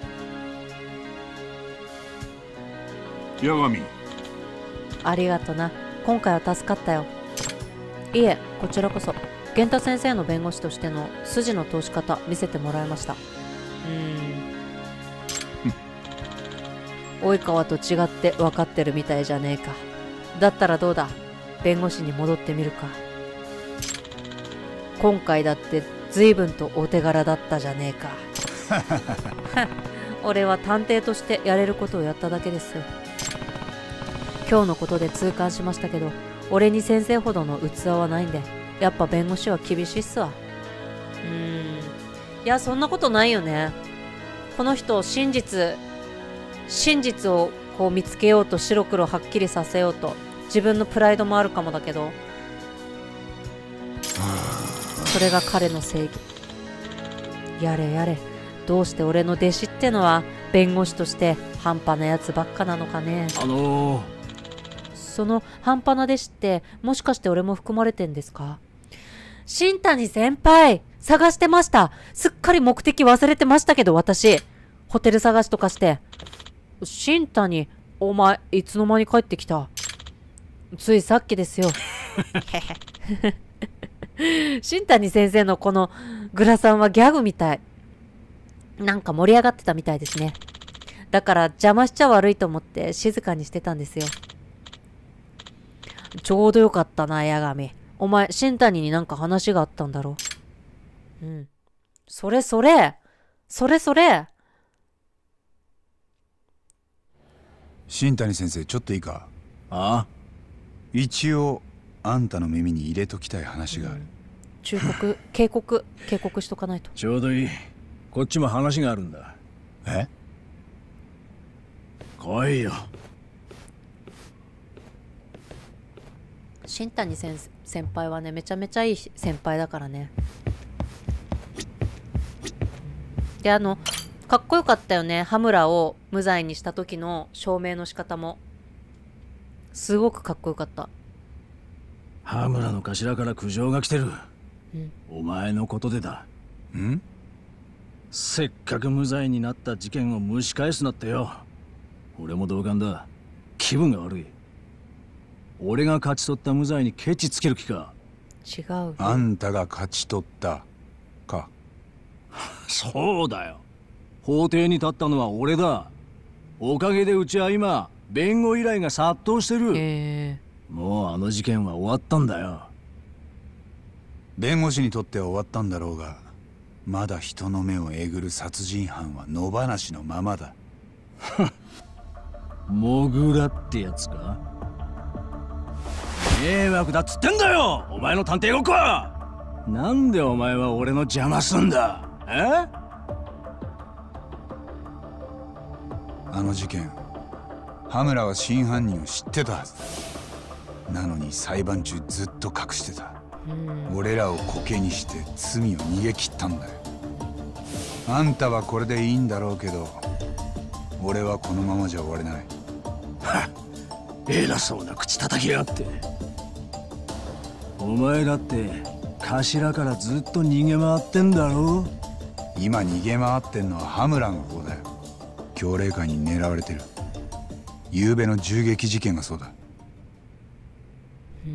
八神。 ありがとな。今回は助かったよ。いえ、こちらこそ源太先生の弁護士としての筋の通し方見せてもらいました。うーん及川と違って分かってるみたいじゃねえか。だったらどうだ、弁護士に戻ってみるか。今回だって随分とお手柄だったじゃねえか。俺は探偵としてやれることをやっただけですよ。今日のことで痛感しましたけど、俺に先生ほどの器はないんで、やっぱ弁護士は厳しいっすわ。うーん。いや、そんなことないよね。この人、真実、真実をこう見つけようと、白黒はっきりさせようと、自分のプライドもあるかもだけど、それが彼の正義。やれやれ、どうして俺の弟子ってのは弁護士として半端なやつばっかなのかね。 あのー、 その半端な弟子ってもしかして俺も含まれてんですか？新谷先輩、探してました。すっかり目的忘れてましたけど、私ホテル探しとかして。新谷、お前いつの間に帰ってきた？ついさっきですよ。新谷先生のこのグラサンはギャグみたい。なんか盛り上がってたみたいですね。だから邪魔しちゃ悪いと思って静かにしてたんですよ。ちょうどよかったな、八神。お前、新谷になんか話があったんだろう。うん。それそれそれそれ新谷先生、ちょっといいか？ ああ？ 一応あんたの耳に入れときたい話がある。うん、 忠告、警告、警告しとかないと。 ちょうどいい。こっちも話があるんだ。 え？ 来いよ。 新谷先先輩はね、めちゃめちゃいい先輩だからね。で、あの、かっこよかったよね。羽村を無罪にした時の証明の仕方も。すごくかっこよかった。 羽村の頭から苦情が来てる。 うん、 お前のことでだ。 ん？ せっかく無罪になった事件を蒸し返すなってよ。俺も同感だ。気分が悪い。俺が勝ち取った無罪にケチつける気か？ 違う。 あんたが勝ち取ったか？ そうだよ。法廷に立ったのは俺だ。おかげでうちは今弁護依頼が殺到してる。 えー、もうあの事件は終わったんだよ。 弁護士にとっては終わったんだろうが、まだ人の目をえぐる殺人犯は野放しのままだ。 モグラってやつか？迷惑だっつってんだよ、お前の探偵ごっこは。なんでお前は俺の邪魔すんだ？え？ あの事件、羽村は真犯人を知ってたはずだ。なのに裁判中ずっと隠してた。俺らをコケにして罪を逃げ切ったんだよ。あんたはこれでいいんだろうけど、俺はこのままじゃ終われない。 はっ、偉そうな口叩きやがって。お前だって頭からずっと逃げ回ってんだろ？ 今逃げ回ってんのは羽村の方だよ。強霊会に狙われてる。昨べの銃撃事件がそうだ。 うん、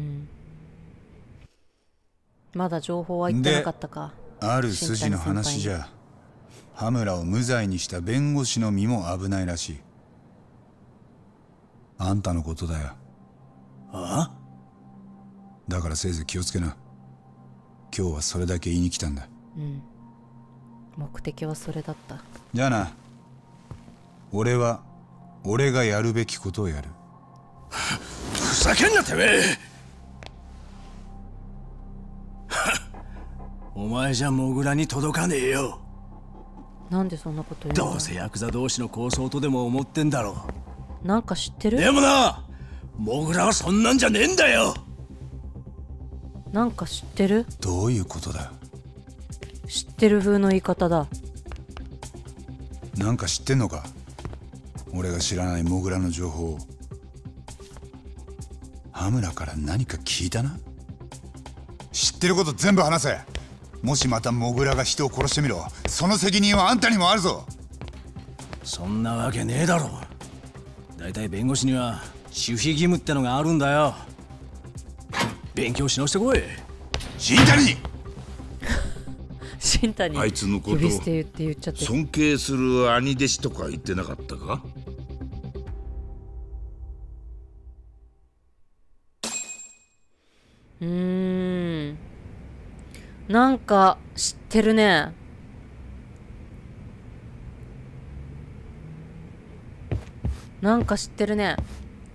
まだ情報は言ってなかったか。 ある筋の話じゃ、羽村を無罪にした弁護士の身も危ないらしい。あんたのことだよ。 ああ？ だからせいぜい気をつけな。今日はそれだけ言いに来たんだ。 うん、目的はそれだった。 じゃあな。俺は俺がやるべきことをやる。 ふざけんなてめえ。お前じゃモグラに届かねえよ。 なんでそんなこと言うの？ どうせヤクザ同士の抗争とでも思ってんだろう。なんか知ってる？ でもな、モグラはそんなんじゃねえんだよ。 なんか知ってる？ どういうことだ？ 知ってる風の言い方だ。 なんか知ってんのか？俺が知らないモグラの情報を。羽村から何か聞いたな？知ってること全部話せ。もしまたモグラが人を殺してみろ。その責任はあんたにもあるぞ。 そんなわけねえだろ。だいたい弁護士には守秘義務ってのがあるんだよ。勉強し直してこい。 新谷新谷あいつのこと呼び捨て言って言っちゃって。 尊敬する兄弟子とか言ってなかったか？ うーん、 なんか知ってるね。なんか知ってるね。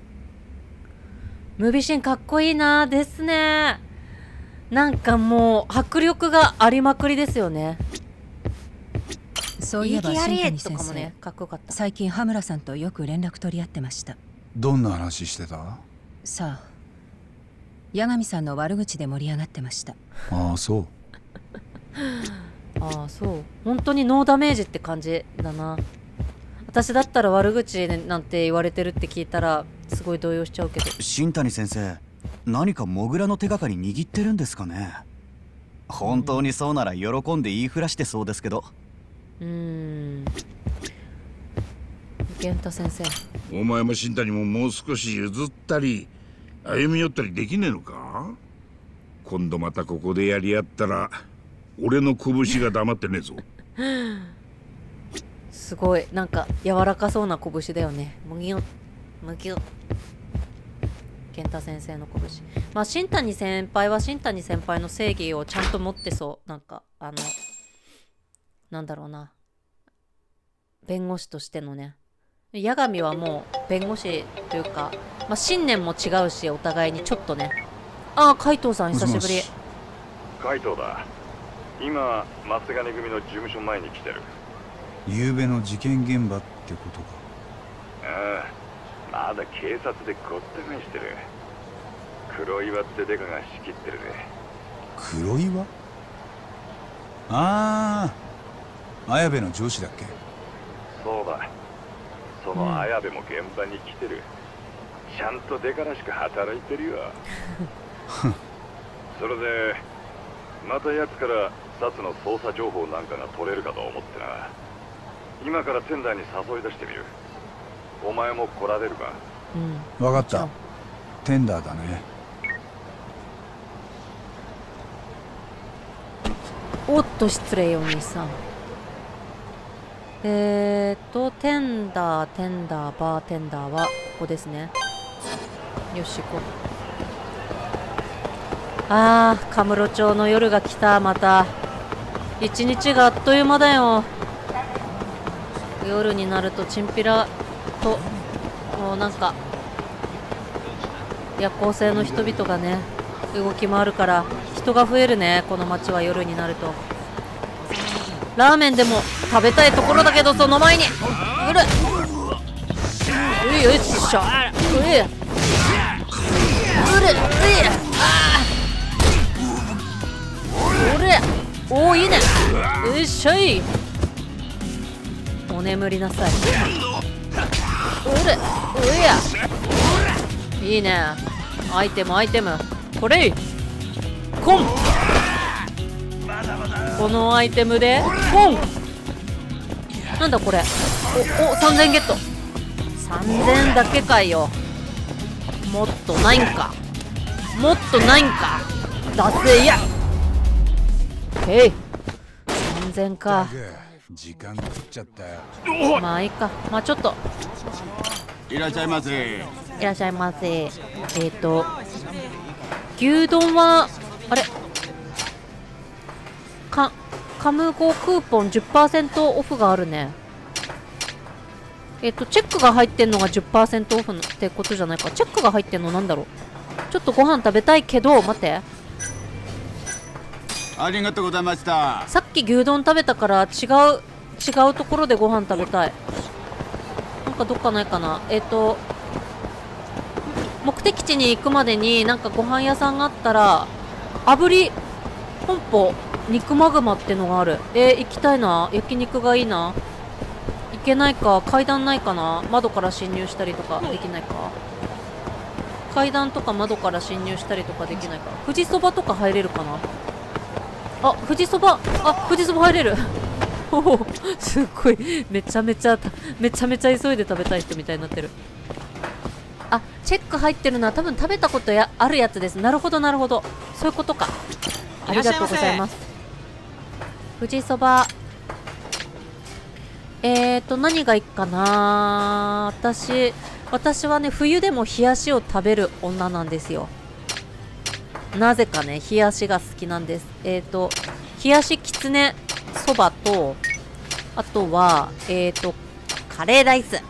ムビシンかっこいいなですね。なんかもう迫力がありまくりですよね。 そういえば新谷先生、 ね、かっこよかった。 最近羽村さんとよく連絡取り合ってました。 どんな話してた？ さあ、八神さんの悪口で盛り上がってました。 ああ、そう。 ああ、そう。本当にノーダメージって感じだな。私だったら悪口なんて言われてるって聞いたらすごい動揺しちゃうけど。 新谷先生、何かモグラの手がかり握ってるんですかね。本当にそうなら喜んで言いふらしてそうですけど。 うーん、源太先生、 お前も新谷ももう少し譲ったり歩み寄ったりできねえのか。今度またここでやり合ったら俺の拳が黙ってねえぞ。 すごいなんか柔らかそうな拳だよね。むぎゅむぎゅ。健太先生の拳。まあ新谷先輩は新谷先輩の正義をちゃんと持ってそう。なんかあのなんだろうな、弁護士としてのね。八神はもう弁護士というか、まあ、信念も違うしお互いにちょっとね。ああ、海藤さん久しぶり。 海藤だ。今松金組の事務所前に来てる。 昨べの事件現場ってことか。 ああ、まだ警察でごった返してる。黒岩ってデカが仕切ってるぜ。 黒岩？ああ、綾部の上司だっけ？ そうだ。その綾部も現場に来てる。ちゃんとデカらしく働いてるよ。それでまた奴から札の捜査情報なんかが取れるかと思ってな。今から仙台に誘い出してみる。お前も来られるか？ うん、分かった。テンダーだね。 おっと失礼お兄さん。えーっとテンダーテンダーバーテンダーはここですね。よし行こう。あー、カムロ町の夜が来た。また一日があっという間だよ。夜になるとチンピラともうなんか夜行性の人々がね動き回るから人が増えるね、この街は夜になると。ラーメンでも食べたいところだけど、その前にうるういよいしょういうるういあうるおおいいねよいしょい。お眠りなさい。うるうやいいね。アイテムアイテムこれコン。このアイテムでコン。なんだこれ。おおさんぜんゲット。さんぜんだけかよ。もっとないんかもっとないんか出せや。へいさんぜんか。 時間食っちゃったよ。 まあいいか。まあちょっといらっしゃいませ。 いらっしゃいませ。えっ、ー、と牛丼はあれかカムゴクーポン じゅっパーセント オフがあるね。えっ、ー、とチェックが入ってんのが じゅっパーセント オフってことじゃないか。チェックが入ってんのなんだろう。ちょっとご飯食べたいけど待って、 ありがとうございました。 さっき牛丼食べたから違う違うところでご飯食べたい。なんかどっかないかな。えっ、ー、と目的地に行くまでになんかご飯屋さんがあったら炙り本舗肉マグマってのがある。えー、行きたいな。焼肉がいいな。行けないか。階段ないかな。窓から侵入したりとかできないか。階段とか窓から侵入したりとかできないか。富士そばとか入れるかな。あ、富士そば、あ、富士そば入れる。おお、すっごいめちゃめちゃめちゃめちゃ急いで食べたい人みたいになってる。あ、チェック入ってるのは多分食べたことやあるやつです。なるほどなるほど、そういうことか。ありがとうございます。富士そば、えーと何がいいかな。私私はね冬でも冷やしを食べる女なんですよ。うなぜかね、冷やしが好きなんです。えっと、冷やしきつねそばと、あとは、えっと、カレーライス。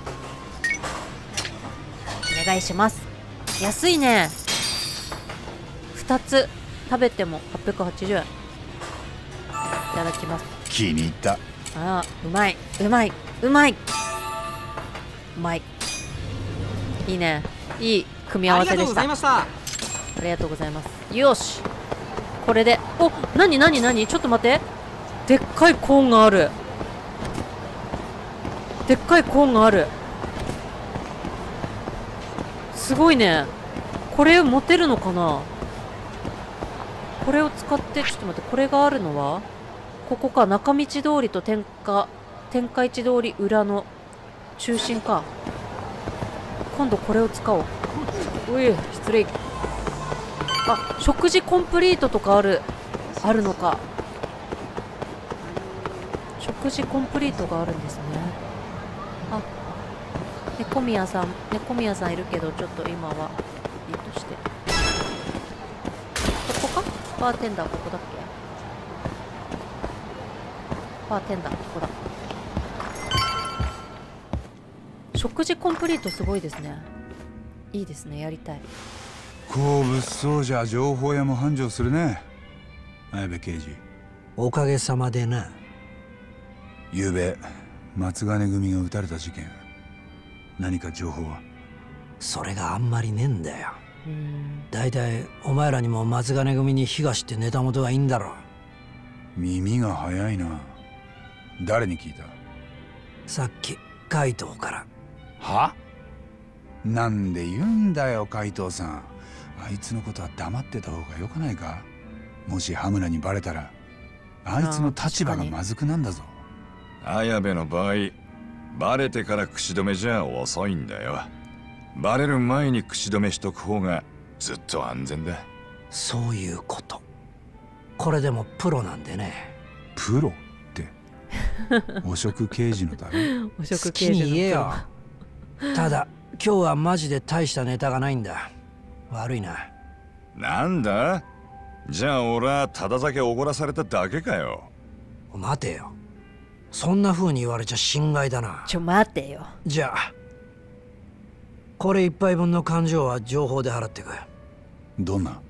お願いします。安いね。ふたつ食べてもはっぴゃくはちじゅうえん。いただきます。 気に入った。 ああ、うまい、うまい、うまい。うまい。いいね。いい組み合わせでした。ありがとうございました。ありがとうございます。よし。これで、お、なになになに、ちょっと待って。でっかいコーンがある。でっかいコーンがある。すごいね。これ持てるのかな。これを使って、ちょっと待って、これがあるのはここか。中道通りと天下天下一通り裏の中心か。今度これを使おう。うい、失礼。あ、食事コンプリートとかあるあるのか。食事コンプリートがあるんですね。あ、猫宮さん、猫宮さんいるけど、ちょっと今はいいとして。ここか？バーテンダーここだっけ？バーテンダーここだ。食事コンプリートすごいですね。いいですね、やりたい。 こう物騒じゃ情報屋も繁盛するね、綾部刑事。 おかげさまでな。 ゆうべ松金組が撃たれた事件、何か情報は？ それがあんまりねえんだよ。だいたいお前らにも松金組に東ってネタ元がいいんだろ。 耳が早いな。誰に聞いた？ さっき海藤から。 は？なんで言うんだよ海藤さん。あいつのことは黙ってた方がよくないか？もし羽村にバレたらあいつの立場がまずくなんだぞ。 綾部の場合、バレてから口止めじゃ遅いんだよ。バレる前に口止めしとく方がずっと安全だ。 そういうこと。これでもプロなんでね。 プロって汚職刑事のだろ。 汚職刑事の好きに言えよ。ただ今日はマジで大したネタがないんだ。悪いな。 なんだ？じゃあ俺はただ酒おごらされただけかよ。 待てよ。そんな風に言われちゃ心外だな。 ちょ待てよ。 じゃあこれ一杯分の勘定は情報で払ってく。 どんな？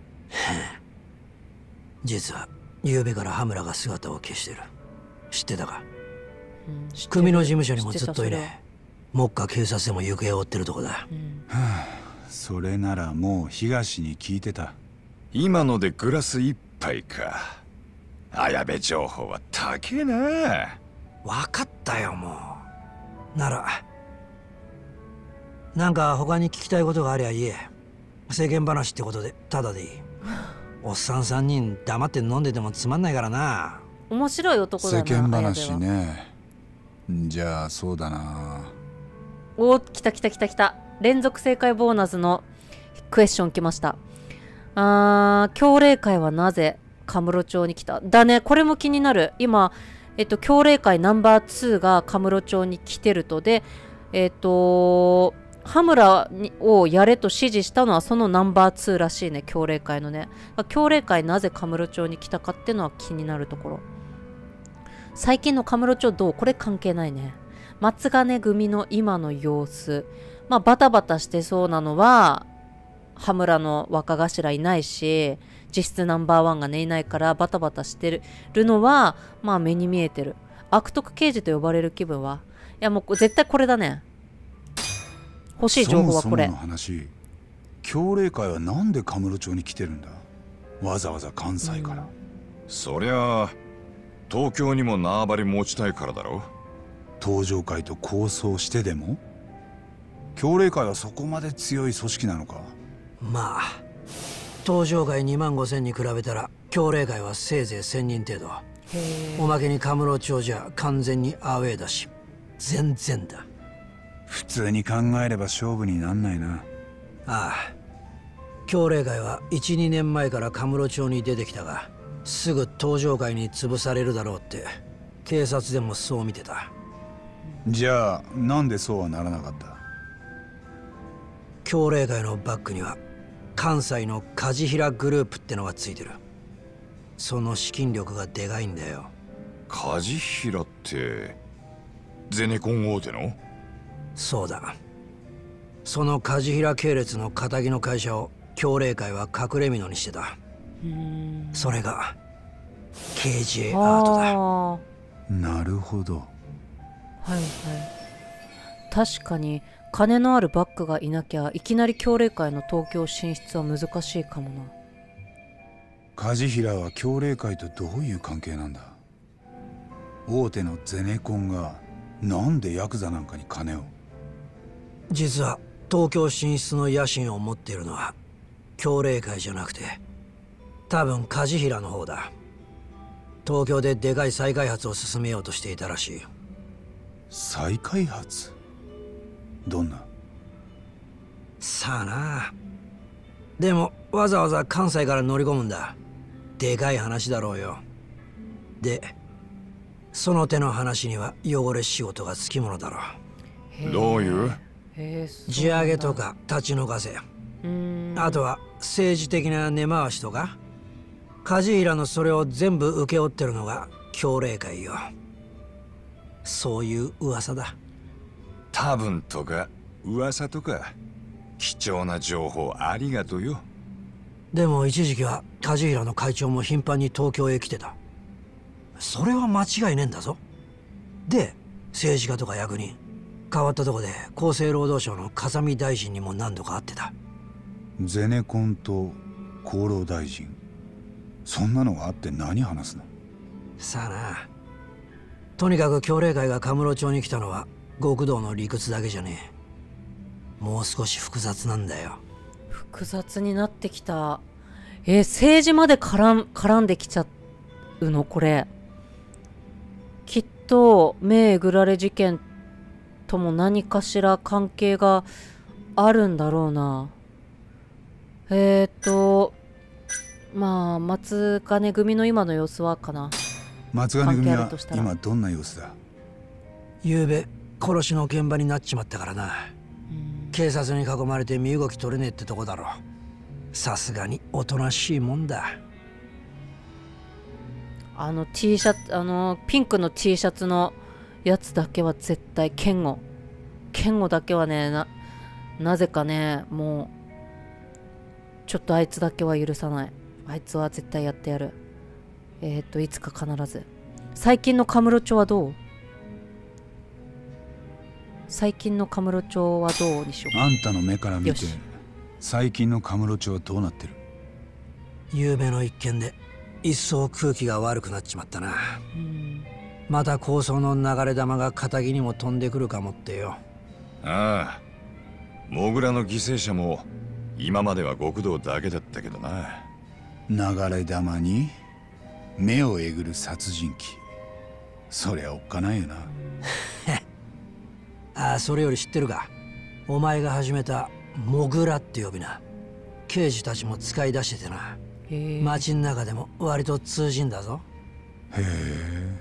実は昨べから羽村が姿を消してる。知ってたか？うん、組の事務所にもずっといねえ。目下警察でも行方を追ってるとこだ。うん、 はあ、それならもう東に聞いてた。 今のでグラス一杯か。綾部情報は高えな。 分かったよもう。ならなんか他に聞きたいことがありゃ言え。世間話ってことでただでいい。おっさん三人黙って飲んでてもつまんないからな。 面白い男だな。 世間話ね。じゃあそうだな。 おお、来た来た来た来た。連続正解ボーナスのクエスチョン来ました。あー、協励会はなぜカムロ町に来た？だね、これも気になる。今、えっと、協励会ナンバーツーがカムロ町に来てると。で、えっと、羽村をやれと指示したのはそのナンバーツーらしいね、協励会のね。協励会なぜカムロ町に来たかっていうのは気になるところ。最近のカムロ町どう？これ関係ないね。松金組の今の様子。まあ、バタバタしてそうなのは、羽村の若頭いないし、実質ナンバーワンがね、いないからバタバタしてるのは、まあ目に見えてる。悪徳刑事と呼ばれる気分は。いやもう絶対これだね。欲しい情報はこれ。 そもそもの話、協励会はなんでカムロ町に来てるんだ？わざわざ関西から。うん、 そりゃあ、東京にも縄張り持ちたいからだろ。 東上会と抗争してでも？協励会はそこまで強い組織なのか？ まあ東上会にまんごせんに比べたら協励会はせいぜいせんにん程度。おまけにカムロ町じゃ完全にアウェーだし全然だ。 普通に考えれば勝負になんないな。 ああ、協励会はいち、にねんまえからカムロ町に出てきたが、すぐ東上会に潰されるだろうって警察でもそう見てた。 じゃあなんでそうはならなかった？ 協励会のバックには関西の梶平グループってのがついてる。その資金力がでかいんだよ。 梶平ってゼネコン大手の？ そうだ。その梶平系列の仇の会社を協励会は隠れ蓑にしてた。それが ケージェー アートだ。なるほど。 はいはい。確かに金のあるバックがいなきゃいきなり協励会の東京進出は難しいかもな。 梶平は協励会とどういう関係なんだ？大手のゼネコンがなんでヤクザなんかに金を？ 実は東京進出の野心を持っているのは協励会じゃなくて多分梶平の方だ。東京ででかい再開発を進めようとしていたらしい。 再開発？どんな？ さあな。でもわざわざ関西から乗り込むんだ。でかい話だろうよ。でその手の話には汚れ仕事がつきものだろう。どういう？ 地上げとか立ち退かせ、あとは政治的な根回しとか、梶平のそれを全部請け負ってるのが協励会よ。そういう噂だ。 多分とか噂とか貴重な情報ありがとうよ。 でも一時期は梶平の会長も頻繁に東京へ来てた。それは間違いねえんだぞ。で政治家とか役人変わったとこで厚生労働省の風見大臣にも何度か会ってた。 ゼネコンと厚労大臣、そんなのがあって何話すの？ さあな。とにかく協励会がカムロ町に来たのは極道の理屈だけじゃねえ。もう少し複雑なんだよ。 複雑になってきた。えー、政治まで絡ん、絡んできちゃうのこれ。きっと目えぐられ事件とも何かしら関係があるんだろうな。えーっとまあ松金組の今の様子はかな。 松金組は今どんな様子だ？ ゆうべ殺しの現場になっちまったからな。警察に囲まれて身動き取れねえってとこだろ。さすがにおとなしいもんだ。 あの T シャツ、あのピンクの T シャツのやつだけは絶対剣吾剣吾だけはね、ななぜかね、もうちょっとあいつだけは許さない。あいつは絶対やってやる。えっといつか必ず。最近のカムロ町はどう？最近のカムロ町はどうにしようか。 あんたの目から見て最近のカムロ町はどうなってる？ 夕べの一件で一層空気が悪くなっちまったな。また抗争の流れ弾が仇にも飛んでくるかもってよ。 ああ、モグラの犠牲者も今までは極道だけだったけどな。 流れ弾に目をえぐる殺人鬼、そりゃおっかないよな。 ああ、それより知ってるか。お前が始めたモグラって呼び名、刑事たちも使い出しててな。街の中でも割と通じんだぞ。 へえ。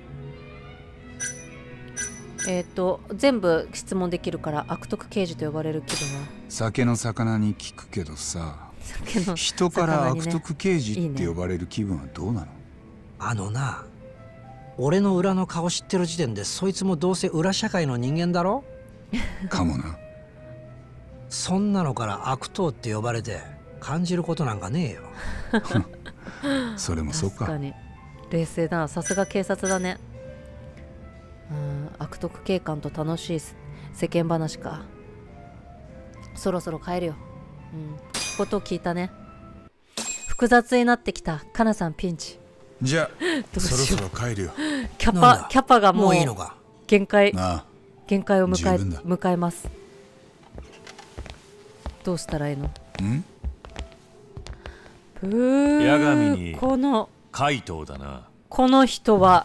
えっと全部質問できるから悪徳刑事と呼ばれる気分は。 酒の魚に聞くけどさ、人から悪徳刑事って呼ばれる気分はどうなの？ あのな、俺の裏の顔知ってる時点でそいつもどうせ裏社会の人間だろ？ かもな。 そんなのから悪党って呼ばれて感じることなんかねえよ。 それもそうか。 確かに冷静だな。さすが警察だね。うん、悪徳警官と楽しい世間話か。そろそろ帰るよ。うん、ことを聞いたね。複雑になってきた。かなさんピンチ。 じゃあそろそろ帰るよ。 キャパキャパがもういいのか。 限界ああ限界を迎え迎えます。どうしたらいいの？ ん？ ブー。 八神にこの怪盗だな。 この人は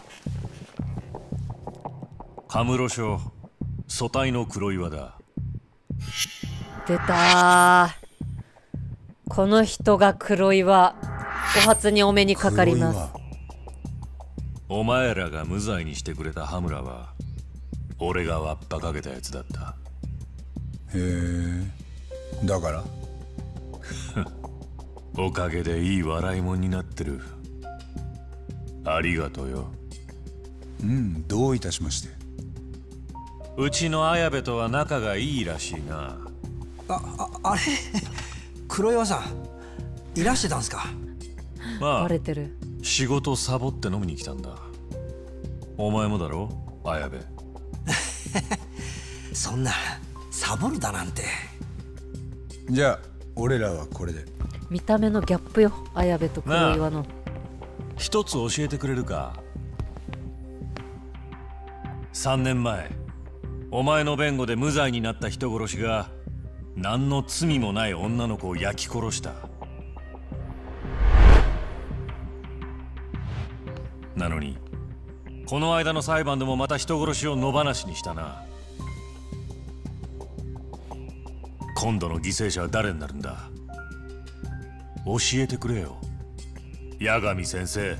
カムロ署組対の黒岩だ。 出たー。この人が黒岩。お初にお目にかかります。 お前らが無罪にしてくれた羽村は俺がわっぱかけたやつだった。 へえ。だからおかげでいい笑いもんになってる。ありがとうよ。 うん、どういたしまして。 うちの綾部とは仲がいいらしいな。 あ、あ、あれ黒岩さんいらしてたんすか。 まあバレてる。 仕事サボって飲みに来たんだ。お前もだろ綾部。 そんなサボるだなんて。 じゃあ俺らはこれで。 見た目のギャップよ、綾部と黒岩の。 一つ教えてくれるか。さんねんまえお前の弁護で無罪になった人殺しが何の罪もない女の子を焼き殺した。なのにこの間の裁判でもまた人殺しを野放しにしたな。今度の犠牲者は誰になるんだ。教えてくれよ八神先生。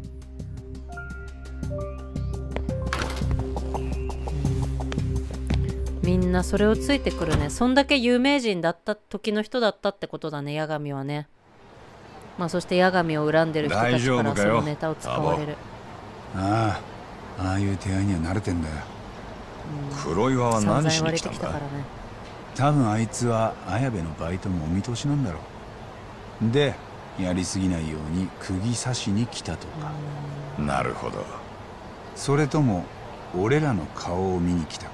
みんなそれをついてくるね。そんだけ有名人だった時の人だったってことだね、八神はね。まあそして八神を恨んでる人たちからそのネタを使われる。 ああ、ああいう手合いには慣れてんだよ。 黒岩は何しに来たんだ。 多分あいつは綾部のバイトもお見通しなんだろう。でやりすぎないように釘刺しに来たとか。 なるほど。 それとも俺らの顔を見に来たか。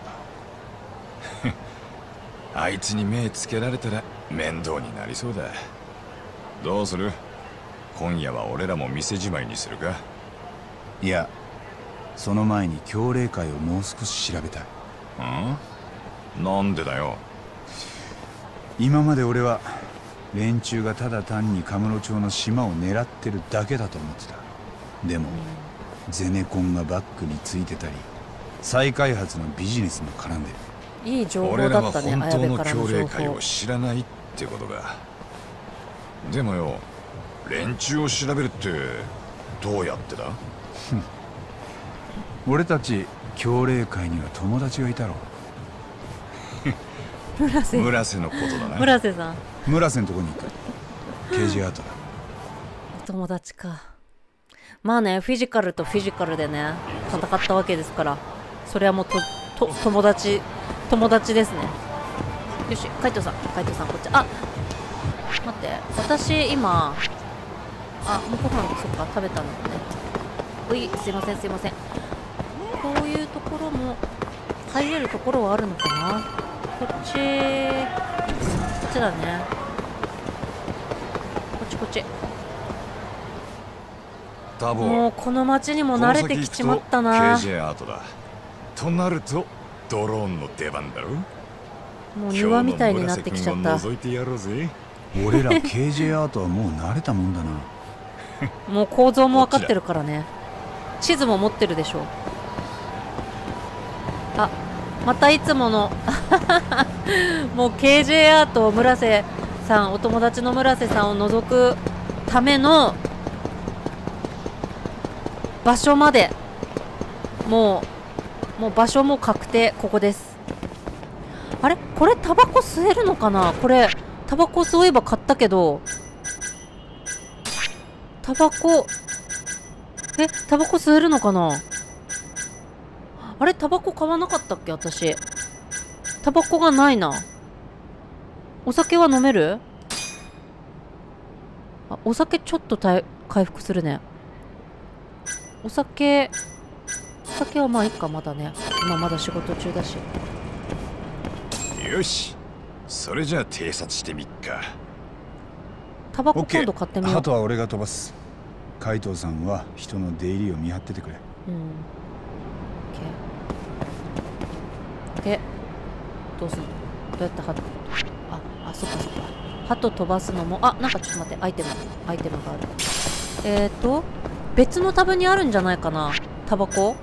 あいつに目つけられたら面倒になりそうだ。どうする？今夜は俺らも店じまいにするか？ いや、その前に教令会をもう少し調べたい。 ん？なんでだよ。 今まで俺は連中がただ単にカムロ町の島を狙ってるだけだと思ってた。でもゼネコンがバックについてたり再開発のビジネスも絡んでる。 いい情報だったね。 俺らは本当の教令会を知らないってことか。でもよ、連中を調べるってどうやってだ？ 俺たち教令会には友達がいたろ。 村瀬村瀬のことだな。 村瀬さん。 村瀬のとこに行く。ケージアートだ。 お友達か。まあね、フィジカルとフィジカルでね戦ったわけですから、それはもうとと友達友達ですね。よし、海藤さん海藤さんこっち。あ、待って、私今あもうご飯そっか食べたのね。うい、すいませんすいません。こういうところも入れるところはあるのかな。こっちこっちだね。こっちこっち。もうこの街にも慣れてきちまったな。 ケージェー アートだとなるとドローンの出番だろ。 もう庭みたいになってきちゃった。 覗いてやろうぜ。 俺ら ケージェー アートはもう慣れたもんだな。 もう構造も分かってるからね。地図も持ってるでしょ。あ、またいつものもう ケージェー アート村瀬さん、お友達の村瀬さんを除くための場所までもうもう場所も確定。ここです。あれこれタバコ吸えるのかな。これタバコそういえば買ったけど、タバコえタバコ吸えるのかな。あれタバコ買わなかったっけ私。タバコがないな。お酒は飲める？あ、お酒ちょっと回復するね。お酒お酒はまあいいか。まだね今まだ仕事中だし。 よし、それじゃあ偵察してみっか。 タバコ今度買ってみよう。 あとは俺が飛ばす。海藤さんは人の出入りを見張っててくれ。 うん。でどうするの？どうやってハト、ああそっかそっか。ハト飛ばすのも、あなんかちょっと待って、アイテムアイテムがある。えっと別のタブにあるんじゃないかな。タバコ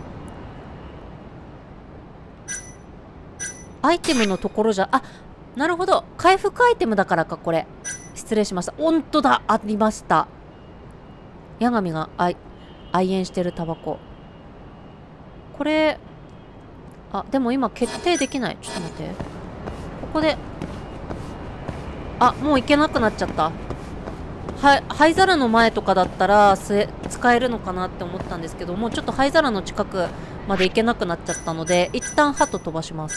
アイテムのところじゃ、あなるほど、回復アイテムだからか。これ失礼しました。本当だ、ありました。八神が愛愛煙してるタバコ。これあでも今決定できない。ちょっと待って、ここであ、もう行けなくなっちゃった。は灰皿の前とかだったら使えるのかなって思ったんですけど、もうちょっと灰皿の近くまで行けなくなっちゃったので、一旦鳩飛ばします。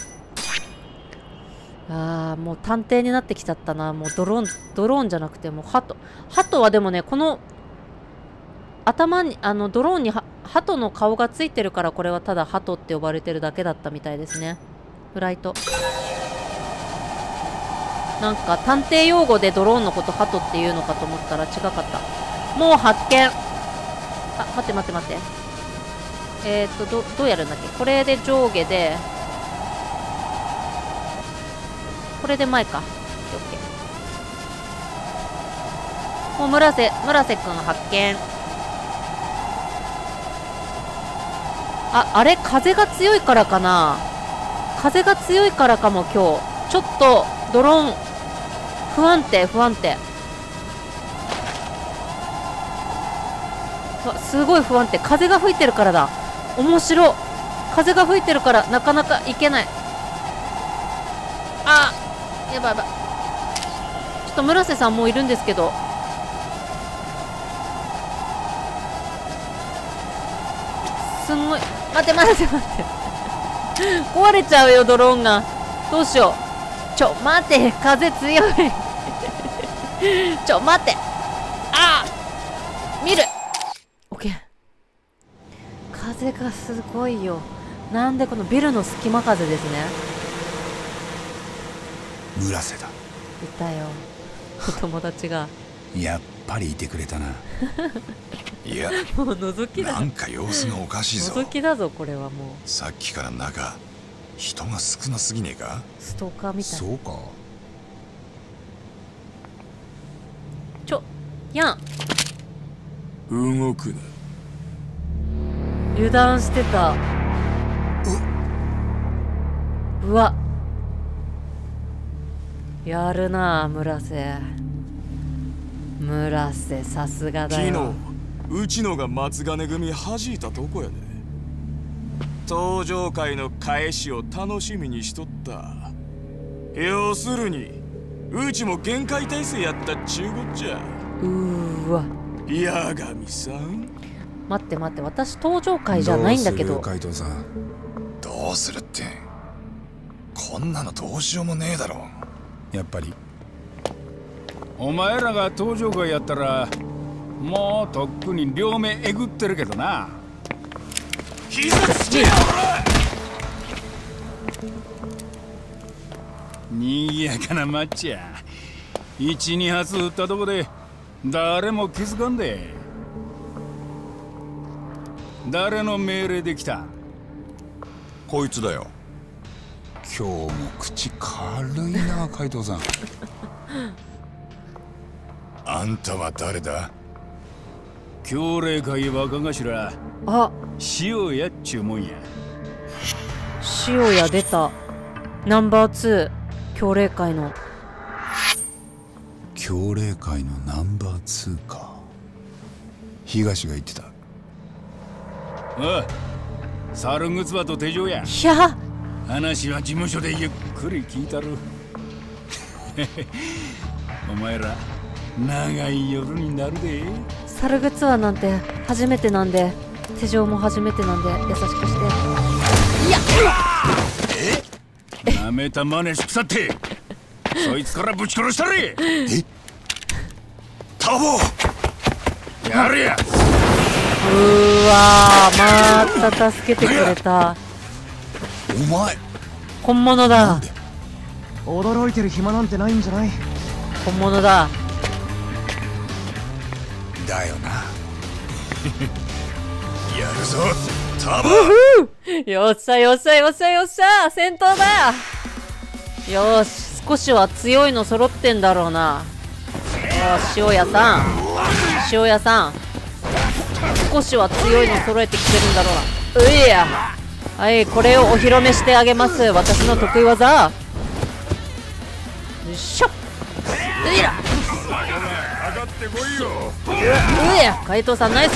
あー、もう探偵になってきちゃったな。もうドローンドローンじゃなくてもう鳩。鳩はでもね、この頭にあのドローンには鳩の顔がついてるから、これはただ鳩って呼ばれてるだけだったみたいですね。フライト、なんか探偵用語でドローンのこと鳩っていうのかと思ったら違かった。もう発見。あ、待って待って待って。えーっとどどうやるんだっけ。これで上下で、これで前か。オッケー。もう村瀬村瀬くん発見。あ、あれ風が強いからかな。風が強いからかも。今日ちょっとドローン不安定不安定。わ、すごい不安定。風が吹いてるからだ。面白。風が吹いてるからなかなかいけない。あ、やばいやばい。ちょっと村瀬さんもういるんですけど、すんごい。待って待って待って壊れちゃうよドローンが。どうしよう。ちょ待って、風強いちょ待って。あー、見る。オッケー。風がすごいよ。なんでこのビルの隙間風ですね。 村瀬だ。 いたよ、お友達が。 やっぱりいてくれたな。 いや、 もう覗きだ。 なんか様子がおかしいぞ。 覗きだぞこれは。もうさっきから中人が少なすぎねえか。 ストーカーみたい。 そうか。 ちょやん、 動くな。 油断してた。うわ、やるな村瀬。村瀬さすがだよ。 昨日うちのが松金組弾いたとこやで。登場会の返しを楽しみにしとった。要するにうちも限界体制やったっちゅうこっちゃ。 うーわ、 八神さん。 待って待って、私登場会じゃないんだけど。 海藤さん、 どうするって、こんなのどうしようもねえだろ。 やっぱりお前らが登場会やったらもうとっくに両目えぐってるけどな。 膝つけよにぎやかなマッチや。一二発撃ったとこで誰も気づかんで。誰の命令で来た？ こいつだよ。 今日も口軽いな海藤さん。 あんたは誰だ？ 強霊会若頭。 あ、 塩やっちゅうもんや。 塩や出た。ナンバーツー強霊会の。 強霊会のナンバーツーか。東が言ってた。 おい、猿ぐつばと手錠や。 いや、 話は事務所でゆっくり聞いたる。お前ら長い夜になるで。 猿グツアーなんて初めてなんで、手錠も初めてなんで優しくして。いや、 え、なめた真似しくさってそいつからぶち殺したれ。 え、タボやれや。 うーわー、また助けてくれた。 お前本物だ。 驚いてる暇なんてないんじゃない？ 本物だ。 だよな。やるぞタボ。 よっしゃよっしゃよっしゃよっしゃ、戦闘だ。よし、少しは強いの揃ってんだろうな。よし、塩屋さん塩屋さん、少しは強いの揃えてきてるんだろうな。ういや、はい、これをお披露目してあげます。私の得意技。よいしょ。ういら、うや、海藤さんナイス。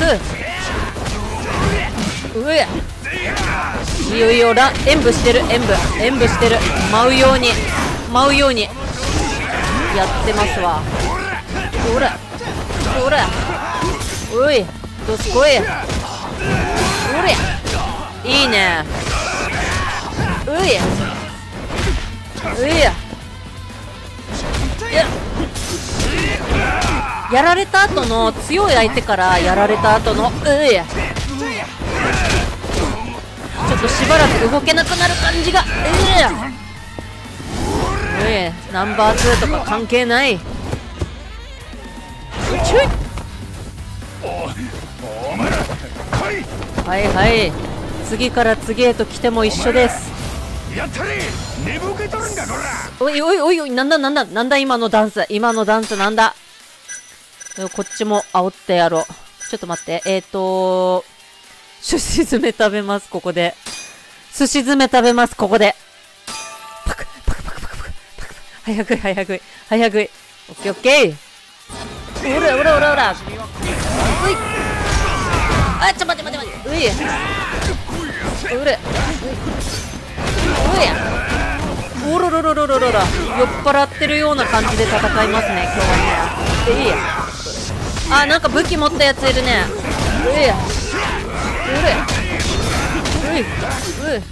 うや、いよいよら演舞してる。演舞演舞してる。舞うように舞うように。 やってますわ。ほらほら、おいどすこい、ほれいいね、ういういややられた後の強い相手からやられた後のういや、ちょっとしばらく動けなくなる感じが、ういやうい、ナンバーツーとか関係ない。ちょいはいはい、次から次へと来ても一緒です。 やったれ、寝ぼけとるんだこら。 おいおいおいおい、なんだなんだなんだ今のダンス、今のダンスなんだ。こっちも煽ってやろう。ちょっと待って、えーと寿司詰め食べます、ここで。寿司詰め食べます、ここで。パクパクパクパクパクパク、早食い早食い早食い。オッケーオッケー。ほらほらほらほら、うい、あ、ちょ待って待って待って、うい、うれ、うい、おろろろろろろろ、酔っ払ってるような感じで戦いますね、今日はね。いいや、あ、なんか武器持ったやついるね。うい、うれ、うい、うい、う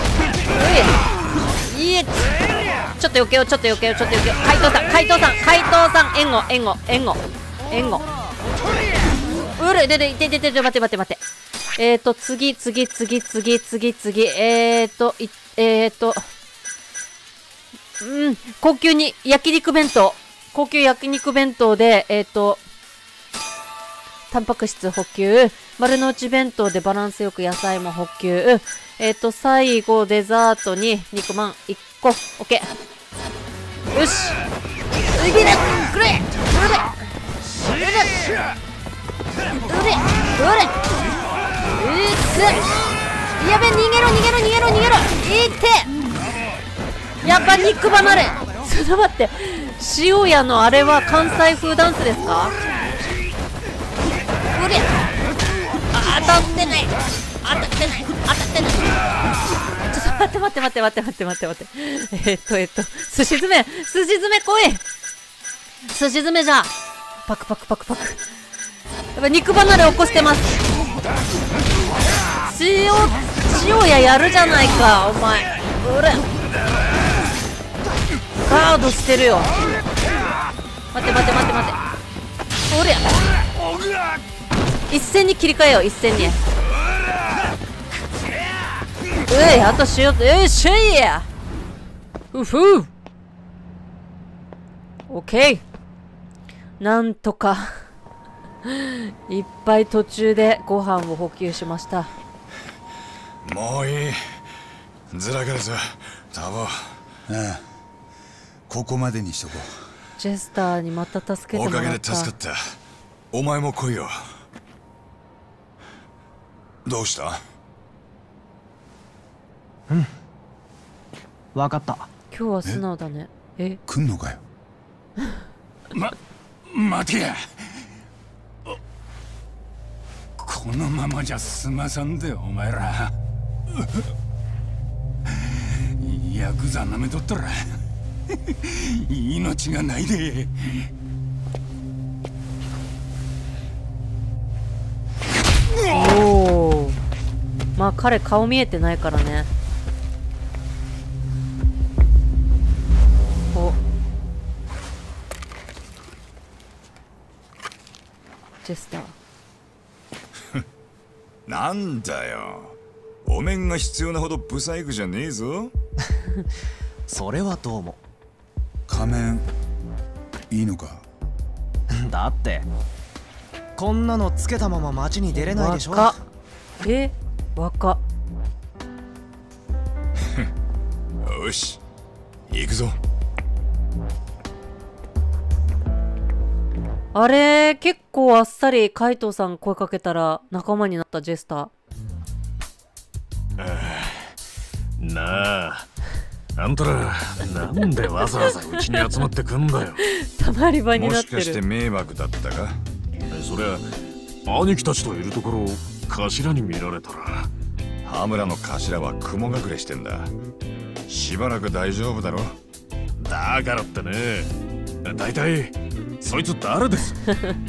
い、いい、ちょっと避けよう、ちょっと避けよう、ちょっと避けよう。海藤さん、海藤さん、海藤さん、援護、援護、援護、援護。うれ、でで、でででで、待って待って待って。えーと、次、次、次、次、次、次、えーと、い、えーと、うん、高級に、焼肉弁当。高級焼肉弁当で、えーと、タンパク質補給。丸の内弁当でバランスよく野菜も補給。えーと、最後、デザートに肉まんいっこ。オッケー。よし。うぎれくれうれうれうれうれうっす、やべ、逃げろ逃げろ逃げろ逃げろ、いってやっぱ肉離れ。ちょっと待って、塩屋のあれは関西風ダンスですか。うれ、あ、当たってない当たってない当たってない。ちょっと待って待って待って待って待って待って待って、えー、っとえー、っと寿司詰め寿司詰め来い、寿司詰めじゃ、パクパクパクパク、やっぱ肉離れ起こしてます。塩塩屋やるじゃないかお前、うれガードしてるよ。待って待って待って待って、おりゃ一斉に切り替えよう、一斉に。うい、あと塩と、よっしゃいや、ふふオッケー。なんとかいっぱい途中でご飯を補給しました。 もういい、ずらかるぞタボ。ああ、ここまでにしとこう。 ジェスターにまた助けてもらった。 おかげで助かった。お前も来いよ。どうした？ うん、分かった。 今日は素直だね。え、 来んのかよ。 ま、待てや。このままじゃ済まさんでお前ら。ヤクザなめとったら命がないで。 おお、まあ彼顔見えてないからね。お、ジェスターなんだよ、お面が必要なほどブサイクじゃねえぞ。 それはどうも。 仮面いいのか。 だってこんなのつけたまま街に出れないでしょ。 若っ、え、若っ。 よし行くぞ。 あれ、結構あっさり海藤さん声かけたら仲間になったジェスター。 ああ、なあ、あんたらなんでわざわざうちに集まってくんだよ。 たまり場になってる。 もしかして迷惑だったか。 そりゃ兄貴たちといるところを頭に見られたら。 羽村の頭は雲隠れしてんだ。しばらく大丈夫だろ。 だからってね、 だいたいそいつ誰です？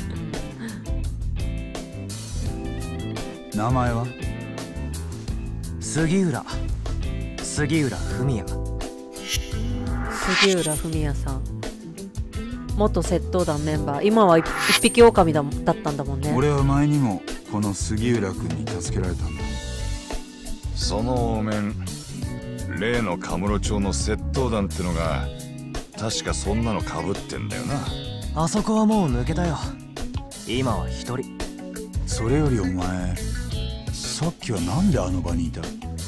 名前は？ 杉浦杉浦文也。 杉浦文也さん、元窃盗団メンバー、今は一匹狼だだったんだもんね。 俺は前にもこの杉浦君に助けられたんだ。 そのお面、例のカムロ町の窃盗団ってのが確かそんなのかぶってんだよな。 あそこはもう抜けたよ。今は一人。 それよりお前、さっきはなんであの場にいた？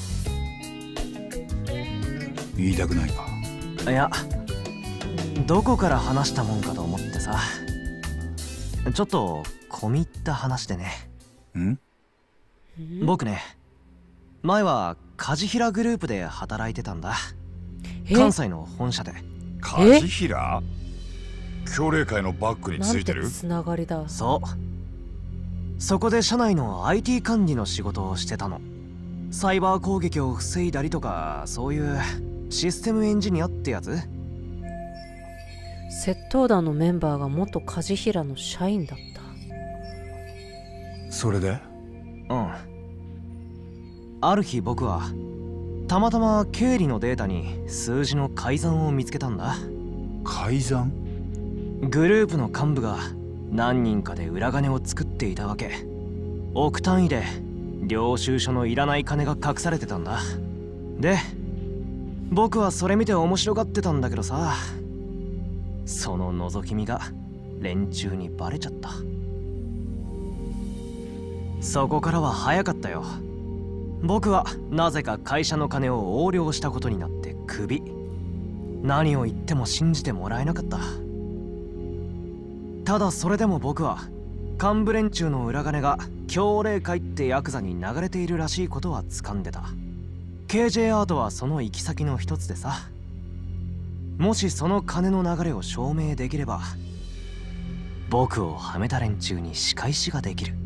言いたくないか？ いや、どこから話したもんかと思ってさ。ちょっと込み入った話でね。 ん？ 僕ね、前は梶平グループで働いてたんだ。関西の本社で。 梶平？協励会のバッグについてる？ なんてつながりだ。 そう。そこで社内の アイティー 管理の仕事をしてたの。サイバー攻撃を防いだりとか、そういうシステムエンジニアってやつ。 窃盗団のメンバーが元梶平の社員だった。 それで？ うん。ある日僕はたまたま経理のデータに数字の改ざんを見つけたんだ。 改ざん？ グループの幹部が何人かで裏金を作っていたわけ。億単位で領収書のいらない金が隠されてたんだ。で、僕はそれ見て面白がってたんだけどさ、その覗き見が連中にバレちゃった。そこからは早かったよ。僕はなぜか会社の金を横領したことになってクビ。何を言っても信じてもらえなかった。ただそれでも僕は幹部連中の裏金が協励会ってヤクザに流れているらしいことは掴んでた。 ケージェー アートはその行き先の一つでさ、もしその金の流れを証明できれば僕をはめた連中に仕返しができる。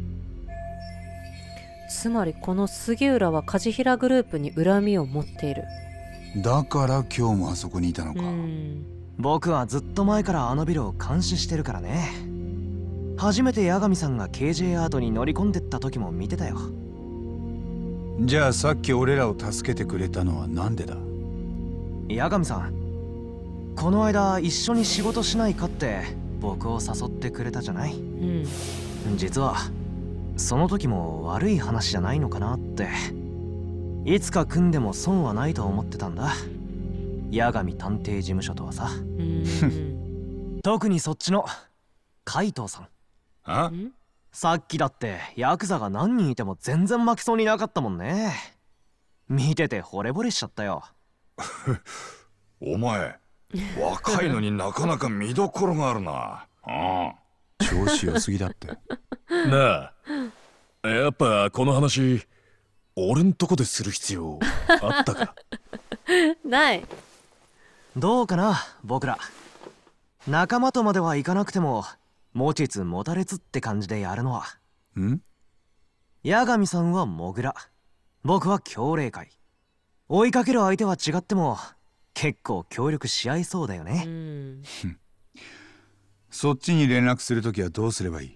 つまりこの杉浦は梶平グループに恨みを持っている。 だから今日もあそこにいたのか。 僕はずっと前からあのビルを監視してるからね。初めて八神さんが ケージェー アートに乗り込んでった時も見てたよ。 じゃあさっき俺らを助けてくれたのはなんでだ？ 八神さん、この間一緒に仕事しないかって僕を誘ってくれたじゃない。うん、実はその時も悪い話じゃないのかなって。いつか組んでも損はないと思ってたんだ、八神探偵事務所とはさ。特にそっちの海藤さん。 あ？ さっきだってヤクザが何人いても全然負けそうになかったもんね。見てて惚れ惚れしちゃったよ。 お前若いのになかなか見どころがあるな。ああ、調子良すぎだって。 なあ、やっぱこの話俺んとこでする必要あったか？ ない。 どうかな、僕ら仲間とまではいかなくても持ちつ持たれつって感じでやるのは。 ん？ 八神さんはモグラ、僕は協励会。追いかける相手は違っても結構協力し合いそうだよね。 そっちに連絡するときはどうすればいい？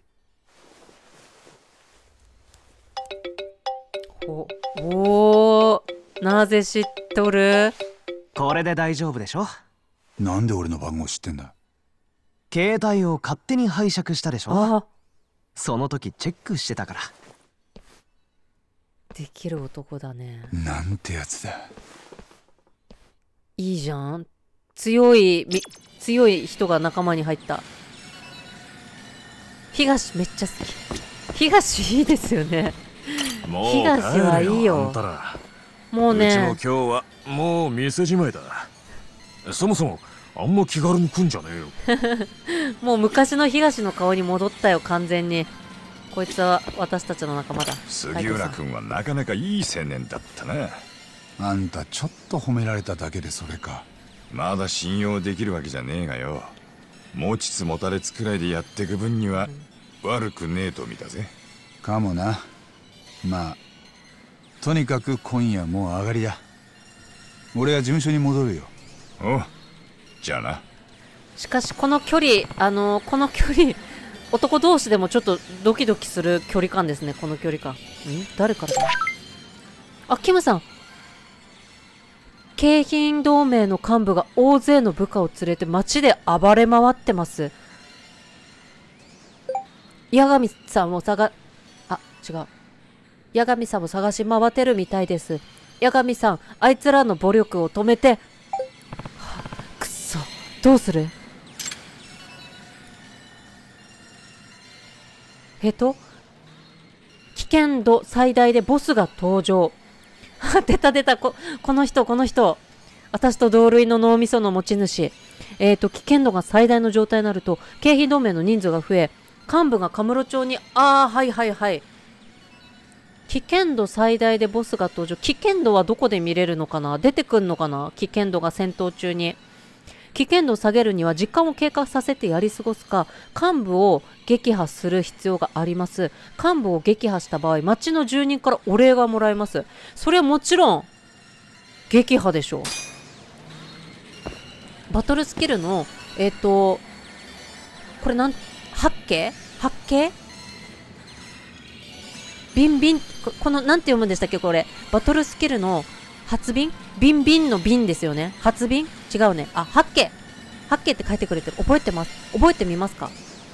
おおー、なぜ知っとる？ これで大丈夫でしょ。 なんで俺の番号知ってんだ？ 携帯を勝手に拝借したでしょ。その時チェックしてたから。 できる男だね。 なんてやつだ。 いいじゃん。強いみ強い人が仲間に入った。東めっちゃ好き。東いいですよね。 もう東はいいよ。もうね。 うちも今日はもう店じまいだ。そもそもあんま気軽に来んじゃねえよ。 もう昔の東の顔に戻ったよ、完全に。こいつは私たちの仲間だ。 杉浦君はなかなかいい青年だったな。 あんたちょっと褒められただけでそれか。 まだ信用できるわけじゃねえがよ。持ちつ持たれつくらいでやってく分には悪くねえと見たぜ。 かもな。まあとにかく今夜もう上がりだ。俺は事務所に戻るよ。 おう、じゃあな。 しかしこの距離、あのー、この距離、男同士でもちょっとドキドキする距離感ですね、この距離感。ん誰からだ？あ、キムさん。京浜同盟の幹部が大勢の部下を連れて街で暴れ回ってます。八神さんを探、あ、違う。八神さんを探し回ってるみたいです。八神さん、あいつらの暴力を止めて。はあ、くっそ、どうする？えっと、危険度最大でボスが登場。出た出た、こ、この人、この人。私と同類の脳みその持ち主。えっと、危険度が最大の状態になると、京浜同盟の人数が増え、幹部がカムロ町に、あー、はいはいはい。危険度最大でボスが登場。危険度はどこで見れるのかな？出てくんのかな？危険度が戦闘中に。危険度を下げるには時間を経過させてやり過ごすか、幹部を撃破する必要があります。幹部を撃破した場合、町の住人からお礼がもらえます。それはもちろん、撃破でしょう。バトルスキルの、えっと、これなん、八景八景ビンビン、この、なんて読むんでしたっけこれ。バトルスキルの発ビンビンビンのビンですよね。発ビン違うね。あ、八景八景って書いてくれてる。覚えてます。覚えてみますか？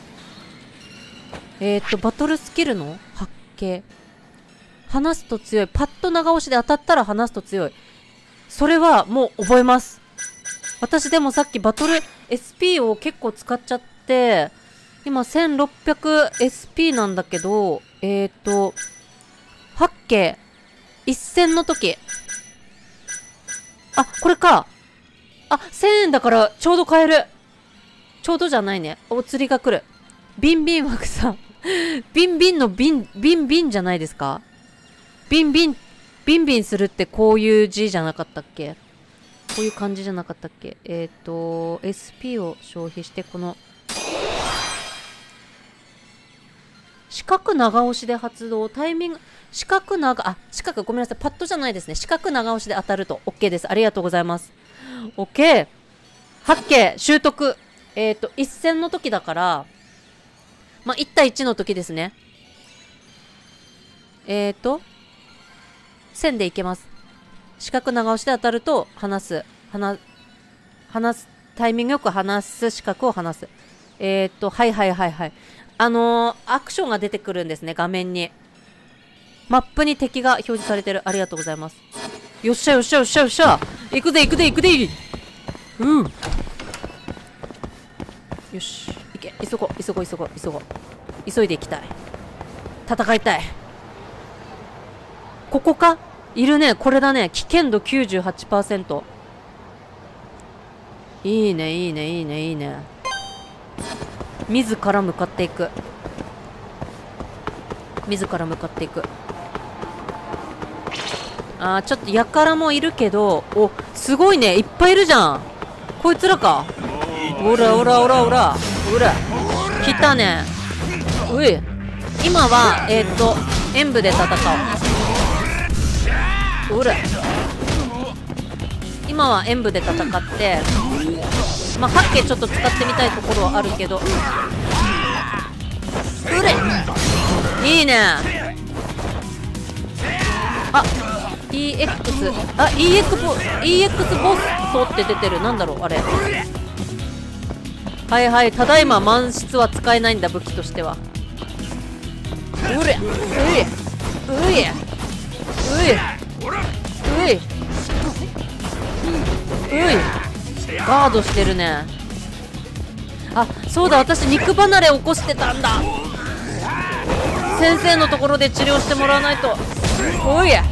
えー、っと、バトルスキルの八景。話すと強い。パッと長押しで当たったら話すと強い。それはもう覚えます。私でもさっきバトル エスピー を結構使っちゃって、今 せんろっぴゃくエスピー なんだけど、えー、っと、八景、一戦の時。あ、これか。あ、せんえんだからちょうど買える。ちょうどじゃないね。お釣りが来る。ビンビン枠さん。ビンビンのビン、ビンビンじゃないですか？ビンビン、ビンビンするってこういう字じゃなかったっけ？こういう感じじゃなかったっけ？えっと、エスピー を消費して、この、四角長押しで発動、タイミング、四角長、あ、四角ごめんなさい。パッドじゃないですね。四角長押しで当たると OK です。ありがとうございます。OK。八景、習得。えっと、一戦の時だから、まあ、いち対いちの時ですね。えっと、線でいけます。四角長押しで当たると、離す。離、離す。タイミングよく離す。四角を離す。えっと、はいはいはいはい。あのー、アクションが出てくるんですね、画面に。マップに敵が表示されてる。ありがとうございます。よっしゃよっしゃよっしゃよっしゃ。行くぜ行くぜ行くぜ。うん。よし。行け。急ごう急ごう急ごう急ごう。急いで行きたい。戦いたい。ここか？いるね。これだね。危険度 きゅうじゅうはちパーセント。いいねいいねいいねいいね。自ら向かっていく。自ら向かっていく。あー、ちょっとやからもいるけど、お、すごいね。いっぱいいるじゃん。こいつらか。おらおらおらおら。おら。来たね。うい。今は、えっと、演武で戦おう。おら。今は演武で戦って、まあ、八景ちょっと使ってみたいところはあるけど。うれ。いいね。あ、イーエックス、あ、イーエックス ボ、イーエックス ボストって出てる。なんだろうあれ。はいはい、ただいま満室は使えないんだ、武器としては。うれ、うい、うい、うい、うい、うい、ガードしてるね。あ、そうだ、私肉離れ起こしてたんだ。先生のところで治療してもらわないと。おい、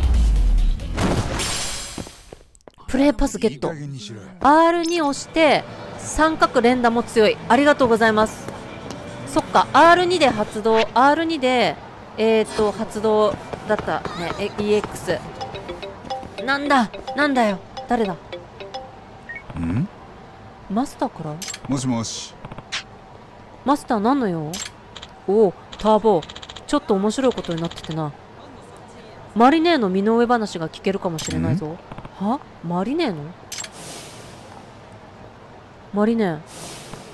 プレイパスゲット。 アールに 押して三角連打も強い。ありがとうございます。そっか、 アールに で発動。 アールに でえっと発動だったね。え イーエックス なんだなんだよ。誰だ。 んマスターから。 もしもし。 マスター何の用。おお、ターボ。ちょっと面白いことになっててな。マリネーの身の上話が聞けるかもしれないぞ。はマリネーのマリネー。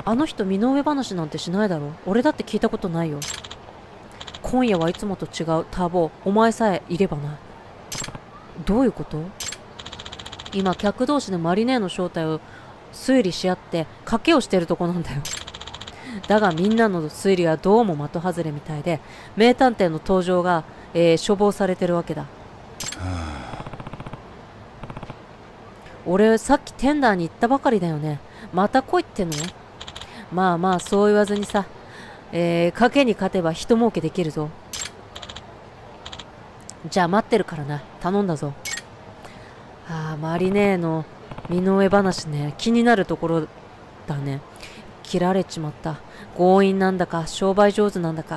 あの人身の上話なんてしないだろ。俺だって聞いたことないよ。今夜はいつもと違う。ターボ、お前さえいればな。どういうこと？今客同士でマリネーの正体を推理し合って賭けをしてるとこなんだよ。だがみんなの推理はどうも的外れみたいで、名探偵の登場が、えー、処方されてるわけだ。俺さっきテンダーに行ったばかりだよね。また来いっての？まあまあそう言わずにさ、えー、賭けに勝てば人儲けできるぞ。じゃあ待ってるからな。頼んだぞ。ああ、マリネーの身の上話ね、気になるところだね。切られちまった。強引なんだか商売上手なんだか。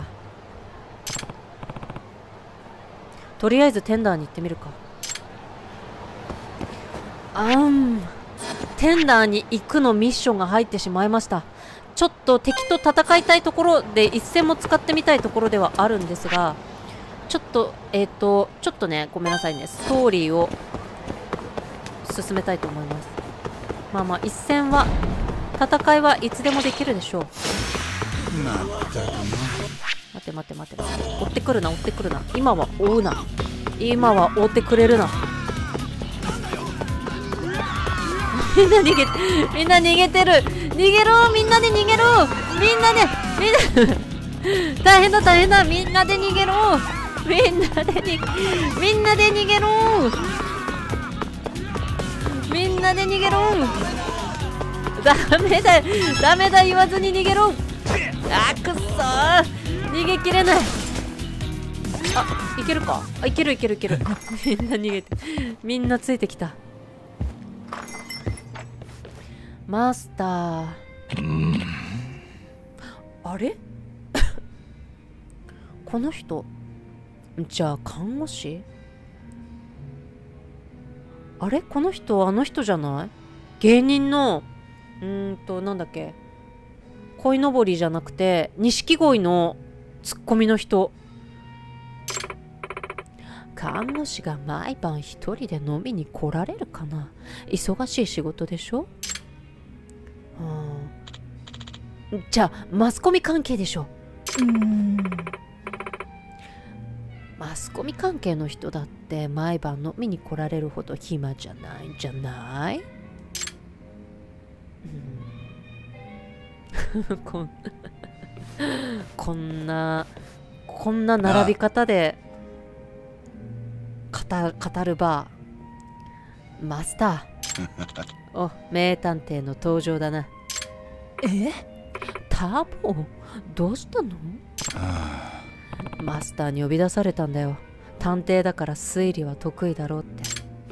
とりあえずテンダーに行ってみるか。あん、テンダーに行くのミッションが入ってしまいました。ちょっと敵と戦いたいところで一戦も使ってみたいところではあるんですが、ちょっとえっとちょっとね、ごめんなさいね、ストーリーを進めたいと思います。まあまあ一戦は戦いはいつでもできるでしょう。 まったくな。 待て待て待て待て、追ってくるな追ってくるな。今は追うな。今は追ってくれるな。みんな逃げみんな逃げてる。逃げろ、みんなで逃げろ。みんなでみんな大変だ大変だ。みんなで逃げろ。みんなでにみんなで逃げろ。みんなで逃げろ。ダメだダメだ言わずに逃げろ。あくっそー、逃げきれない。あ、いけるか。あ、いけるいけるいける。みんな逃げて、みんなついてきた。マスター、あれこの人、じゃあ看護師？あれこの人あの人じゃない？芸人のうーんとなんだっけ、鯉のぼりじゃなくて錦鯉のツッコミの人。看護師が毎晩一人で飲みに来られるかな。忙しい仕事でしょ。うん、じゃあマスコミ関係でしょ。うーん、マスコミ関係の人だって毎晩飲みに来られるほど暇じゃないんじゃない？うん、こんこんなこんな並び方で語語るバー。マスターお、名探偵の登場だな。え？ターボどうしたの？マスターに呼び出されたんだよ。探偵だから推理は得意だろうって。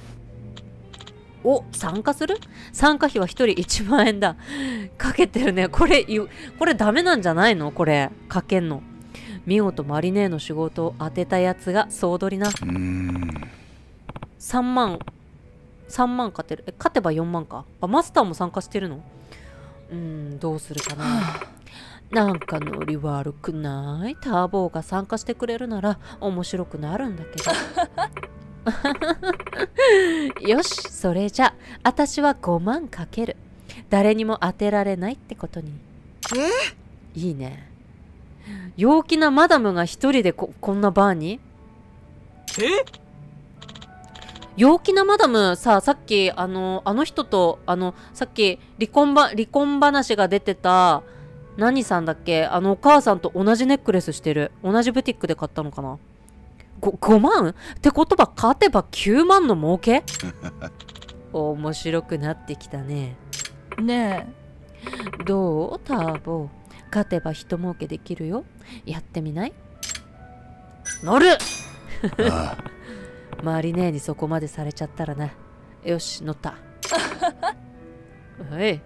お、参加する？参加費はひとりいちまんえんだ。かけてるね。これこれダメなんじゃないの？これかけんの。見事マリネーの仕事を当てたやつが総取りな。うーん、さんまんさんまん勝てる。え、勝てばよんまんか。あ、マスターも参加してるの？うーん、どうするかな。なんかノリ悪くない？ターボーが参加してくれるなら面白くなるんだけど。よし、それじゃ私はごまんかける。誰にも当てられないってことに。え？いいね。陽気なマダムが一人で こ, こんなバーに？え？陽気なマダムさ、さっきあのあの人とあのさっき離婚ば離婚話が出てた何さんだっけ、あのお母さんと同じネックレスしてる。同じブティックで買ったのかな。 ご, ごまんってことは勝てばきゅうまんの儲け。面白くなってきたね。ねえ、どうターボ、勝てば人儲けできるよ。やってみない？乗る。ああ、マリネーにそこまでされちゃったらな。よし、乗った。はい、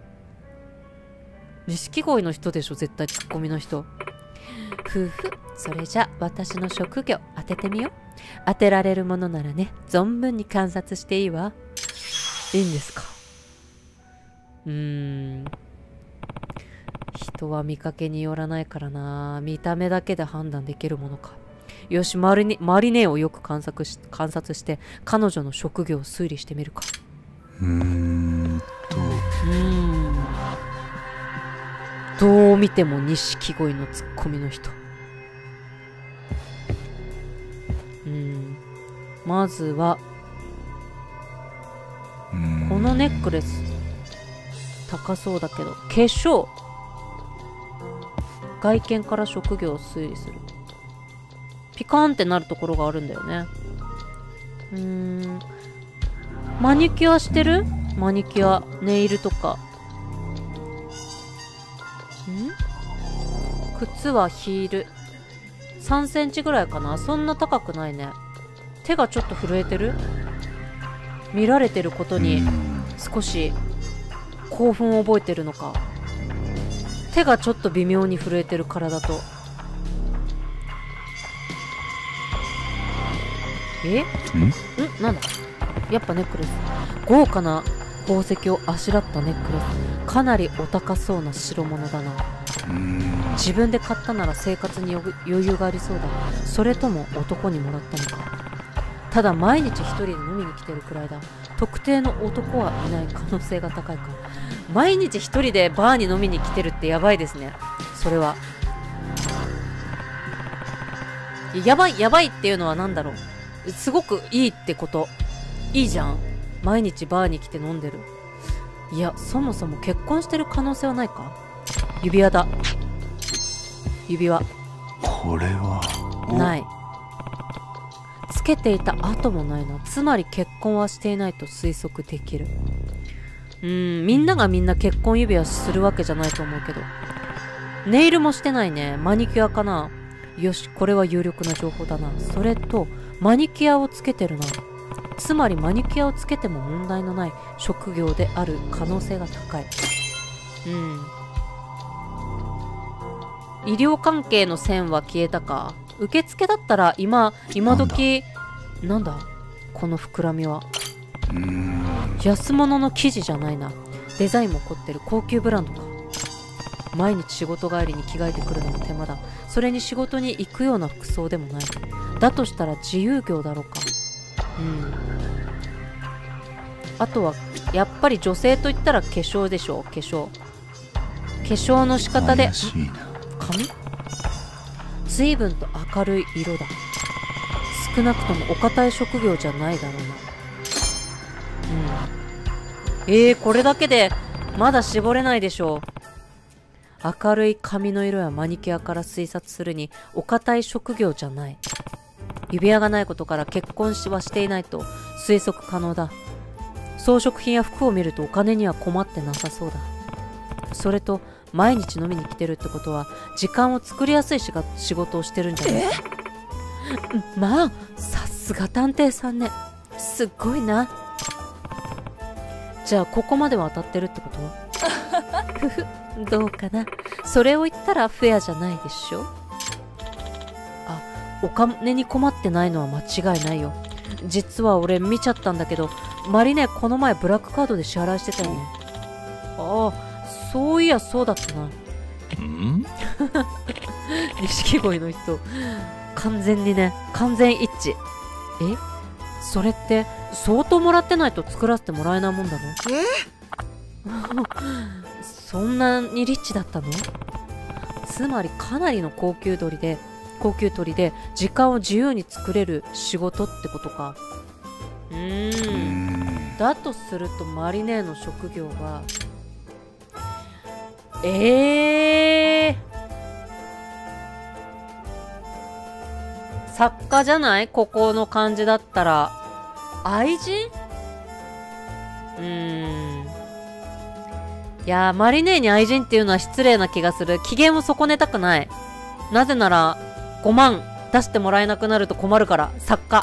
錦鯉の人でしょ絶対、ツッコミの人。ふふ、それじゃ私の職業当ててみよう。当てられるものならね、存分に観察していいわ。いいんですか？うーん、人は見かけによらないからな。見た目だけで判断できるものか。よし、マリネ、マリネをよく観察し、観察して彼女の職業を推理してみるか。うーんとうーんどう見ても錦鯉のツッコミの人。うん。まずは、このネックレス、高そうだけど、化粧。外見から職業を推理する。ピカーンってなるところがあるんだよね。うーん。マニキュアしてる？マニキュア、ネイルとか。ん？靴はヒール。さんセンチぐらいかな？そんな高くないね。手がちょっと震えてる？見られてることに少し興奮を覚えてるのか。手がちょっと微妙に震えてる体と。え？ん？ん？なんだ？やっぱネックレス。豪華な宝石をあしらったネックレス。かなりお高そうな代物だな。自分で買ったなら生活に余裕がありそうだ。それとも男にもらったのか。ただ毎日一人で飲みに来てるくらいだ。特定の男はいない可能性が高いか。毎日一人でバーに飲みに来てるってやばいですね。それはやばい。やばいっていうのは何だろう。すごくいいってこと。いいじゃん。毎日バーに来て飲んでる。いや、そもそも結婚してる可能性はないか。指輪だ。指輪。 これはない。つけていた跡もないな。つまり結婚はしていないと推測できる。うーん、みんながみんな結婚指輪するわけじゃないと思うけど。ネイルもしてないね。マニキュアかな。よし、これは有力な情報だな。それとマニキュアをつけてるな。つまりマニキュアをつけても問題のない職業である可能性が高い。うん。医療関係の線は消えたか。受付だったら今今時なんだこの膨らみは。うーん、安物の生地じゃないな。デザインも凝ってる高級ブランドか。毎日仕事帰りに着替えてくるのも手間だ。それに仕事に行くような服装でもない。だとしたら自由業だろうか。うん。あとはやっぱり女性といったら化粧でしょう。化粧化粧の仕方で髪随分と明るい色だ。少なくともお堅い職業じゃないだろうな。うん。えー、これだけでまだ絞れないでしょう。明るい髪の色やマニキュアから推察するにお堅い職業じゃない。指輪がないことから結婚しはしていないと推測可能だ。装飾品や服を見るとお金には困ってなさそうだ。それと毎日飲みに来てるってことは時間を作りやすいしが仕事をしてるんじゃない？まあさすが探偵さんね。すっごいな。じゃあここまでは当たってるってこと？ふふ、どうかな。それを言ったらフェアじゃないでしょ。あ、お金に困ってないのは間違いないよ。実は俺見ちゃったんだけど、マリネこの前ブラックカードで支払いしてたよね。ああ、そういやそうだったな。ん？錦鯉の人完全にね、完全一致。え？それって相当もらってないと作らせてもらえないもんだの？え？そんなにリッチだったの？つまりかなりの高級鳥で高級鳥で時間を自由に作れる仕事ってことか。うーん。だとするとマリネの職業はええー、作家じゃない？ここの感じだったら愛人？うーん。いやー、マリネーに愛人っていうのは失礼な気がする。機嫌を損ねたくない。なぜならごまん出してもらえなくなると困るから。作家。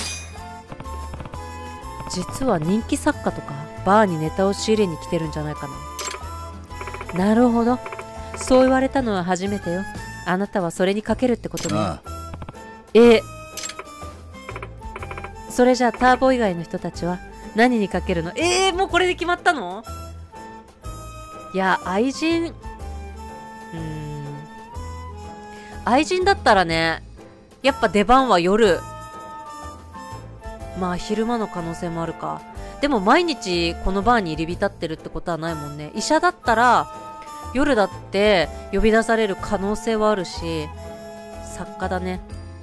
実は人気作家とかバーにネタを仕入れに来てるんじゃないかな。なるほど。そう言われたのは初めてよ。あなたはそれにかけるってことね。ああ。えー、それじゃあターボ以外の人たちは何にかけるの？えー、もうこれで決まったの？いや、愛人、うーん。愛人だったらね、やっぱ出番は夜。まあ昼間の可能性もあるか。でも毎日このバーに入り浸ってるってことはないもんね。医者だったら夜だって呼び出される可能性はあるし、作家だね。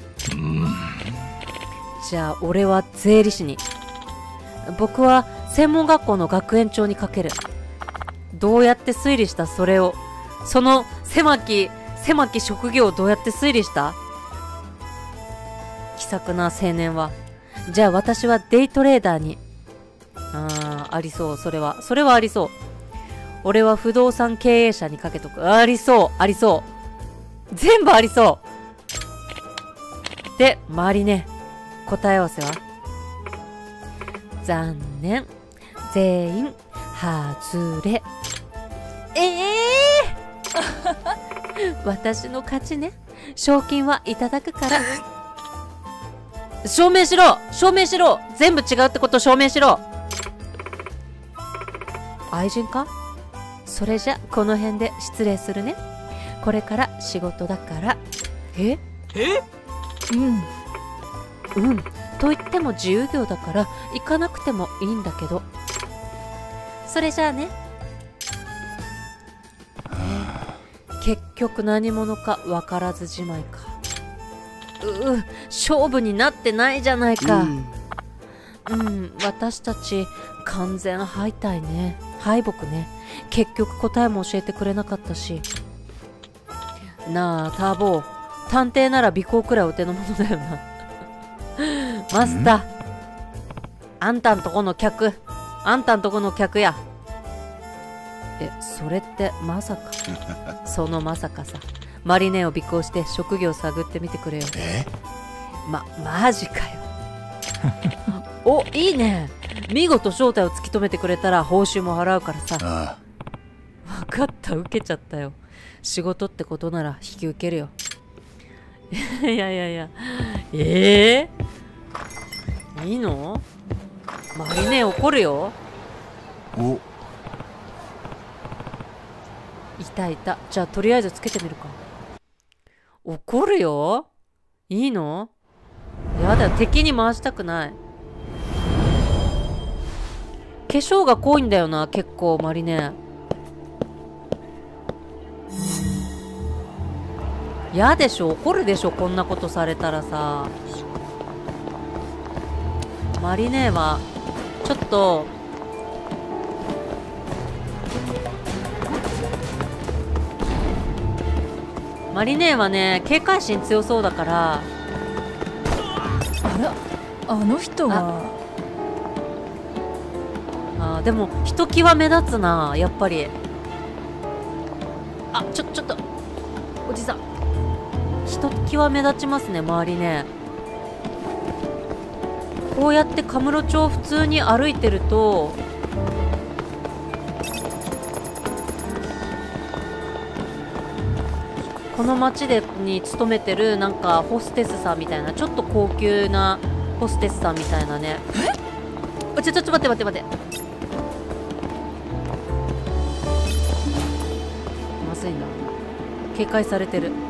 じゃあ俺は税理士に。僕は専門学校の学園長にかける。どうやって推理した？それを、その狭き狭き職業をどうやって推理した？気さくな青年は。じゃあ私はデイトレーダーに。あー、ありそう。それはそれはありそう。俺は不動産経営者にかけとく。ありそうありそう。全部ありそう。で、周りね。答え合わせは残念。全員外れ。ええー、私の勝ちね。賞金はいただくから。証明しろ証明しろ。全部違うってこと証明しろ。愛人か？それじゃこの辺で失礼するね。これから仕事だから。ええうんうん。と言っても自由業だから行かなくてもいいんだけど。それじゃあね。結局何者か分からずじまいか。うう、勝負になってないじゃないか。うん、うん、私たち完全敗退ね。敗北ね。結局答えも教えてくれなかったし。なあターボー、探偵なら尾行くらいお手の物だよな。マスター、あんたんとこの客、あんたんとこの客や。え、それってまさか。そのまさかさ。マリネを尾行して職業探ってみてくれよ。 え？ ま、マジかよ。お、いいね。見事正体を突き止めてくれたら報酬も払うからさ。ああ、分かった、受けちゃったよ。仕事ってことなら引き受けるよ。いやいやいや、ええー、いいの？マリネ怒るよ。 お、 いたいた。じゃあとりあえずつけてみるか。怒るよ。いいの？やだ、敵に回したくない。化粧が濃いんだよな、結構マリネ。やでしょ、怒るでしょ、こんなことされたらさ。マリネはちょっとマリネはね、警戒心強そうだから。 あら、あの人は。 ああ、でもひときわ目立つな、やっぱり。あ、ちょちょっとおじさん、ひときわ目立ちますね、周りね。こうやってカムロ町普通に歩いてると、この町でに勤めてるなんかホステスさんみたいな、ちょっと高級なホステスさんみたいなね。え？ちょちょちょ待って待って待って。まずいな。警戒されてる。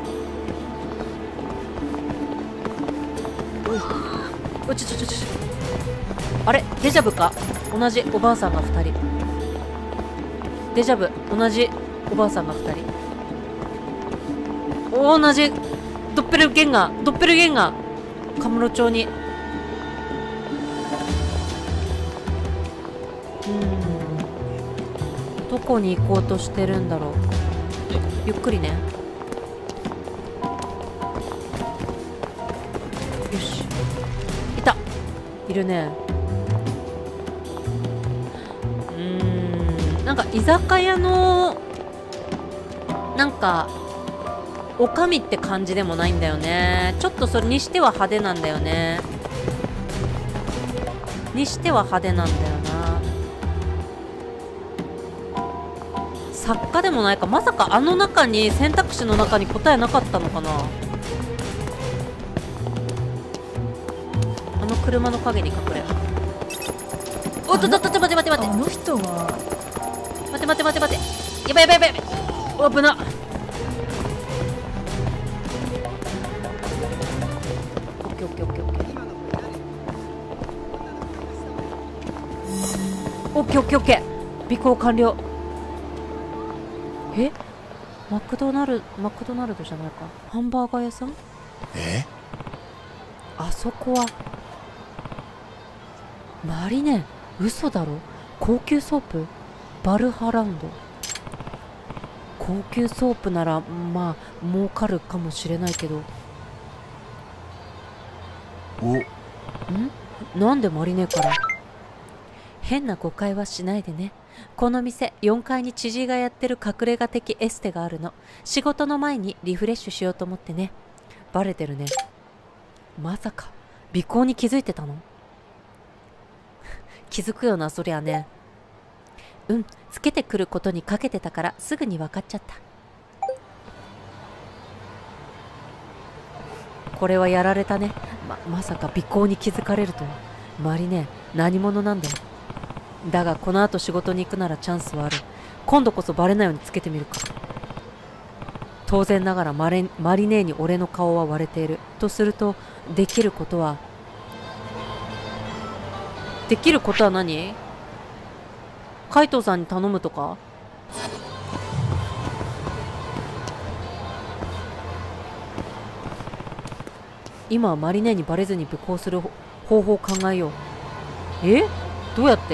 おい、ちょちょちょちょ。あれ、デジャブか？同じおばあさんがふたり。デジャブ、同じおばあさんがふたり。お、同じドッペルゲンガー、ドッペルゲンガー、カムロ町に。うん、どこに行こうとしてるんだろう。ゆっくりね。よし、いた、いるね。うーん、なんか居酒屋のなんかおかみって感じでもないんだよね。ちょっとそれにしては派手なんだよね。にしては派手なんだよな。作家でもないか。まさかあの中に、選択肢の中に答えなかったのかな。あの車の陰に隠れ。おっとっとっと、待て待て待て。 あの人は。 待て待て待て待て。やばいやばいやばい。お、危な。オッケーオッケーオッケーオッケー。オッケーオッケーオッケー。尾行完了。え、 マクドナルマクドナルドじゃないか。ハンバーガー屋さん。 え、 あそこはマリネ。嘘だろ。高級ソープバルハラウンド。高級ソープならまあ儲かるかもしれないけど。 おんなんでマリネから。変な誤解はしないでね。この店よんかいに知事がやってる隠れ家的エステがあるの。仕事の前にリフレッシュしようと思ってね。バレてるね。まさか尾行に気づいてたの？気づくよな、そりゃね。うん、つけてくることにかけてたからすぐに分かっちゃった。これはやられたね。ま、まさか尾行に気づかれるとは。マリネ、何者なんだよ。だがこの後仕事に行くならチャンスはある。今度こそバレないようにつけてみるか。当然ながらマレマリネーに俺の顔は割れているとすると、できることはできることは何？海藤さんに頼むとか？今はマリネにバレずに尾行する方法を考えよう。え？どうやって？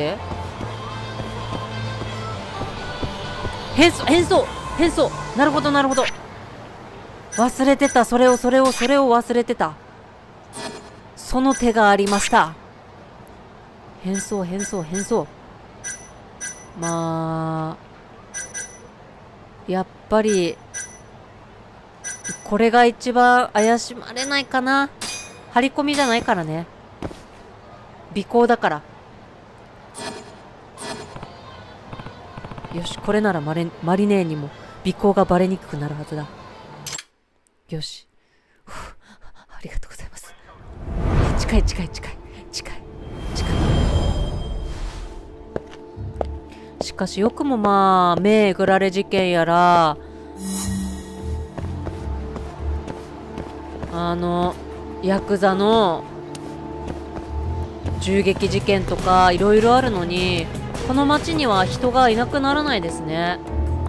変装変装変装。なるほどなるほど。忘れてた。それをそれをそれを忘れてた。その手がありました。変装変装変装。まあやっぱりこれが一番怪しまれないかな。張り込みじゃないからね。尾行だから。よし、これならマレマリネーにも尾行がバレにくくなるはずだ。よし。ありがとうございます。近い近い近い近い近い。しかしよくもまあ目えぐられ事件やら、あのヤクザの銃撃事件とかいろいろあるのに、この町には人がいなくならないですね。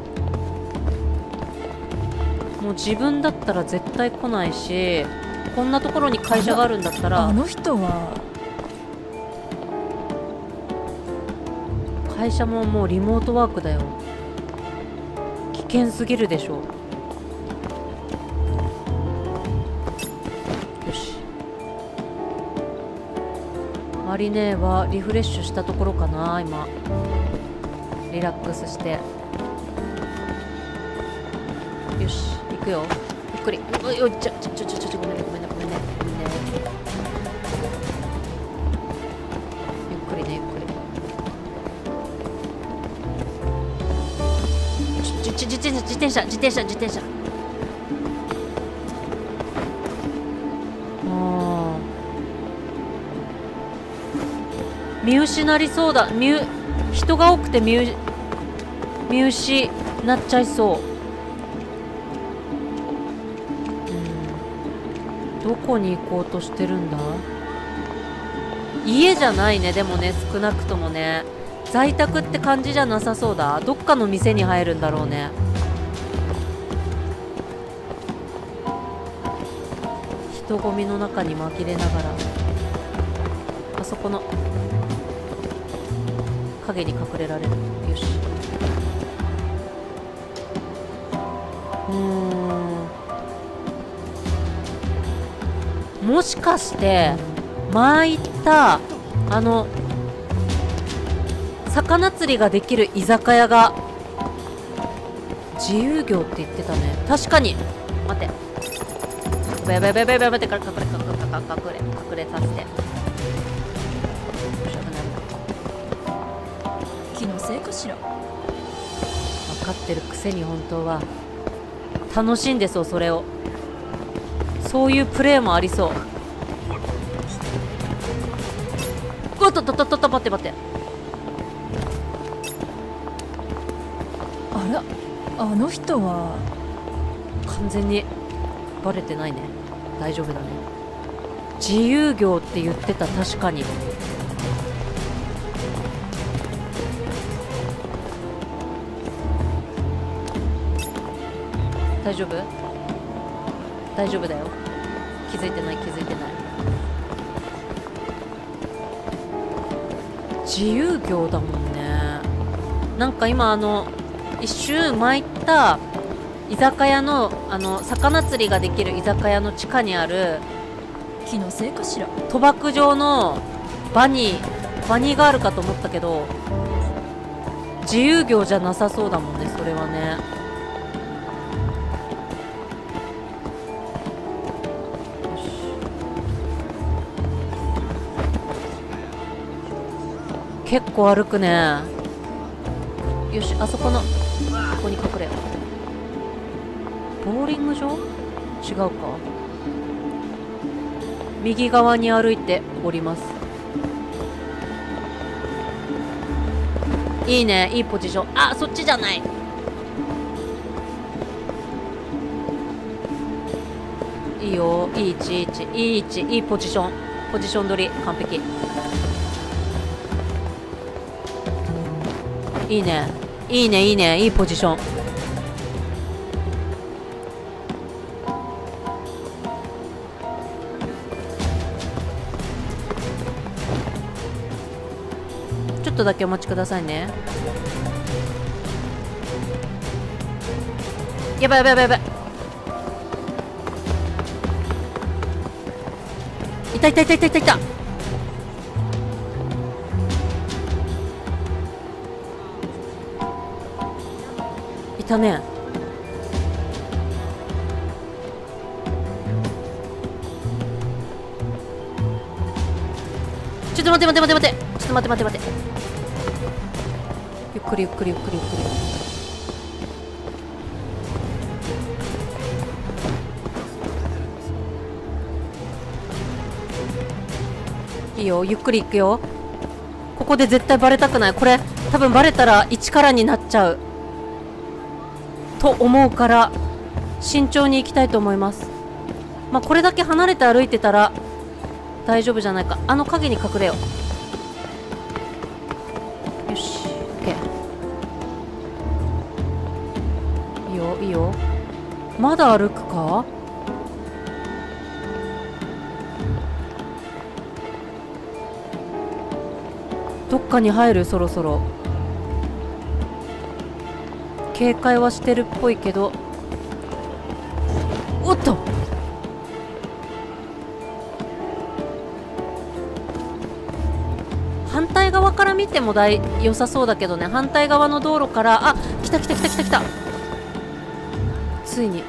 もう自分だったら絶対来ないし、こんなところに会社があるんだったら。 あの人は会社ももうリモートワークだよ。危険すぎるでしょ。よし、マリネはリフレッシュしたところかな。今リラックスして。よし、行くよ。ゆっくり。おいおい、ちょちょちょちょちょごめんねごめんねごめんねごめんね。ゆっくりねゆっくり。ちょちょ自転車自転車自転車自転車。ああ。見失いそうだ。見う人が多くて見う見失なっちゃいそう。どこに行こうとしてるんだ？家じゃないね。でもね、少なくともね、在宅って感じじゃなさそうだ。どっかの店に入るんだろうね。人混みの中に紛れながら、あそこの影に隠れられる。よし。うーん、もしかして前行ったあの魚釣りができる居酒屋が自由業って言ってたね。確かに。待って、やばいやばいやばいやばい、待って、隠れ隠れ隠れ隠れ隠れさせて。 気のせいかしら。 分かってるくせに本当は楽しんでそう。それをそういうプレーもありそう。おっとっとっとっとっと、待って待って。 あら、あの人は完全にバレてないね。大丈夫だね。自由業って言ってた。確かに。 大丈夫？大丈夫だよ。気づいてない気づいてない。自由業だもんね。なんか今あの一周前行った居酒屋のあの魚釣りができる居酒屋の地下にある気のせいかしら。 賭博場のバニーバニーがあるかと思ったけど自由業じゃなさそうだもんね、それはね。結構歩くね。よし、あそこのここに隠れよう。ボーリング場？違うか。右側に歩いております。いいね、いいポジション。あ、そっちじゃない。いいよ、いい位置、いい位置、いい位置、いいポジション。ポジション取り完璧。いいね、いいね、いいね、いいポジション。ちょっとだけお待ちくださいね。やばいやばいやばいやばい。いたいたいたいたいたいた。いたね。ちょっと待って待って待って待って。ちょっと待って待って待って。ゆっくりゆっくりゆっくりゆっくり。いいよ、ゆっくり行くよ。ここで絶対バレたくない。これ多分バレたら一からになっちゃうと思うから慎重に行きたいと思います。まあこれだけ離れて歩いてたら大丈夫じゃないか。あの影に隠れよう。よし、オッケー。いいよいいよ。まだ歩くか。どっかに入る、そろそろ。警戒はしてるっぽいけど。おっと、反対側から見てもだい良さそうだけどね。反対側の道路から。あ、来た来た来た来た来た。ついに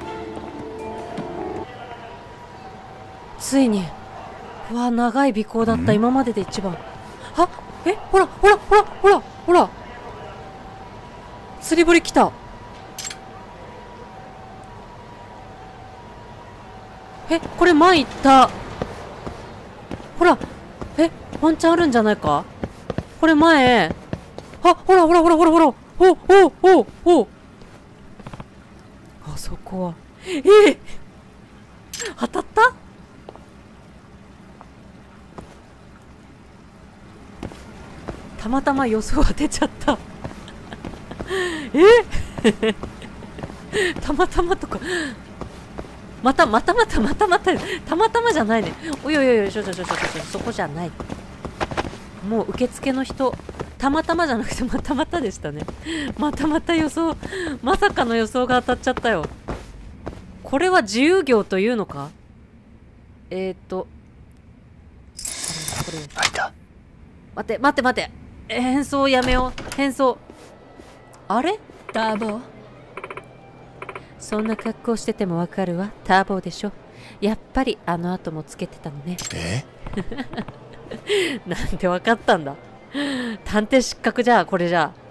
ついに。うわ、長い尾行だった。今までで一番。あ、え、ほらほらほらほらほら、釣り堀来た。え、これ前行った。ほら、え、ワンチャンあるんじゃないか。これ前。あ、ほらほらほらほらほら。おおおお。あそこは。えー、当たった。たまたま予想当てちゃったえたまたまとか、またまたまたまたまたたまたまじゃないね。おいおいおい、ちょちょちょちょちょ、そこじゃない。もう受付の人、たまたまじゃなくてまたまたでしたね。またまた予想、まさかの予想が当たっちゃったよ。これは自由業というのか。えー、っとこれ待って待って待って、変装やめよう。変装。あれ、 ターボ。 そんな格好しててもわかるわ。ターボでしょ。やっぱりあの後もつけてたのね。 えなんでわかったんだ。探偵失格じゃあ、これじゃ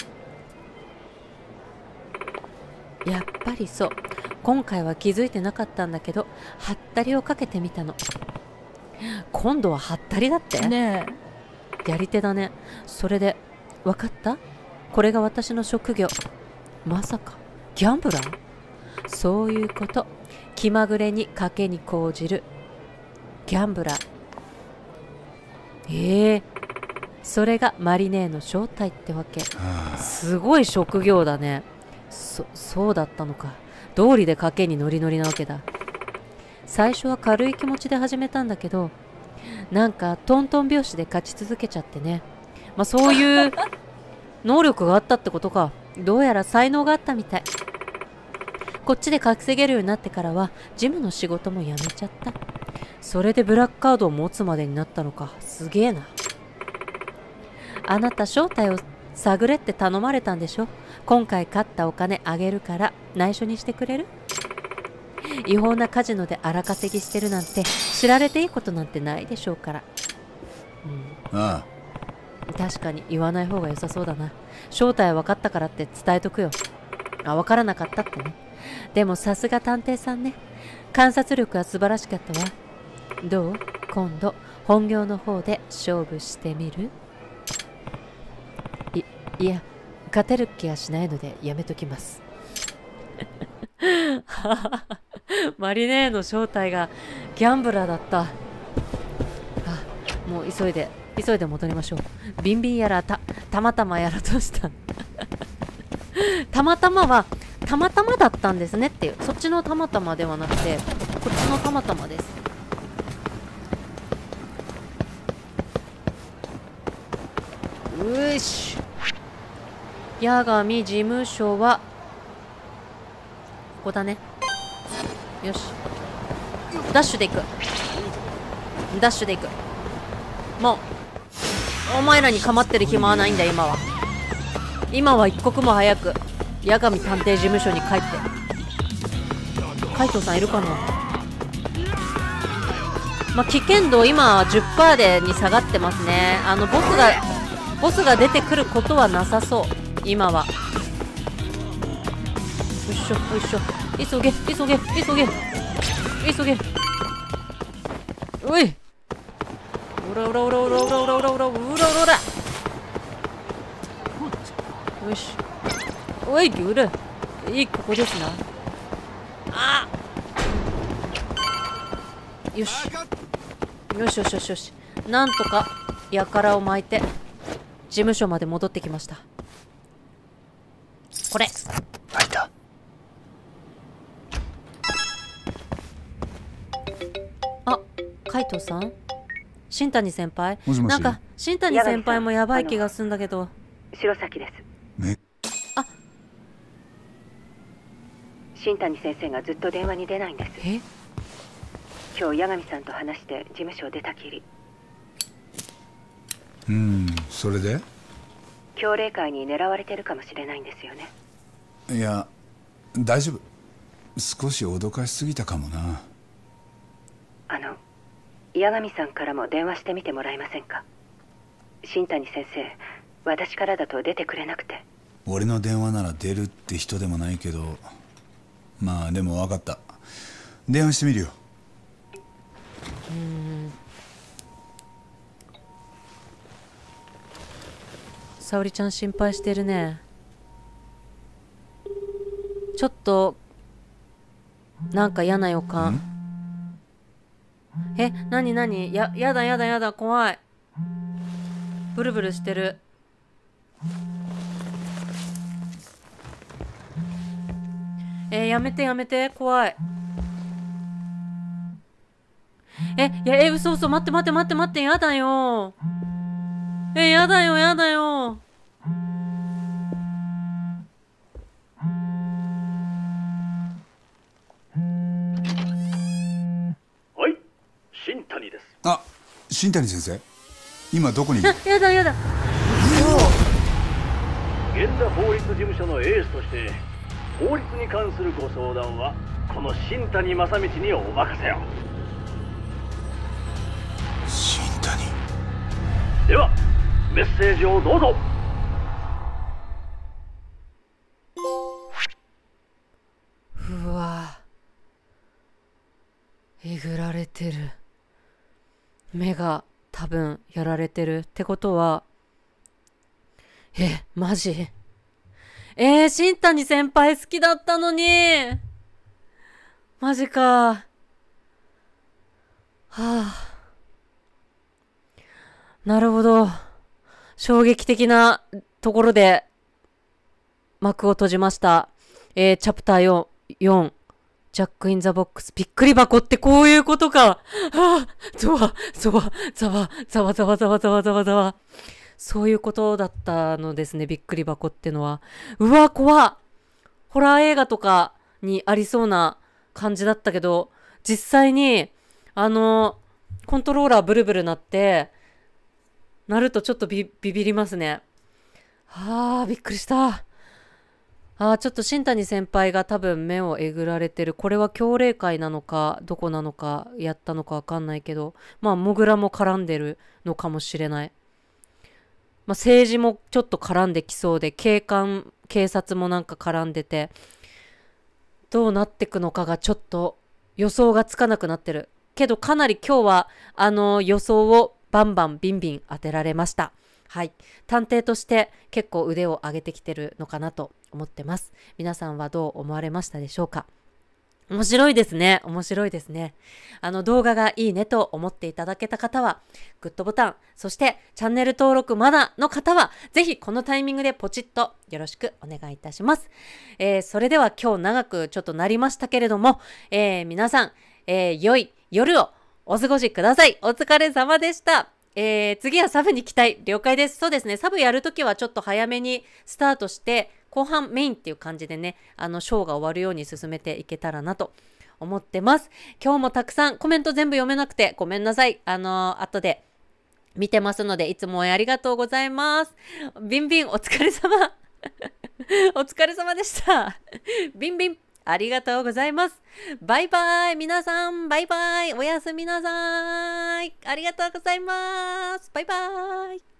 あ。やっぱりそう。今回は気づいてなかったんだけど、はったりをかけてみたの。今度ははったりだってねえ。やり手だね。それで分かった？これが私の職業。まさかギャンブラー？そういうこと。気まぐれに賭けに講じるギャンブラー。ええー、それがマリネーの正体ってわけ。すごい職業だね。そそうだったのか。 道理で賭けにノリノリなわけだ。最初は軽い気持ちで始めたんだけど、なんかトントン拍子で勝ち続けちゃってね。まあそういう能力があったってことか。どうやら才能があったみたい。こっちで稼げるようになってからはジムの仕事も辞めちゃった。それでブラックカードを持つまでになったのか。すげえな。あなた正体を探れって頼まれたんでしょ。今回勝ったお金あげるから内緒にしてくれる？違法なカジノで荒稼ぎしてるなんて知られていいことなんてないでしょうから。うん、 ああ、確かに言わない方が良さそうだな。正体分かったからって伝えとくよ。あ、分からなかったってね。でもさすが探偵さんね。観察力は素晴らしかったわ。どう？今度本業の方で勝負してみる？い、いや、勝てる気がしないのでやめときます。マリネーの正体がギャンブラーだった。あ、もう急いで急いで戻りましょう。ビンビンやらたたまたまやらとしたたまたまはたまたまだったんですねっていう、そっちのたまたまではなくてこっちのたまたまです。うし、八神事務所はここだね。よし、ダッシュで行く、ダッシュで行く。もうお前らに構ってる暇はないんだ。今は今は一刻も早く八神探偵事務所に帰って。海藤さんいるかな。まあ、危険度今は じゅっパーセント でに下がってますね。あのボスがボスが出てくることはなさそう今は。よいしょよいしょ、急げ急げ急げ急げ。おい、うらうらうらうらうらうらうらうらうらうらうら。よし、おい、うらいい、ここですな。あっ、よしよしよしよしよし、なんとかやからを巻いて事務所まで戻ってきました。これ開いた。 あ、海藤さん、新谷先輩。 もしもし。 なんか新谷先輩もやばい気がするんだけど。 白崎です。 めあ、 新谷先生がずっと電話に出ないんです。 え、 今日八神さんと話して事務所を出たきり。 うん、それで？ 強霊会に狙われてるかもしれないんですよね。 いや、大丈夫。少し脅かしすぎたかもな。 あの、八神さんからも電話してみてもらえませんか。新谷先生、私からだと出てくれなくて。 俺の電話なら出るって人でもないけど、まあでも分かった。電話してみるよ。 うーん、沙織ちゃん心配してるね。ちょっとなんか嫌な予感。え、なになに、や、やだやだやだ、怖い。ブルブルしてる。えー、やめてやめて、怖い。え、いや、え、嘘嘘、待って待って待って待って、やだよ。え、やだよやだよ。 はい、新谷です。 あ、新谷先生、今どこにいる？ あ、やだやだ。 源田法律事務所のエースとして法律に関するご相談はこの新谷正道にお任せを。 新谷。 ではメッセージをどうぞ。 うわ、えぐられてる。目が多分やられてるってことは、え、マジ？えー、新谷先輩好きだったのに。マジか。はあ。なるほど。衝撃的なところで幕を閉じました。えー、チャプターよんよん、ジャック・イン・ザ・ボックス、びっくり箱ってこういうことか。ああ、ゾワ、ゾワ、ザワ、ザワザワザワザワザワザワ。そういうことだったのですね、びっくり箱ってのは。うわ、怖っ。ホラー映画とかにありそうな感じだったけど、実際に、あの、コントローラーブルブルなって、なるとちょっとビビビりますね。あー、びっくりした。あー、ちょっと新谷先輩が多分目をえぐられてる。これは強霊会なのか、どこなのか、やったのかわかんないけど、まあ、モグラも絡んでるのかもしれない。まあ、政治もちょっと絡んできそうで、警官、警察もなんか絡んでて、どうなってくのかがちょっと予想がつかなくなってる。けどかなり今日はあの予想をバンバンビンビン当てられました。はい。探偵として結構腕を上げてきてるのかなと思ってます。皆さんはどう思われましたでしょうか？面白いですね。面白いですね。あの動画がいいねと思っていただけた方は、グッドボタン、そしてチャンネル登録まだの方は、ぜひこのタイミングでポチッとよろしくお願いいたします。えー、それでは今日長くちょっとなりましたけれども、えー、皆さん、えー、良い夜をお過ごしください。お疲れ様でした。えー、次はサブに期待。了解です。そうですね。サブやるときはちょっと早めにスタートして、後半メインっていう感じでね、あの、ショーが終わるように進めていけたらなと思ってます。今日もたくさんコメント全部読めなくてごめんなさい。あのー、後で見てますので、いつもありがとうございます。ビンビンお疲れ様。お疲れ様でした。ビンビンありがとうございます。バイバイ。皆さん、バイバイ。おやすみなさい。ありがとうございます。バイバイ。